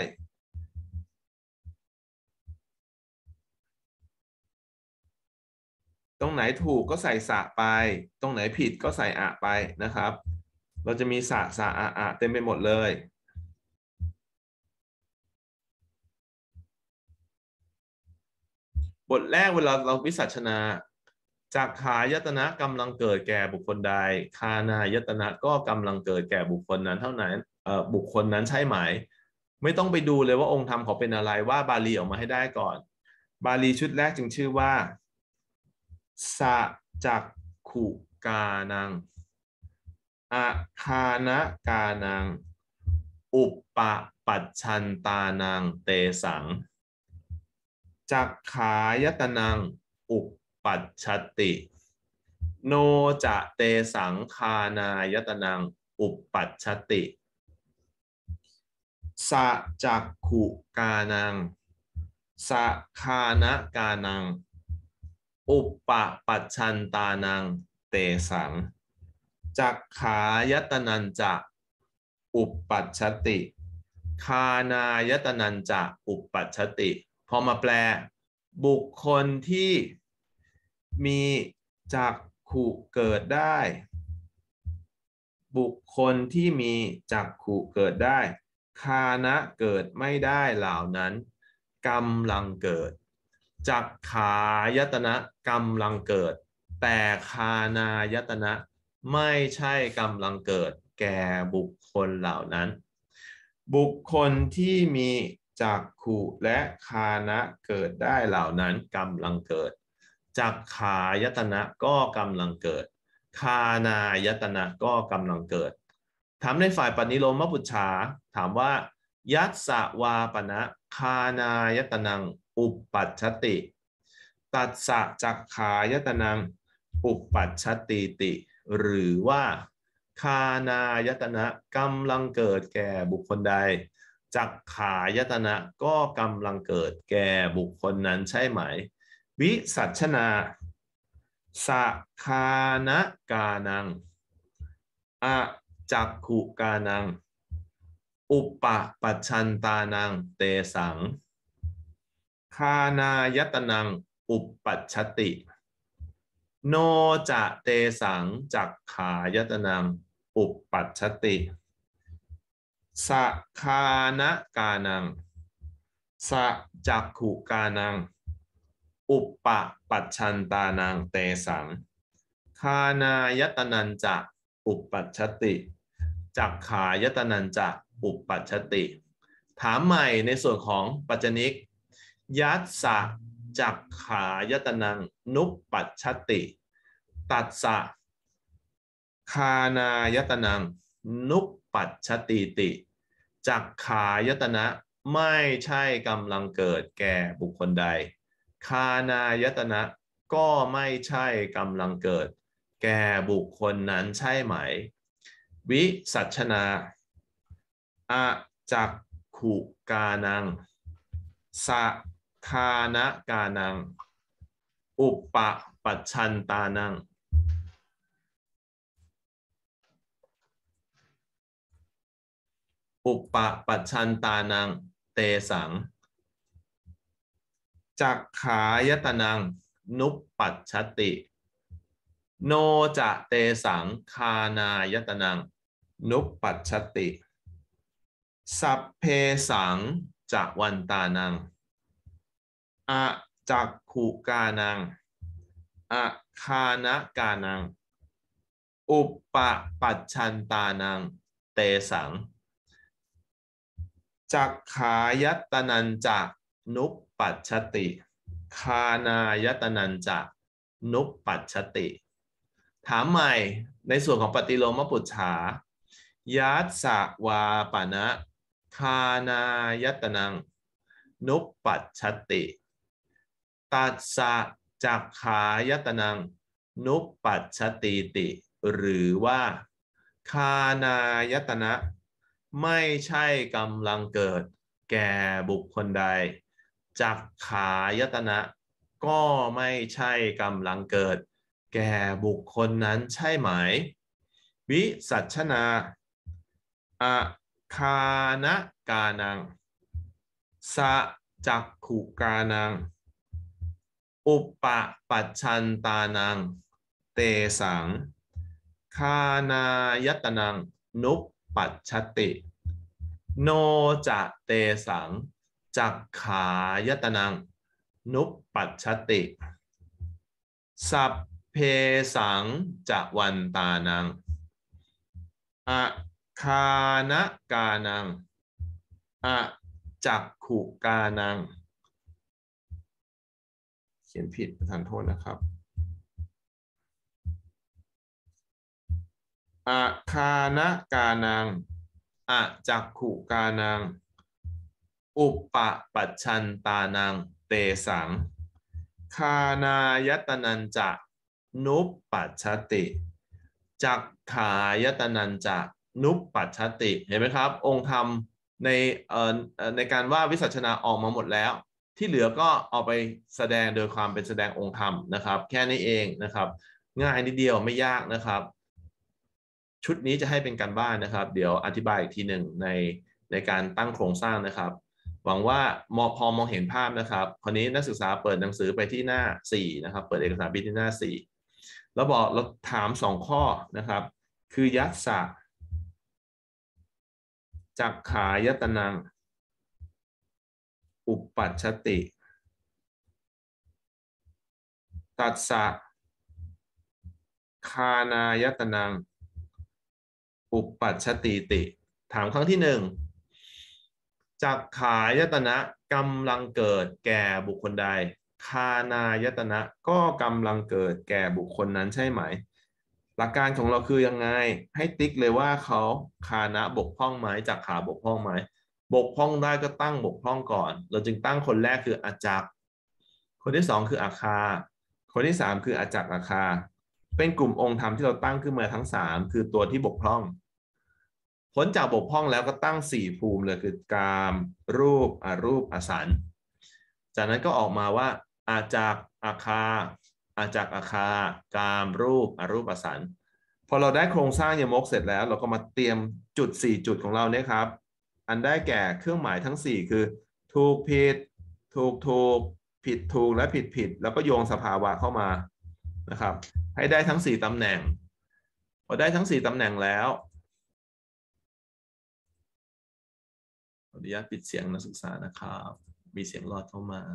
ตรงไหนถูกก็ใส่สะไปตรงไหนผิดก็ใส่อะไปนะครับเราจะมีสะสะอะอะเต็มไปหมดเลยบทแรกเวลาเราวิสัชนาจักขายตนะกำลังเกิดแก่บุคคลใดคานายตนะก็กำลังเกิดแก่บุคคลนั้นเท่านั้นบุคคลนั้นใช่ไหมไม่ต้องไปดูเลยว่าองค์ธรรมเขาเป็นอะไรว่าบาลีออกมาให้ได้ก่อนบาลีชุดแรกจึงชื่อว่าสะจักขุกานังอาคานะกานังอุปปะปัจชันตานังเตสังจักขายตนังอุปปัชชติโนจะเตสังคานายตนังอุปปัชชติสะจักขุกานังสะคานะกานังอุปปะปัจชันตานังเตสังจักขายตนันจะอุปปัชชติคานายตนันจะอุปปัชชติพอมาแปลบุคคลที่มีจักขุเกิดได้บุคคลที่มีจักขุเกิดได้คานะเกิดไม่ได้เหล่านั้นกำลังเกิดจักขายตนะกำลังเกิดแต่คานายตนะไม่ใช่กำลังเกิดแก่บุคคลเหล่านั้นบุคคลที่มีจักขุและคานะเกิดได้เหล่านั้นกำลังเกิดจักขายตนะก็กำลังเกิดคานายตนะก็กำลังเกิดถามในฝ่ายปณิโลมปุจฉาถามว่ายัสสะวาปนะคานายตนังอุปปัชชติตัสสะจักขายตนังอุปปัชชติติหรือว่าคานายตนะกำลังเกิดแก่บุคคลใดจักขายตนะก็กำลังเกิดแก่บุคคลนั้นใช่ไหมวิสัชนาสะคานะกานังอะจักขุกานังอุปปปัชชันตานังเตสังคานายตนังอุปปัชชติโนจะเตสังจักขายตนังอุปปัชชติสะคานะกานังสะจักขุกานังอุปปปัชชันตานังเตสังคานายตนันจะอุปปัชชติจักขายตนันจะอุปปัชชติถามใหม่ในส่วนของปัจจนิกยัสสะจักขายตนังนุปปัชชติตัสสะคานายตนังนุปปัชชติติจักขายตนะไม่ใช่กำลังเกิดแก่บุคคลใดคานายตนะก็ไม่ใช่กำลังเกิดแก่บุคคลนั้นใช่ไหมวิสัชนาอะจักขุกานังสะคานะกานังอุปปปัชชันตานังอุปปปัชชันตานังเตสังจักขายตนังนุปปัชชติโนจะเตสังคานายตนังนุปปัชชติสัพเพสังจักวันตานังอะจักขุกานังอะคานะกานังอุปปปัชชันตานังเตสังจักขายตนันจะนุปปัชชติคานายตนันจะนุปปัชชติถามใหม่ในส่วนของปฏิโลมปุจฉายัสสะวาปนะคานายตนังนุปปัชชติตัสสะจักขายตนังนุปปัชชติติหรือว่าคานายตนะไม่ใช่กำลังเกิดแก่บุคคลใดจักขายตนะก็ไม่ใช่กำลังเกิดแก่บุคคลนั้นใช่ไหมวิสัชนาอะคานะกานังสะจักขุกานังอุปปปัชชันตานังเตสังคานายตนังนุปปัชชติโนจะเตสังจักขายตนังนุปปัชชติสัพเพสังจะวันตานังอะคานะกานังอะจักขุกานังเขียนผิดประทานโทษนะครับอะคานะกานังอะจักขุกานังอุปปปัชชันตานังเตสังคานายตนันจะนุปปัชชติจักขายตนันจะนุปปัชชติเห็นไหมครับองค์ธรรมในเอ่อในการว่าวิสัชนาออกมาหมดแล้วที่เหลือก็เอาไปแสดงโดยความเป็นแสดงองค์ธรรมนะครับแค่นี้เองนะครับง่ายนิดเดียวไม่ยากนะครับชุดนี้จะให้เป็นการบ้านนะครับเดี๋ยวอธิบายอีกทีหนึ่งในในการตั้งโครงสร้างนะครับหวังว่ามพอมองเห็นภาพนะครับคราวนี้นักศึกษาเปิดหนังสือไปที่หน้าสี่นะครับเปิดเอกสารบินที่หน้าสี่แล้วบอกเราถามสองข้อนะครับคือยัสสะจักขายตนังอุปปัชชติตัสสะคานายตนังอุปปัชชติติถามครั้งที่หนึ่งจักขายตนะกำลังเกิดแก่บุคคลใดคานายตนะก็กำลังเกิดแก่บุคคลนั้นใช่ไหมหลักการของเราคือยังไงให้ติ๊กเลยว่าเขาคานะบกพร่องไหมจักขาบกพร่องไหมบกพร่องได้ก็ตั้งบกพร่องก่อน เราจึงตั้งคนแรกคืออาจักคนที่สองคืออาคาคนที่สามคืออาจักอาคาเป็นกลุ่มองค์ธรรมที่เราตั้งขึ้นมาทั้งสามคือตัวที่บกพร่องพ้นจากบกพร่องแล้วก็ตั้งสี่ภูมิเลยคือกามรูปอรูปอสันจากนั้นก็ออกมาว่าอาจักอาคาอาจักอาคากามรูปอรูปอสันพอเราได้โครงสร้างยมกเสร็จแล้วเราก็มาเตรียมจุดสี่จุดของเราเนี่ยครับอันได้แก่เครื่องหมายทั้งสี่คือถูกผิดถูกถูกผิดถูกและผิดผิดแล้วก็โยงสภาวะเข้ามานะครับให้ได้ทั้งสี่ตำแหน่งพอได้ทั้งสี่ตำแหน่งแล้วขออนุญาตปิดเสียงนักศึกษานะครับมีเสียงรอดเข้ามา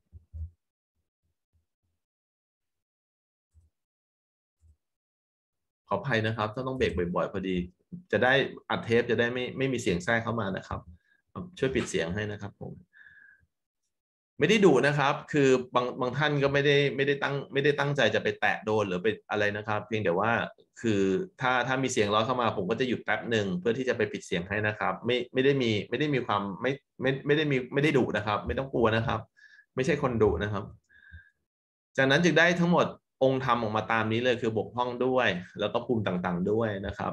ขออภัยนะครับถ้าต้องเบรกบ่อยๆพอดีจะได้อัดเทปจะได้ไม่ไม่มีเสียงแทรกเข้ามานะครับช่วยปิดเสียงให้นะครับผมไม่ได้ดุนะครับคือบางบางท่านก็ไม่ได้ไม่ได้ตั้งไม่ได้ตั้งใจจะไปแตะโดนหรือไปอะไรนะครับเพียงแต่ว่าคือถ้าถ้ามีเสียงร้อนเข้ามาผมก็จะหยุดแป๊บหนึ่งเพื่อที่จะไปปิดเสียงให้นะครับไม่ไม่ได้มีไม่ได้มีความไม่ไม่ไม่ได้มีไม่ได้ดุนะครับไม่ต้องกลัวนะครับไม่ใช่คนดุนะครับจากนั้นจึงได้ทั้งหมดองค์ธรรมออกมาตามนี้เลยคือบกพร่องด้วยแล้วก็ภูมิต่างๆด้วยนะครับ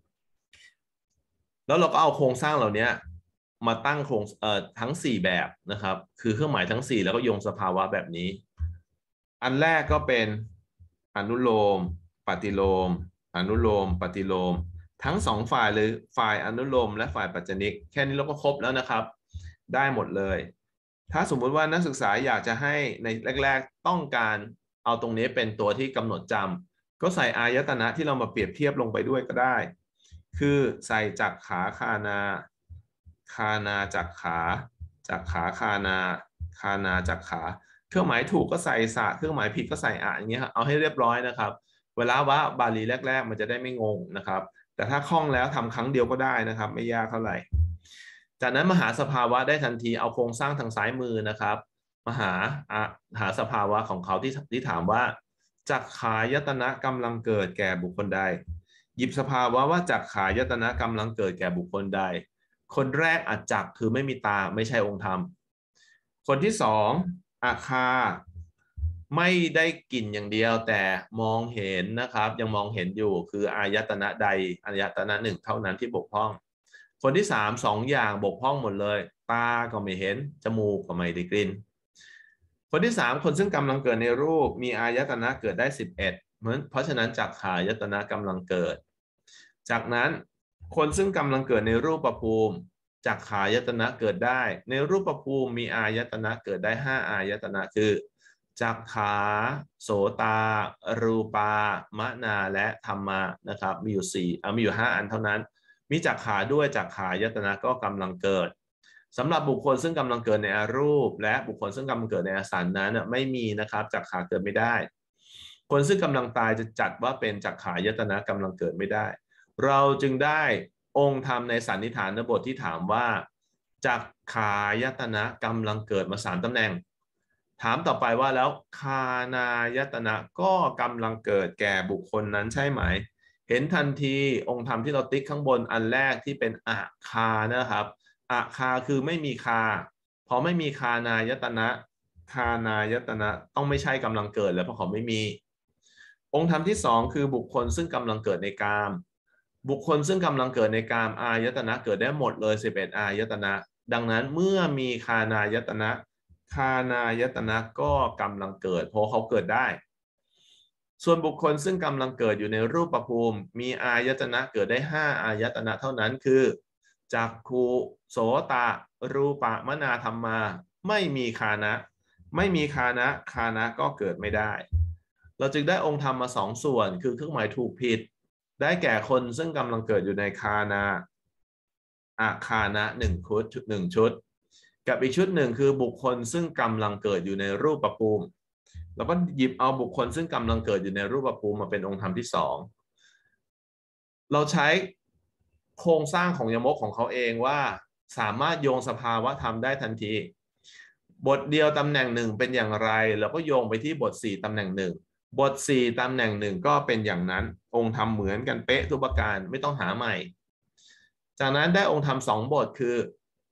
แล้วเราก็เอาโครงสร้างเหล่านี้มาตั้งโครงเอ่อทั้งสี่แบบนะครับคือเครื่องหมายทั้งสี่แล้วก็โยงสภาวะแบบนี้อันแรกก็เป็นอนุโลมปฏิโลมอนุโลมปฏิโลมทั้งสองฝ่ายเลยฝ่ายอนุโลมและฝ่ายปัจจนิกแค่นี้เราก็ครบแล้วนะครับได้หมดเลยถ้าสมมุติว่านักศึกษาอยากจะให้ในแรกๆต้องการเอาตรงนี้เป็นตัวที่กำหนดจำก็ใส่อายตนะที่เรามาเปรียบเทียบลงไปด้วยก็ได้คือใส่จักขาคานาคานาจักขาจักขาคานาคานาจักขาเครื่องหมายถูกก็ใส่สะเครื่องหมายผิดก็ใส่อะอย่างเงี้ยเอาให้เรียบร้อยนะครับเวลาว่าบาลีแรกๆมันจะได้ไม่งงนะครับแต่ถ้าคล่องแล้วทำครั้งเดียวก็ได้นะครับไม่ยากเท่าไหร่จากนั้นมหาสภาวะได้ทันทีเอาโครงสร้างทางซ้ายมือนะครับมหาหาสภาวะของเขาที่ที่ถามว่าจักขายตนะกำลังเกิดแก่บุคคลใดหยิบสภาวะว่าจักขายตนะกำลังเกิดแก่บุคคลใดคนแรกอาจักคือไม่มีตาไม่ใช่องค์ธรรมคนที่สองอาคาไม่ได้กลิ่นอย่างเดียวแต่มองเห็นนะครับยังมองเห็นอยู่คืออายตนะใดอายตนะหนึ่งเท่านั้นที่บกพร่องคนที่สามสองอย่างบกพร่องหมดเลยตาก็ไม่เห็นจมูกก็ไม่ได้กลิ่นคนที่สามคนซึ่งกำลังเกิดในรูปมีอายตนะเกิดได้สิบเอ็ดเพราะฉะนั้นจักขายตนะกำลังเกิดจากนั้นคนซึ่งกำลังเกิดในรูปภูมิจักขายตนะเกิดได้ในรูปภูมิมีอายตนะเกิดได้ห้าอายตนะคือจักขาโสตารูปามนาและธรรมานะครับมีอยู่สี่อ่ะมีอยู่ห้าอันเท่านั้นมีจักขาด้วยจักขายตนะก็กำลังเกิดสำหรับบุคคลซึ่งกำลังเกิดในอรูปและบุคคลซึ่งกำลังเกิดในอสันนั้นไม่มีนะครับจักขาเกิดไม่ได้คนซึ่งกำลังตายจะจัดว่าเป็นจักขายตนะกำลังเกิดไม่ได้เราจึงได้องค์ธรรมในสันนิฐานบทที่ถามว่าจักขายตนะกำลังเกิดมาสามตำแหน่งถามต่อไปว่าแล้วคานายตนะก็กำลังเกิดแก่บุคคลนั้นใช่ไหมเห็นทันทีองค์ธรรมที่เราติ๊กข้างบนอันแรกที่เป็นอาคานะครับอาคาคือไม่มีคาพอไม่มีคานายตนะคานายตนะต้องไม่ใช่กำลังเกิดแล้วเพราะเขาไม่มีองค์ธรรมที่สองคือบุคคลซึ่งกำลังเกิดในกามบุคคลซึ่งกำลังเกิดในกามอายตนะเกิดได้หมดเลยสิบเอ็ดอายตนะดังนั้นเมื่อมีคานายตนะคานายตนะก็กำลังเกิดเพราะเขาเกิดได้ส่วนบุคคลซึ่งกำลังเกิดอยู่ในรูปภูมิมีอายตนะเกิดได้ห้าอายตนะเท่านั้นคือจักขุโสตะรูปะมนาธรรมาไม่มีคานะไม่มีคานะคานะก็เกิดไม่ได้เราจึงได้องค์ธรรมมาสองส่วนคือเครื่องหมายถูกผิดได้แก่คนซึ่งกำลังเกิดอยู่ในคานาอาคานะหนึ่งชุดหนึ่งชุดกับอีกชุดหนึ่งคือบุคคลซึ่งกำลังเกิดอยู่ในรูปภูมิแล้วก็หยิบเอาบุคคลซึ่งกำลังเกิดอยู่ในรูปภูมิมาเป็นองค์ธรรมที่สองเราใช้โครงสร้างของยมกของเขาเองว่าสามารถโยงสภาวะธรรมได้ทันทีบทเดียวตำแหน่งหนึ่งเป็นอย่างไรเราก็โยงไปที่บทสี่ตำแหน่งหนึ่งบทสี่ตำแหน่งหนึ่งก็เป็นอย่างนั้นองค์ธรรมเหมือนกันเป๊ะทุกประการไม่ต้องหาใหม่จากนั้นได้องค์ธรรมสองบทคือ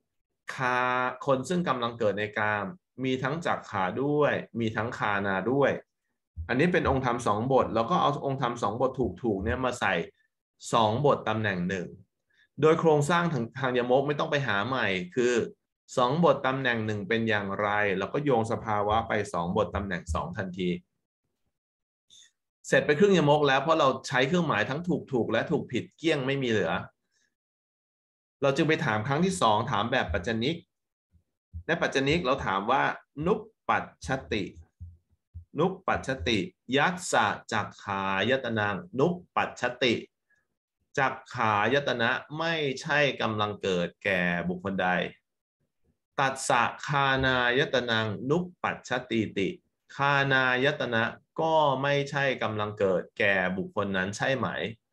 คาคนซึ่งกำลังเกิดในกามมีทั้งจักขาด้วยมีทั้งคานาด้วยอันนี้เป็นองค์ธรรมสองบทแล้วก็เอาองค์ธรรมสองบทถูกๆเนี่ยมาใส่สองบทตำแหน่งหนึ่งโดยโครงสร้างทางทางยมกไม่ต้องไปหาใหม่คือสองบทตำแหน่งหนึ่งเป็นอย่างไรแล้วก็โยงสภาวะไปสองบทตำแหน่งสองทันทีเสร็จไปครึ่งยมกแล้วเพราะเราใช้เครื่องหมายทั้งถูกถูกและถูกผิดเกลี้ยงไม่มีเหลือเราจึงไปถามครั้งที่สองถามแบบปัจจนิกในปัจจนิกเราถามว่านุปปัชชตินุปปัชชติยัสสะจักขายตนังนุปปัชชติจักขายตนะไม่ใช่กำลังเกิดแก่บุคคลใดตัสสะคานายตนังนุปปัชชติติคานายตนะก็ไม่ใช่กำลังเกิดแก่บุคคลนั้นใช่ไหม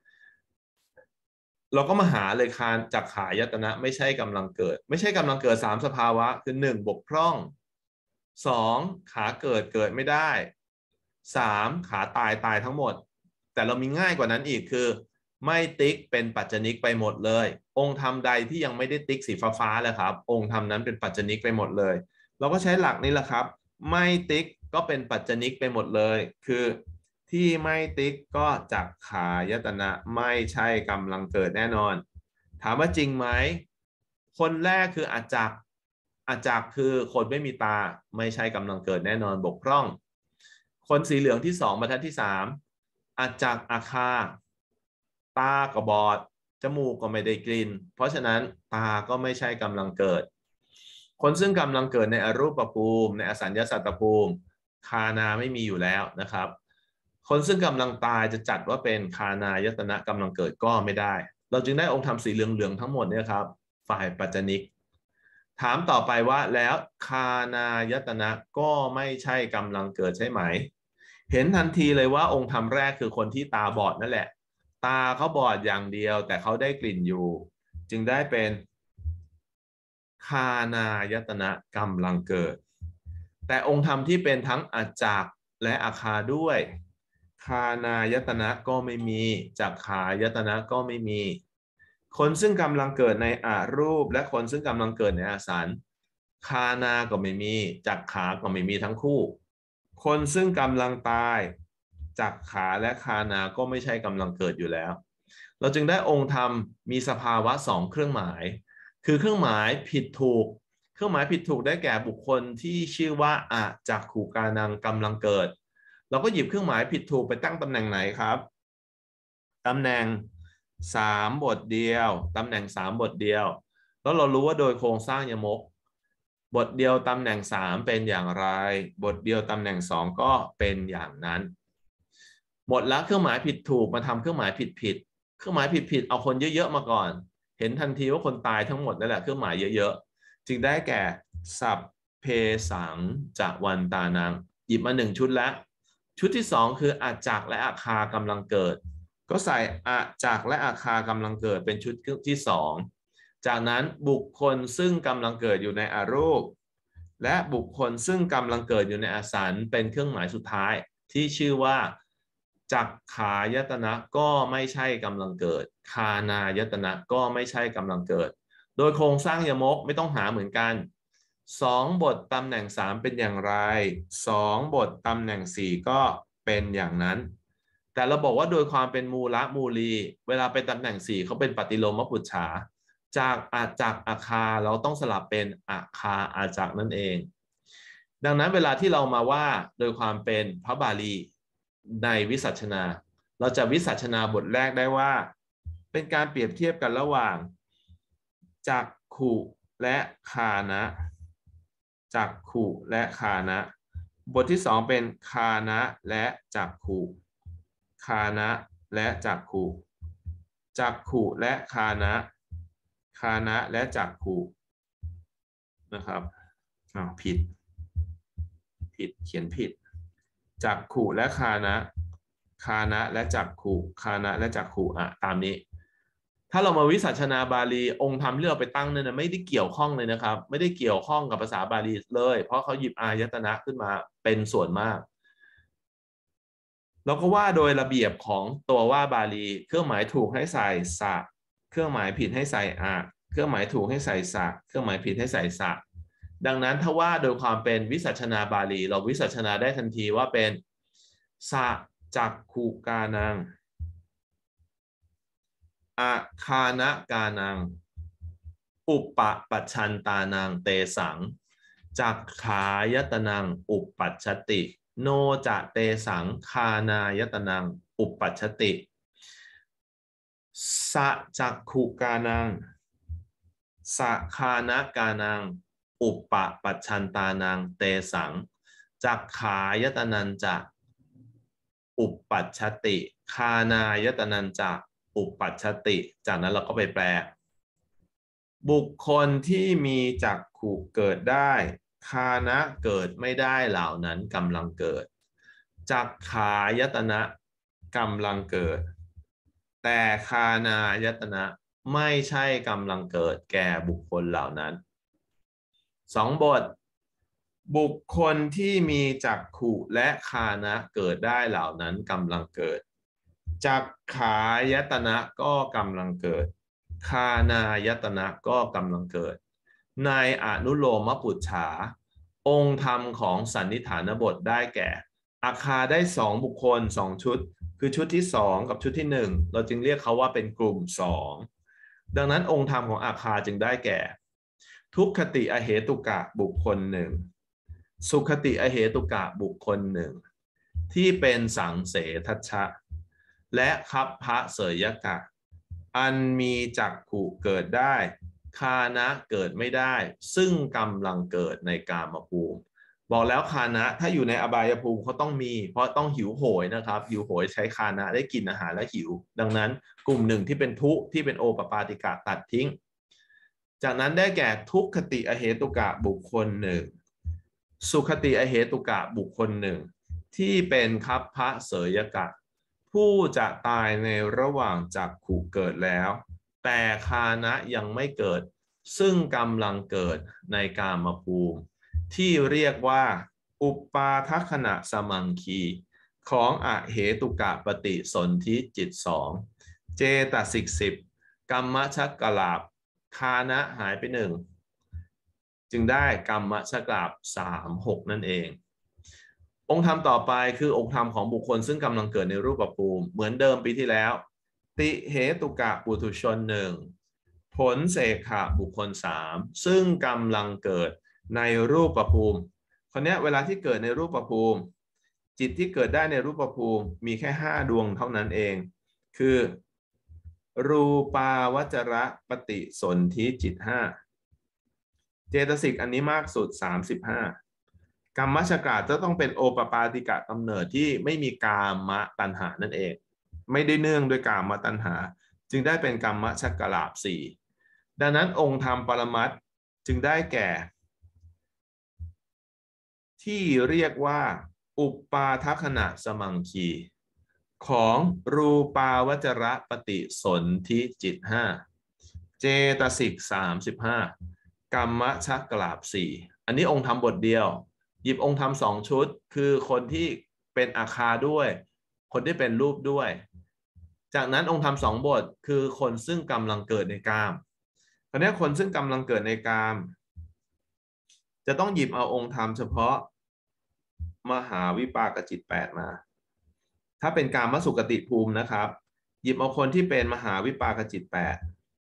เราก็มาหาเลยคานจักขายตนะไม่ใช่กำลังเกิดไม่ใช่กำลังเกิดสามสภาวะคือหนึ่งบกพร่องสองขาเกิดเกิดไม่ได้สามขาตายตายทั้งหมดแต่เรามีง่ายกว่านั้นอีกคือไม่ติ๊กเป็นปัจจนิกไปหมดเลยองค์ธรรมใดที่ยังไม่ได้ติ๊กสีฟ้าๆแล้วครับองค์ธรรมนั้นเป็นปัจจนิกไปหมดเลยเราก็ใช้หลักนี้แหละครับไม่ติ๊กก็เป็นปัจจนิกไปหมดเลยคือที่ไม่ติ๊กก็จักขายตนะไม่ใช่กำลังเกิดแน่นอนถามว่าจริงไหมคนแรกคืออาจักอาจักคือคนไม่มีตาไม่ใช่กำลังเกิดแน่นอนบกพร่องคนสีเหลืองที่สองบรรทัดที่สามอาจักอาคาตาก็บอดจมูกก็ไม่ได้กลิ่นเพราะฉะนั้นตาก็ไม่ใช่กำลังเกิดคนซึ่งกำลังเกิดในอรูปภูมิในอสัญญาสัตตภูมิคานาไม่มีอยู่แล้วนะครับคนซึ่งกำลังตายจะจัดว่าเป็นคานายตนะกำลังเกิดก็ไม่ได้เราจึงได้องค์ธรรมสีเหลืองๆทั้งหมดเนี่ยครับฝ่ายปัจจนิกถามต่อไปว่าแล้วคานายตนะก็ไม่ใช่กำลังเกิดใช่ไหมเห็นทันทีเลยว่าองค์ธรรมแรกคือคนที่ตาบอดนั่นแหละตาเขาบอดอย่างเดียวแต่เขาได้กลิ่นอยู่จึงได้เป็นคานายตนะกำลังเกิดแต่องค์ธรรมที่เป็นทั้งอาจักและอาคาด้วยคานายตนะก็ไม่มีจักขายตนะก็ไม่มีคนซึ่งกำลังเกิดในอารูปและคนซึ่งกำลังเกิดในอาสันคานาก็ไม่มีจักขาก็ไม่มีทั้งคู่คนซึ่งกำลังตายจักขาและคานาก็ไม่ใช่กำลังเกิดอยู่แล้วเราจึงได้องค์ธรรมมีสภาวะสองเครื่องหมายคือเครื่องหมายผิดถูกเครื่องหมายผิดถูกได้แก่บุคคลที่ชื่อว่าอาจักขุกานังกำลังเกิดเราก็หยิบเครื่องหมายผิดถูกไปตั้งตำแหน่งไหนครับตำแหน่งสามบทเดียวตำแหน่งสามบทเดียวแล้วเรารู้ว่าโดยโครงสร้างยมกบทเดียวตำแหน่งสามเป็นอย่างไรบทเดียวตำแหน่งสองก็เป็นอย่างนั้นหมดแล้วเครื่องหมายผิดถูกมาทำเครื่องหมายผิดผิดเครื่องหมายผิดผิดเอาคนเยอะๆมาก่อนเห็นทันทีว่าคนตายทั้งหมดนั่นแหละเครื่องหมายเยอะๆจึงได้แก่สัพเพสังจะวันตานังหยิบมาหนึ่งชุดแล้วชุดที่สองคืออาจักและอาคากำลังเกิดก็ใส่อาจักและอาคากำลังเกิดเป็นชุดที่สองจากนั้นบุคคลซึ่งกำลังเกิดอยู่ในอารูปและบุคคลซึ่งกำลังเกิดอยู่ในอาสันเป็นเครื่องหมายสุดท้ายที่ชื่อว่าจักขายตนะก็ไม่ใช่กำลังเกิดคานายตนะก็ไม่ใช่กำลังเกิดโดยโครงสร้างยมกไม่ต้องหาเหมือนกันสองบทตำแหน่งสามเป็นอย่างไรสองบทตำแหน่งสี่ก็เป็นอย่างนั้นแต่เราบอกว่าโดยความเป็นมูละมูลีเวลาไปตำแหน่งสี่เขาเป็นปฏิโลมปุจฉาจากอาจักอาคาเราต้องสลับเป็นอาคาอาจักนั่นเองดังนั้นเวลาที่เรามาว่าโดยความเป็นพระบาลีในวิสัชนาเราจะวิสัชนาบทแรกได้ว่าเป็นการเปรียบเทียบกันระหว่างจักขุและคานะจักขุและคานะบทที่สองเป็นคานะและจักขุคานะและจักขุจักขุและคานะคานะและจักขุนะครับอ้าวผิดผิดเขียนผิดจักขุและคานะคานะและจักขุคานะและจักขุอ่ะตามนี้ถ้าเรามาวิสัชนาบาลีองค์ธรรมที่เราไปตั้งเนี่ยนะไม่ได้เกี่ยวข้องเลยนะครับไม่ได้เกี่ยวข้องกับภาษาบาลีเลยเพราะเขาหยิบอายตนะขึ้นมาเป็นส่วนมากเราก็ว่าโดยระเบียบของตัวว่าบาลีเครื่องหมายถูกให้ใส่สะเครื่องหมายผิดให้ใส่อะเครื่องหมายถูกให้ใส่สระเครื่องหมายผิดให้ใส่สระดังนั้นถ้าว่าโดยความเป็นวิสัชนาบาลีเราวิสัชนาได้ทันทีว่าเป็นสะจักขุกานังอาคานะกานังอุปปัชชันตานังเตสังจักขายตนังอุปปัชชติโนจะเตสังคานายตนังอุปปัชชติสะจักขุกานังสะคานะกานังอุปปปัชชันตานังเตสังจักขายตนันจะอุปปัชชติคานายตนันจะอุปปัชชติจากนั้นเราก็ไปแปลบุคคลที่มีจักขุเกิดได้คานะเกิดไม่ได้เหล่านั้นกำลังเกิดจักขายตนะกำลังเกิดแต่คานายตนะไม่ใช่กำลังเกิดแก่บุคคลเหล่านั้นสองบทบุคคลที่มีจักขุและคานะเกิดได้เหล่านั้นกำลังเกิดจักขายตนะก็กำลังเกิดคานายตนะก็กำลังเกิดในอนุโลมปุจฉาองค์ธรรมของสันนิฐานบทได้แก่อาคาได้สองบุคคลสองชุดคือชุดที่สองกับชุดที่หนึ่งเราจึงเรียกเขาว่าเป็นกลุ่มสองดังนั้นองค์ธรรมของอาคาจึงได้แก่ทุกขติอเหตุกะบุคคลหนึ่งสุขติอเหตุกะบุคคลหนึ่งที่เป็นสังเสทัชชะและคัพพะเสยกะอันมีจักขุเกิดได้คานะเกิดไม่ได้ซึ่งกำลังเกิดในกามภูมิบอกแล้วคานะถ้าอยู่ในอบายภูมิเขาต้องมีเพราะต้องหิวโหยนะครับหิวโหยใช้คานะได้กินอาหารและหิวดังนั้นกลุ่มหนึ่งที่เป็นทุที่เป็นโอปปาติกะตัดทิ้งจากนั้นได้แก่ทุกขติอเหตุกะบุคคลหนึ่งสุขติอเหตุกะบุคคลหนึ่งที่เป็นคัพพะเสยกะผู้จะตายในระหว่างจักขุเกิดแล้วแต่คานะยังไม่เกิดซึ่งกำลังเกิดในกามภูมิที่เรียกว่าอุปปาทัคขณะสมังคีของอเหตุกะปฏิสนธิจิตสองเจตสิกสิบกัมมชักกลาบคานะหายไปหนึ่งจึงได้กัมมชักกลาบสามหกนั่นเององค์ธรรมต่อไปคือองค์ธรรมของบุคคลซึ่งกำลังเกิดในรูปภูมิเหมือนเดิมปีที่แล้วติเหตุกะปุถุชนหนึ่งผลเสขะบุคคลสามซึ่งกำลังเกิดในรูปภูมิคนนี้เวลาที่เกิดในรูปภูมิจิตที่เกิดได้ในรูปภูมิมีแค่ห้าดวงเท่านั้นเองคือรูปาวจระปฏิสนธิจิตห้าเจตสิกอันนี้มากสุดสามสิบห้ากรรมชกาจะต้องเป็นโอปปาติกะกำเนิดที่ไม่มีกามตัณหานั่นเองไม่ได้เนื่องด้วยกามตัณหาจึงได้เป็นกรรมชกลาภสี่ดังนั้นองค์ธรรมปรมัตถ์จึงได้แก่ที่เรียกว่าอุปปาทัคขณะสมังคีของรูปาวจระปฏิสนธิจิตห้าเจตสิกสามสิบห้ากรรมชกลาภสี่อันนี้องค์ธรรมบทเดียวหยิบองค์ธรรมสองชุดคือคนที่เป็นอาคาด้วยคนที่เป็นรูปด้วยจากนั้นองค์ธรรมสองบทคือคนซึ่งกำลังเกิดในกามคราวนี้คนซึ่งกำลังเกิดในกามจะต้องหยิบเอาองค์ธรรมเฉพาะมหาวิปากจิตแปดมาถ้าเป็นกามสุขติภูมินะครับหยิบเอาคนที่เป็นมหาวิปากจิตแปด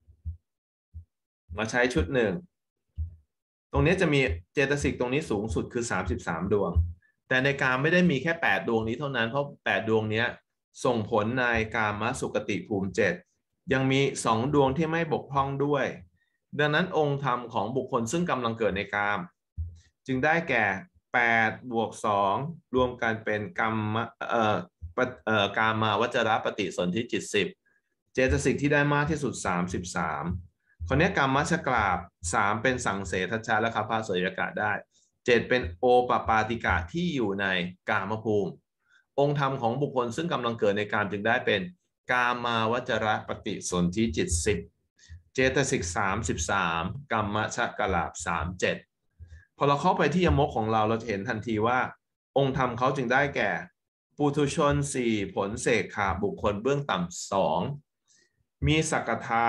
มาใช้ชุดหนึ่งตรงนี้จะมีเจตสิกตรงนี้สูงสุดคือสามสิบสามดวงแต่ในกามไม่ได้มีแค่แปดดวงนี้เท่านั้นเพราะแปดดวงนี้ส่งผลในกามสุขติภูมิเจ็ดยังมีสองดวงที่ไม่บกพร่องด้วยดังนั้นองค์ธรรมของบุคคลซึ่งกำลังเกิดในกามจึงได้แก่แปดบวกสองรวมกันเป็นกรรมเอ่อเอ่อกามาวจระปฏิสนธิจิตสิบเจตสิกที่ได้มากที่สุดสามสิบสามคนนี้กรรมชกลาภสามเป็นสังเสทัชชะและคัพพะเสยกะได้เจ็ดเป็นโอปปาติกะที่อยู่ในกามภูมิองค์ธรรมของบุคคลซึ่งกำลังเกิดในกามจึงได้เป็นกามาวจระปฏิสนธิจิตสิบเจตสิกสามสิบสามกรรมชกลาภสามเจ็ดพอเราเข้าไปที่ยมกของเราเราจะเห็นทันทีว่าองค์ธรรมเขาจึงได้แก่ปุถุชนสี่ผลเสกขาบุคคลเบื้องต่ำสองมีสักทา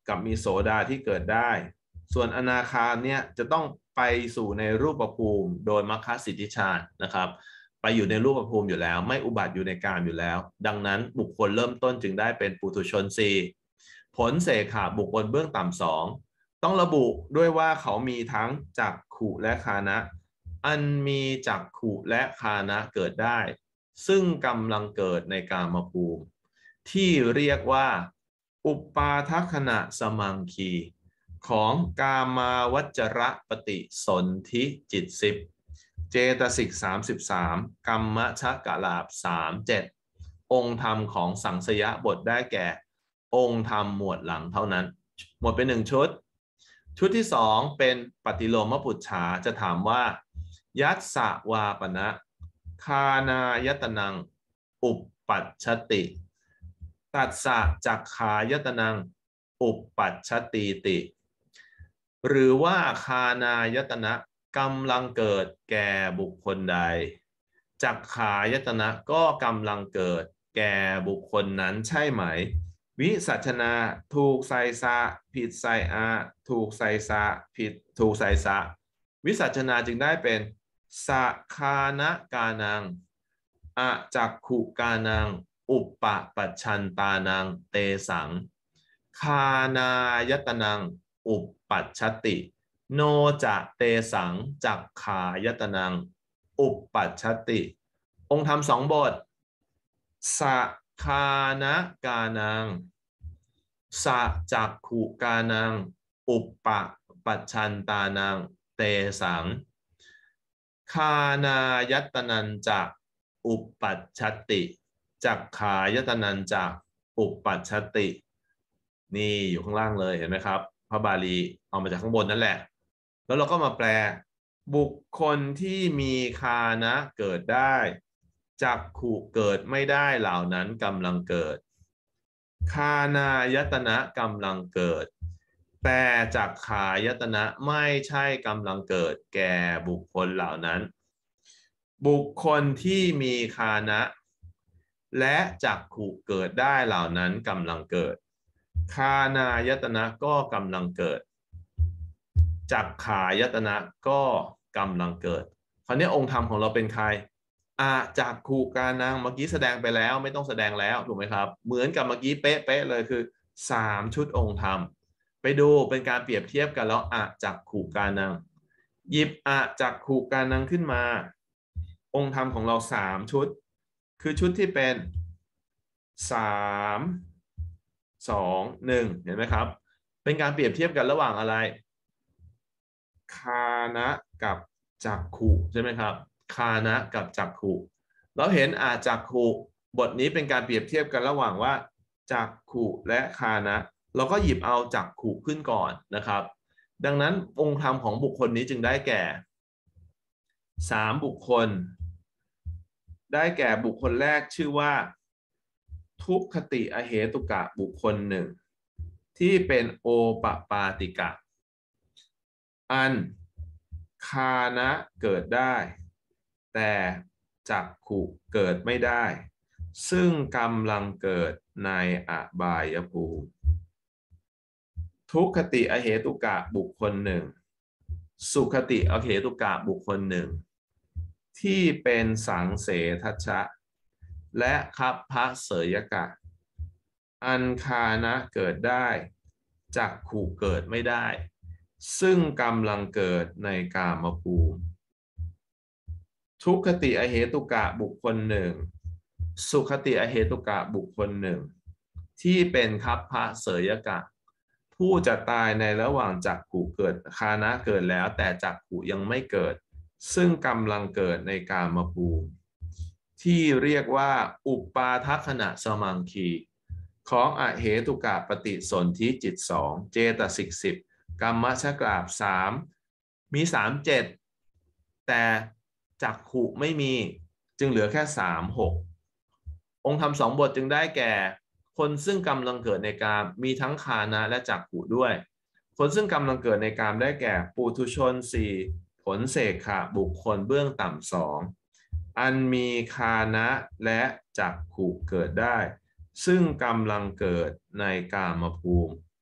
กับมีโสดาที่เกิดได้ส่วนอนาคาเนี่ยจะต้องไปสู่ในรูปภูมิโดยมรรคสิทธิชาตินะครับไปอยู่ในรูปภูมิอยู่แล้วไม่อุบัติอยู่ในกามอยู่แล้วดังนั้นบุคคลเริ่มต้นจึงได้เป็นปุถุชนสี่ผลเสขะบุคคลเบื้องต่ำสองต้องระบุด้วยว่าเขามีทั้งจักขุและคานะอันมีจักขุและคานะเกิดได้ซึ่งกำลังเกิดในกามภูมิที่เรียกว่าอุปาทัคขณะสมังคีของกามาวัจระปฏิสนธิจิตสิบเจตสิกสามสิบสามกรรมชกลาภสามเจ็ดองค์ธรรมของสังสยบทได้แก่องค์ธรรมหมวดหลังเท่านั้นหมดเป็นหนึ่งชุดชุดที่สองเป็นปฏิโลมปุจฉาจะถามว่ายัสสะวาปนะคานายตนังอุปปัชชติตัสสะจักขายตนังอุปปัชชติติหรือว่าคานายตนะกำลังเกิดแก่บุคคลใดจักขายตนะก็กำลังเกิดแก่บุคคลนั้นใช่ไหมวิสัชนาถูกใส่สะผิดใส่อาถูกใส่สะผิดถูกใส่สะวิสัชนาจึงได้เป็นสะคานะกานังอะจักขุกานังอุปปะปัจฉันตานังเตสังคานายตนังอุปปัชชติโนจะเตสังจักขายตนังอุปปัชชติองค์ธรรมสองบทสะคานะกานังสะจักขุกานังอุปปะปัจฉันตานังเตสังคานายตนันจะอุปปัชชติจักขายตนันจะอุปปัชชตินี่อยู่ข้างล่างเลยเห็นไหมครับพระบาลีเอามาจากข้างบนนั่นแหละแล้วเราก็มาแปลบุคคลที่มีคานะเกิดได้จักขุเกิดไม่ได้เหล่านั้นกำลังเกิดคานายตนะกำลังเกิดแต่จักขายตนะไม่ใช่กำลังเกิดแก่บุคคลเหล่านั้นบุคคลที่มีคานะและจักขุเกิดได้เหล่านั้นกำลังเกิดคานายตนะก็กำลังเกิดจักขายตนะก็กำลังเกิดคราวนี้องค์ธรรมของเราเป็นใครอาจักขุกานังเมื่อกี้แสดงไปแล้วไม่ต้องแสดงแล้วถูกไหมครับเหมือนกับเมื่อกี้เป๊ะๆเลยคือสามชุดองค์ธรรมไปดูเป็นการเปรียบเทียบกันแล้วอาจักขุกานังหยิบอาจักขุกานังขึ้นมาองค์ธรรมของเราสามชุดคือชุดที่เป็นสามสองหนึ่งเห็นไหมครับเป็นการเปรียบเทียบกันระหว่างอะไรคานะกับจักขุใช่ไหมครับคานะกับจักขุเราเห็นอาจักขุบทนี้เป็นการเปรียบเทียบกันระหว่างว่าจักขุและคานะเราก็หยิบเอาจักขุขึ้นก่อนนะครับดังนั้นองค์ธรรมของบุคคลนี้จึงได้แก่สามบุคคลได้แก่บุคคลแรกชื่อว่าทุกขติอเหตุกะบุคคลหนึ่งที่เป็นโอปปาติกะอันคานะเกิดได้แต่จักขุเกิดไม่ได้ซึ่งกำลังเกิดในอบายภูมิทุกขติอเหตุกะบุคคลหนึ่งสุขติอเหตุกะบุคคลหนึ่งที่เป็นสังเสทัชชะและคัพพะเสยกะอันคานะเกิดได้จักขุเกิดไม่ได้ซึ่งกำลังเกิดในกามภูมิทุกขติอเหตุกะบุคคลหนึ่งสุขติอเหตุกะบุคคลหนึ่งที่เป็นคัพพะเสยกะผู้จะตายในระหว่างจักขุเกิดคานะเกิดแล้วแต่จักขุยังไม่เกิดซึ่งกำลังเกิดในกามภูมิที่เรียกว่าอุปาทัคขณะสมังคีของอเหตุกะปฏิสนธิจิตสองเจตสิกสิบกรรมชกลาภสามมีสามเจ็ดแต่จักขุไม่มีจึงเหลือแค่สามหกองค์ธรรมสองบทจึงได้แก่คนซึ่งกำลังเกิดในกามมีทั้งคานะและจักขุด้วยคนซึ่งกำลังเกิดในกามได้แก่ปุถุชนสี่ผลเสขะบุคคลเบื้องต่ำสองอันมีคานะและจักขุเกิดได้ซึ่งกำลังเกิดในกามภูมิ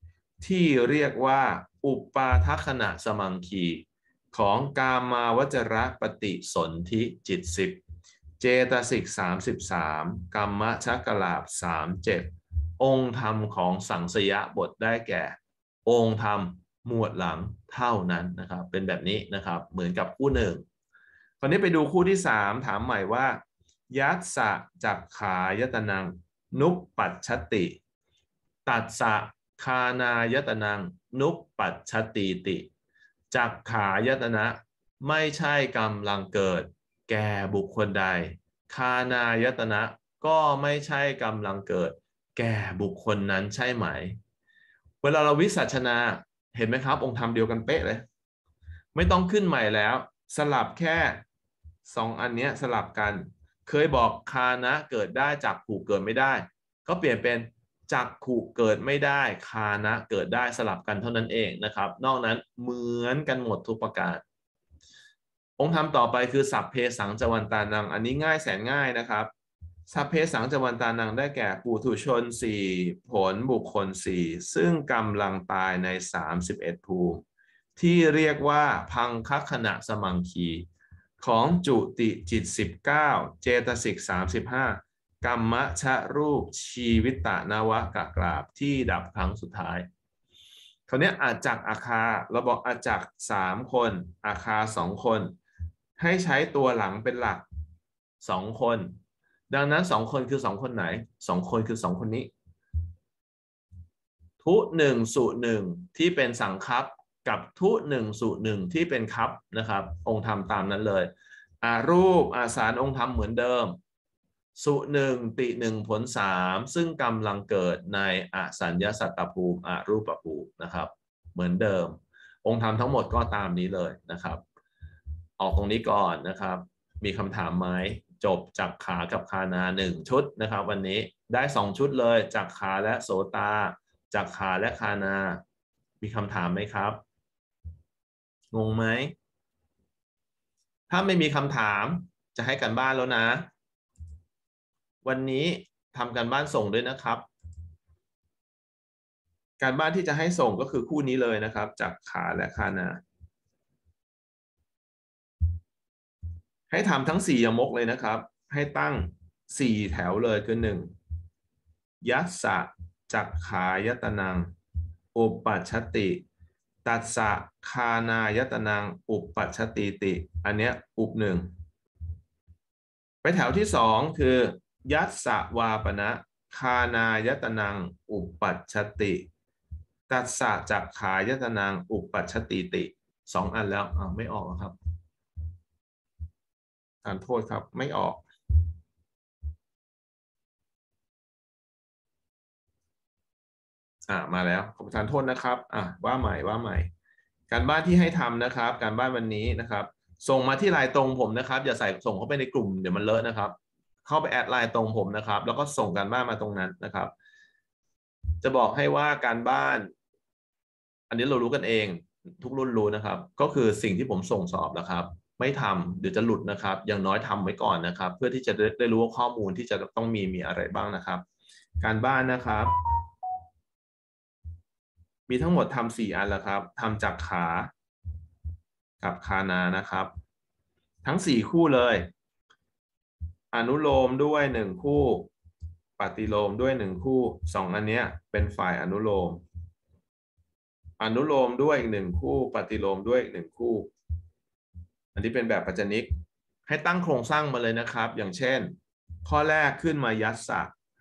ที่เรียกว่าอุปาทัคขณะสมังคีของกามาวจรปฏิสนธิจิตสิบเจตสิกสามสิบสามกัมมชักกลาภสามเจ็ดองค์ธรรมของสังสยบทได้แก่องค์ธรรมหมวดหลังเท่านั้นนะครับเป็นแบบนี้นะครับเหมือนกับคู่หนึ่งคราวนี้ไปดูคู่ที่สามถามใหม่ว่ายัสสะจักขายตนังนุปปัชชติตัสสะคานายตนังนุปปัชชติติจักขายตนะไม่ใช่กำลังเกิดแก่บุคคลใดคานายตนะก็ไม่ใช่กำลังเกิดแก่บุคคลนั้นใช่ไหมเวลาเราวิสัชนาเห็นไหมครับองค์ธรรมเดียวกันเป๊ะเลยไม่ต้องขึ้นใหม่แล้วสลับแค่สองอันนี้สลับกันเคยบอกคานะเกิดได้จักขู่เกิดไม่ได้ก็เปลี่ยนเป็นจักขู่เกิดไม่ได้คานะเกิดได้สลับกันเท่านั้นเองนะครับนอกนั้นเหมือนกันหมดทุกประการองค์ธรรมต่อไปคือสัพเพสังจวันตานังอันนี้ง่ายแสนง่ายนะครับสัพเพสังจวันตานังได้แก่ปุถุชนสี่ผลบุคคลสี่ซึ่งกำลังตายในสามสิบเอ็ดภูมิที่เรียกว่าพังคัคขณะสมังคีของจุติจิตสิบเก้าเจตสิกสามสิบห้ากรรมชะรูปชีวิตตนวกกราบที่ดับครั้งสุดท้ายคราวนี้อาจักอาคาเราบอกอาจักสามคนอาคาสองคนให้ใช้ตัวหลังเป็นหลักสองคนดังนั้นสองคนคือสองคนไหนสองคนคือสองคนนี้ทุหนึ่งสุหนึ่งที่เป็นสังคัปกับทุหนึ่งสุหนึ่งที่เป็นคัปนะครับองค์ธรรมตามนั้นเลยอารูปอาสารองค์ธรรมเหมือนเดิมสุหนึ่งติหนึ่งผลสามซึ่งกำลังเกิดในอสัญญาสัตตภูมิอรูปภูมินะครับเหมือนเดิมองค์ธรรมทั้งหมดก็ตามนี้เลยนะครับออกตรงนี้ก่อนนะครับมีคำถามไหมจบจักขากับคานาหนึ่งชุดนะครับวันนี้ได้สองชุดเลยจักขาและโสตาจักขาและคานามีคำถามไหมครับงงไหมถ้าไม่มีคำถามจะให้กันบ้านแล้วนะวันนี้ทำการบ้านส่งด้วยนะครับการบ้านที่จะให้ส่งก็คือคู่นี้เลยนะครับจักขาและคานาให้ทำทั้งสี่ยมกเลยนะครับให้ตั้งสี่แถวเลยคือหนึ่งยัสสะจักขายตนังอุปปัชชติตัสสะคานายตนังอุปปัชชติติอันเนี้ยอุปหนึ่งไปแถวที่สองคือยัสสะวาปนะคานายตนังอุปปัชชติตัสสะจักขายตนังอุปปัชชติติสองอันแล้วอ้าวไม่ออกครับทานโทษครับไม่ออกอ่ามาแล้วขอประทานโทษนะครับอ่ะว่าใหม่ว่าใหม่การบ้านที่ให้ทำนะครับการบ้านวันนี้นะครับส่งมาที่ไลน์ตรงผมนะครับอย่าใส่ส่งเข้าไปในกลุ่มเดี๋ยวมันเลอะนะครับเข้าไปแอดไลน์ตรงผมนะครับแล้วก็ส่งการบ้านมาตรงนั้นนะครับจะบอกให้ว่าการบ้านอันนี้เรารู้กันเองทุกรุ่นรู้นะครับก็คือสิ่งที่ผมส่งสอบนะครับไม่ทำเดี๋ยวจะหลุดนะครับอย่างน้อยทำไว้ก่อนนะครับเพื่อที่จะได้รู้ว่าข้อมูลที่จะต้องมีมีอะไรบ้างนะครับการบ้านนะครับมีทั้งหมดทำสี่อันแล้วครับทำจากขากับคานานะครับทั้งสี่คู่เลยอนุโลมด้วยหนึ่งคู่ปฏิโลมด้วยหนึ่งคู่สองอันเนี้ยเป็นฝ่ายอนุโลมอนุโลมด้วยอีกหนึ่งคู่ปฏิโลมด้วยอีกหนึ่งคู่อันนี้เป็นแบบปัจจนิกให้ตั้งโครงสร้างมาเลยนะครับอย่างเช่นข้อแรกขึ้นมายัสสะ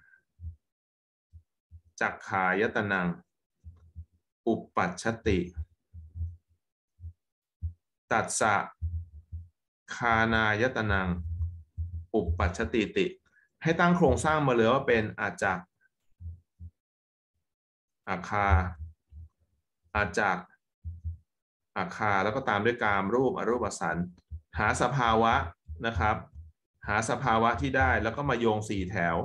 จักขายตนังอุปปัชชติตัสสะคานายตนังอุปปัชชติติให้ตั้งโครงสร้างมาเลยว่าเป็นอาจักอาคาอาจักอาคาแล้วก็ตามด้วยกามรูปอรูปสันหาสภาวะนะครับหาสภาวะที่ได้แล้วก็มาโยงสี่แถว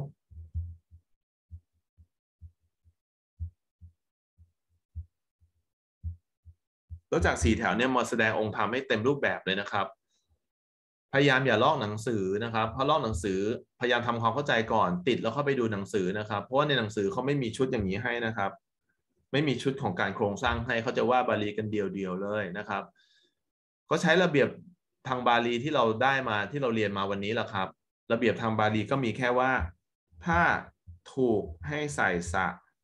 แล้วจากสี่แถวเนี่ยมาแสดงองค์ธรรมให้เต็มรูปแบบเลยนะครับพยายามอย่าลอกหนังสือนะครับเพราะลอกหนังสือพยายามทำความเข้าใจก่อนติดแล้วเข้าไปดูหนังสือนะครับเพราะว่าในหนังสือเขาไม่มีชุดอย่างนี้ให้นะครับไม่มีชุดของการโครงสร้างให้เขาจะว่าบาลีกันเดียวๆเลยนะครับก็ใช้ระเบียบทางบาลีที่เราได้มาที่เราเรียนมาวันนี้แหละครับระเบียบทางบาลีก็มีแค่ว่าถ้าถูกให้ใส่สะ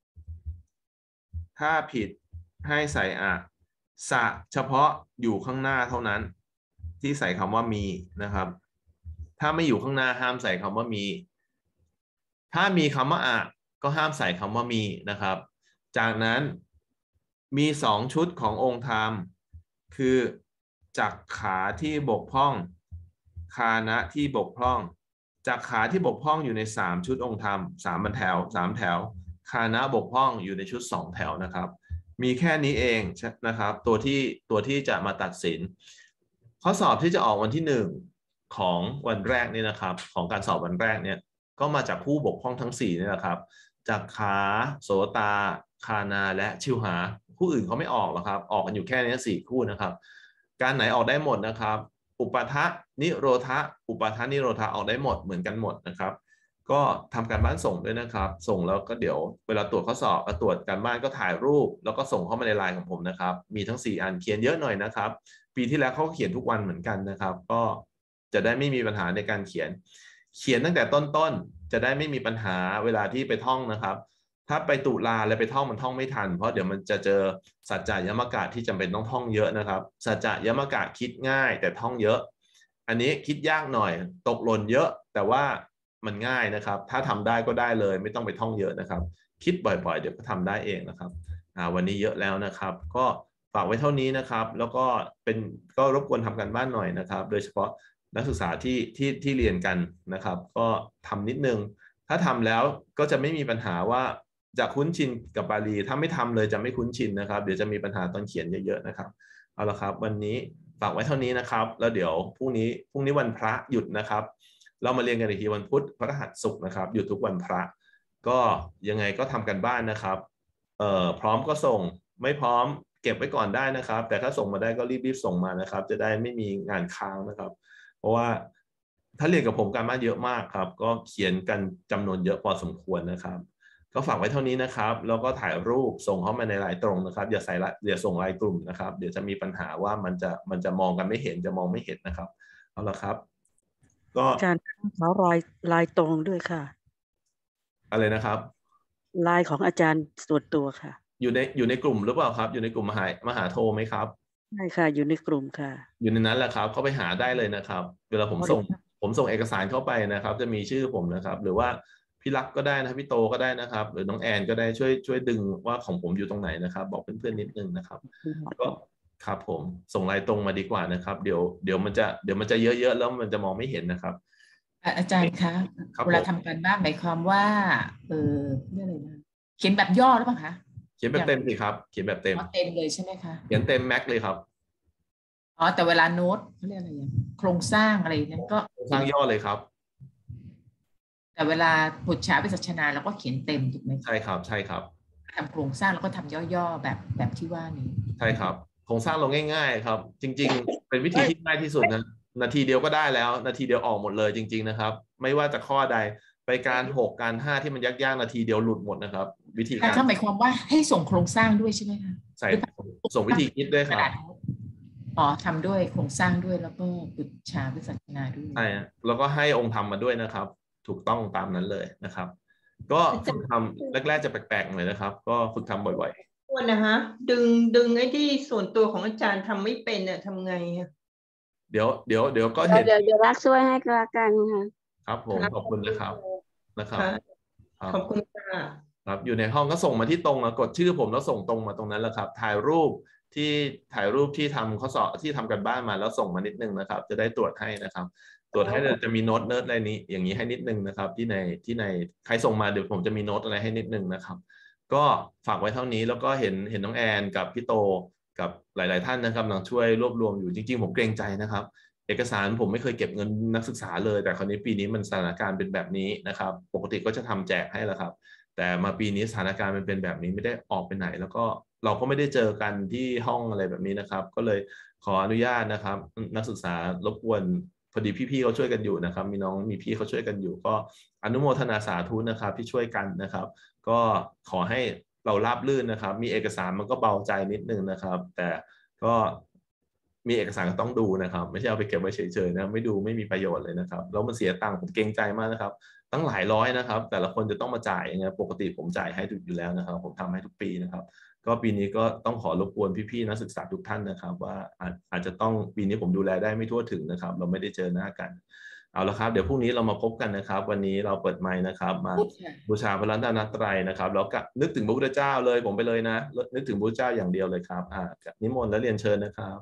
ถ้าผิดให้ใส่อะสะเฉพาะอยู่ข้างหน้าเท่านั้นที่ใส่คำว่ามีนะครับถ้าไม่อยู่ข้างหน้าห้ามใส่คำว่ามีถ้ามีคำว่าอะก็ห้ามใส่คำว่ามีนะครับจากนั้นมีสองชุดขององค์ธรรมคือจักขาที่บกพร่องคานะที่บกพร่องจักขาที่บกพร่องอยู่ในสามชุดองค์ธรรมสามบรรแถวสามแถวคานะบกพร่องอยู่ในชุดสองแถวนะครับมีแค่นี้เองนะครับตัวที่ตัวที่จะมาตัดสินข้อสอบที่จะออกวันที่หนึ่งของวันแรกนี่นะครับของการสอบวันแรกเนี่ยก็มาจากผู้บกพร่องทั้งสี่นี่แหละครับจักขาโสตาคานาและชิวหาผู้อื่นเขาไม่ออกหรอกครับออกกันอยู่แค่นี้สี่คู่นะครับการไหนออกได้หมดนะครับอุปทะนิโรธะอุปทะนิโรธะออกได้หมดเหมือนกันหมดนะครับก็ทำการบ้านส่งด้วยนะครับส่งแล้วก็เดี๋ยวเวลาตรวจข้อสอบตรวจการบ้านก็ถ่ายรูปแล้วก็ส่งเข้ามาในไลน์ของผมนะครับมีทั้งสี่อันเขียนเยอะหน่อยนะครับปีที่แล้วเขาเขียนทุกวันเหมือนกันนะครับก็จะได้ไม่มีปัญหาในการเขียนเขียนตั้งแต่ต้นๆจะได้ไม่มีปัญหาเวลาที่ไปท่องนะครับถ้าไปตุลาแล้วไปท่องมันท่องไม่ทันเพราะเดี๋ยวมันจะเจอสัจจะยมกะที่จำเป็นต้องท่องเยอะนะครับสัจจะยมกะคิดง่ายแต่ท่องเยอะอันนี้คิดยากหน่อยตกหล่นเยอะแต่ว่ามันง่ายนะครับถ้าทำได้ก็ได้เลยไม่ต้องไปท่องเยอะนะครับคิดบ่อยๆเดี๋ยวก็ทำได้เองนะครับอ่าวันนี้เยอะแล้วนะครับก็ฝากไว้เท่านี้นะครับแล้วก็เป็นก็รบกวนทำกันบ้านหน่อยนะครับโดยเฉพาะนักศึกษาที่ที่ที่เรียนกันนะครับก็ทำนิดนึงถ้าทำแล้วก็จะไม่มีปัญหาว่าจะคุ้นชินกับบาลีถ้าไม่ทำเลยจะไม่คุ้นชินนะครับเดี๋ยวจะมีปัญหาตอนเขียนเยอะๆนะครับเอาละครับวันนี้ฝากไว้เท่านี้นะครับแล้วเดี๋ยวพรุ่งนี้พรุ่งนี้วันพระหยุดนะครับเรามาเรียนกันอีกทีวันพุธพฤหัสศุกร์นะครับหยุดทุกวันพระก็ยังไงก็ทำกันบ้านนะครับเอ่อพร้อมก็ส่งไม่พร้อมเก็บไว้ก่อนได้นะครับแต่ถ้าส่งมาได้ก็รีบๆส่งมานะครับจะได้ไม่มีงานค้างนะครับเพราะว่าถ้าเรียนกับผมการบ้านเยอะมากครับก็เขียนกันจำนวนเยอะพอสมควรนะครับก็ฝากไว้เท่านี้นะครับแล้วก็ถ่ายรูปส่งเข้ามาในไลน์ตรงนะครับอย่าใส่ละอย่าส่งไลน์กลุ่มนะครับเดี๋ยวจะมีปัญหาว่ามันจะมันจะมองกันไม่เห็นจะมองไม่เห็นนะครับเอาละครับก็อาจารย์เขาลายลายตรงด้วยค่ะอะไรนะครับลายของอาจารย์ส่วนตัวค่ะอยู่ในอยู่ในกลุ่มหรือเปล่าครับอยู่ในกลุ่มมหามหาโทไหมครับใช่ค่ะอยู่ในกลุ่มค่ะอยู่ในนั้นแหละครับเข้าไปหาได้เลยนะครับเวลาผมส่งผมส่งเอกสารเข้าไปนะครับจะมีชื่อผมนะครับหรือว่าพี่รักก็ได้นะพี่โตก็ได้นะครับหรือน้องแอนก็ได้ช่วยช่วยดึงว่าของผมอยู่ตรงไหนนะครับบอกเพื่อนๆนิดนึงนะครับก็ครับผมส่งไลน์ตรงมาดีกว่านะครับเดี๋ยวเดี๋ยวมันจะเดี๋ยวมันจะเยอะๆแล้วมันจะมองไม่เห็นนะครับอาจารย์คะเวลาทำการบ้านหมายความว่าเออเรื่องอะไรนะเขียนแบบย่อหรือเปล่าคะเขียนแบบเต็มสิครับเขียนแบบเต็มเต็มเลยใช่ไหมคะเขียนเต็มแม็กเลยครับอ๋อแต่เวลาโน้ตเขาเรียกอะไรอย่างโครงสร้างอะไรนั้นก็สร้างย่อเลยครับแต่เวลาปุจฉาวิสัชนาเราก็เขียนเต็มถูกไหมใช่ครับใช่ครับทำโครงสร้างแล้วก็ทำย่อๆแบบแบบที่ว่านี้ใช่ครับโครงสร้างลงง่ายๆครับจริงๆเป็นวิธีที่ง่ายที่สุดนะนาทีเดียวก็ได้แล้วนาทีเดียวออกหมดเลยจริงๆนะครับไม่ว่าจะข้อใดไปการหกการห้าที่มันยากๆนาทีเดียวหลุดหมดนะครับวิธีการหมายความว่าให้ส่งโครงสร้างด้วยใช่ไหมคะใส่ส่งวิธีคิดด้วยครับอ๋อทำด้วยโครงสร้างด้วยแล้วก็ปุจฉาวิสัชนาด้วยใช่แล้วก็ให้องค์ธรรมมาด้วยนะครับถูกต้องตามนั้นเลยนะครับก็ฝึกทำแรกๆจะแปลกๆหน่อยนะครับก็ฝึกทำบ่อยๆควรนะฮะดึงดึงไอ้ที่ส่วนตัวของอาจารย์ทำไม่เป็นเนี่ยทำไงอะเดี๋ยวเดี๋ยวเดี๋ยวก็เห็นเดี๋ยวเดี๋ยวรักช่วยให้ก็แล้วกันค่ะครับผมขอบคุณนะครับนะครับขอบคุณค่ะครับอยู่ในห้องก็ส่งมาที่ตรงกดชื่อผมแล้วส่งตรงมาตรงนั้นแหละครับถ่ายรูปที่ถ่ายรูปที่ทำข้อสอบที่ทำกันบ้านมาแล้วส่งมานิดนึงนะครับจะได้ตรวจให้นะครับตรวจให้จะมีโน้ตเนิร์ดอะไรนี้อย่างนี้ให้นิดนึงนะครับที่ในที่ในใครส่งมาเดี๋ยวผมจะมีโน้ตอะไรให้นิดนึงนะครับก็ฝากไว้เท่านี้แล้วก็เห็นเห็นน้องแอนกับพี่โตกับหลายๆท่านนะครับกำลังช่วยรวบรวมอยู่จริงๆผมเกรงใจนะครับเอกสารผมไม่เคยเก็บเงินนักศึกษาเลยแต่คราวนี้ปีนี้มันสถานการณ์เป็นแบบนี้นะครับปกติก็จะทำแจกให้แล้วครับแต่มาปีนี้สถานการณ์มันเป็นแบบนี้ไม่ได้ออกไปไหนแล้วก็เราก็ไม่ได้เจอกันที่ห้องอะไรแบบนี้นะครับก็เลยขออนุญาตนะครับนักศึกษารบกวนพอดีพี่ๆเขาช่วยกันอยู่นะครับมีน้องมีพี่เขาช่วยกันอยู่ก็อนุโมทนาสาธุนะครับที่ช่วยกันนะครับก็ขอให้เราราบรื่นนะครับมีเอกสารมันก็เบาใจนิดนึงนะครับแต่ก็มีเอกสารก็ต้องดูนะครับไม่ใช่เอาไปเก็บไว้เฉยๆนะไม่ดูไม่มีประโยชน์เลยนะครับแล้วมันเสียตังค์ผมเกรงใจมากนะครับตั้งหลายร้อยนะครับแต่ละคนจะต้องมาจ่ายยังไงปกติผมจ่ายให้อยู่แล้วนะครับผมทำให้ทุกปีนะครับก็ปีนี้ก็ต้องขอรบกวนพี่ๆนักศึกษาทุกท่านนะครับว่าอาจอาจจะต้องปีนี้ผมดูแลได้ไม่ทั่วถึงนะครับเราไม่ได้เจอหน้ากันเอาละครับเดี๋ยวพรุ่งนี้เรามาพบกันนะครับวันนี้เราเปิดไมค์นะครับมาบูชาพระรัตนตรัยนะครับแล้วก็นึกถึงพระพุทธเจ้าเลยผมไปเลยนะนึกถึงพระพุทธเจ้าอย่างเดียวเลยครับอ่านิมนต์และเรียนเชิญนะครับ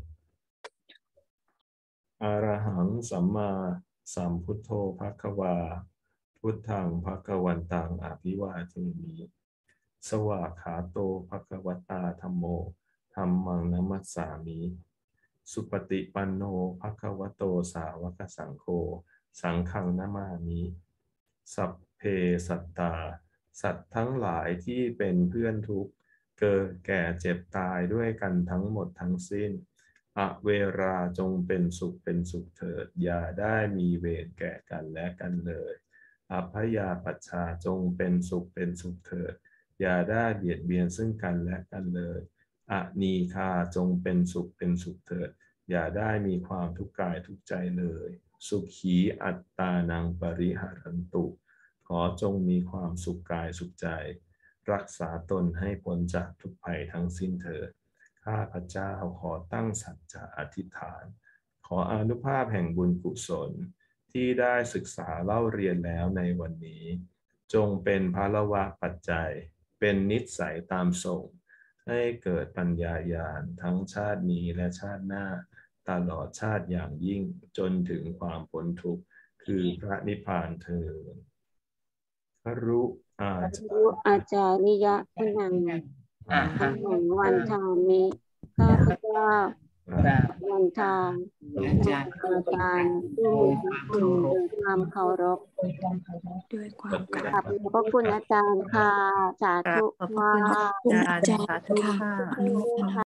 อะระหังสัมมาสัมพุทโธภควาพุทธังภควันตังอภิวาเทมิสวากขาโตภควตาธัมโมธัมมังนัมมัสสามิสุปฏิปันโนภควโตสาวกสังโฆสังฆังนะมามิสัพเพสัตตาสัตว์ทั้งหลายที่เป็นเพื่อนทุกข์เกิดแก่เจ็บตายด้วยกันทั้งหมดทั้งสิ้นอเวราจงเป็นสุขเป็นสุขเถิดอย่าได้มีเวรแก่กันและกันเลยอภยาปัชชาจงเป็นสุขเป็นสุขเถิดอย่าได้เบียดเบียนซึ่งกันและกันเลยอนีฆาจงเป็นสุขเป็นสุขเถิดอย่าได้มีความทุกข์กายทุกข์ใจเลยสุขีอัตตานังปริหารันตุขอจงมีความสุขกายสุขใจรักษาตนให้พ้นจากทุกภัยทั้งสิ้นเถิดข้าพเจ้าขอตั้งสัจจะอธิษฐานขออานุภาพแห่งบุญกุศลที่ได้ศึกษาเล่าเรียนแล้วในวันนี้จงเป็นภาละวะปัจจัยเป็นนิสัยตามส่งให้เกิดปัญญาญาณทั้งชาตินี้และชาติหน้าตลอดชาติอย่างยิ่งจนถึงความพ้นทุกข์คือพระนิพพานเถิดครุอาจารย์อาจาริยะคุณังอ่าฮะวันทามิข้าพเจ้าวันทาอาจารย์อาจารย์ผู้มีคุณด้วยความเคารพด้วยความกขราอบบพระคุณอาจารย์ค่ะสาธุขอบพระคุณอาจารย์สาธุค่ะ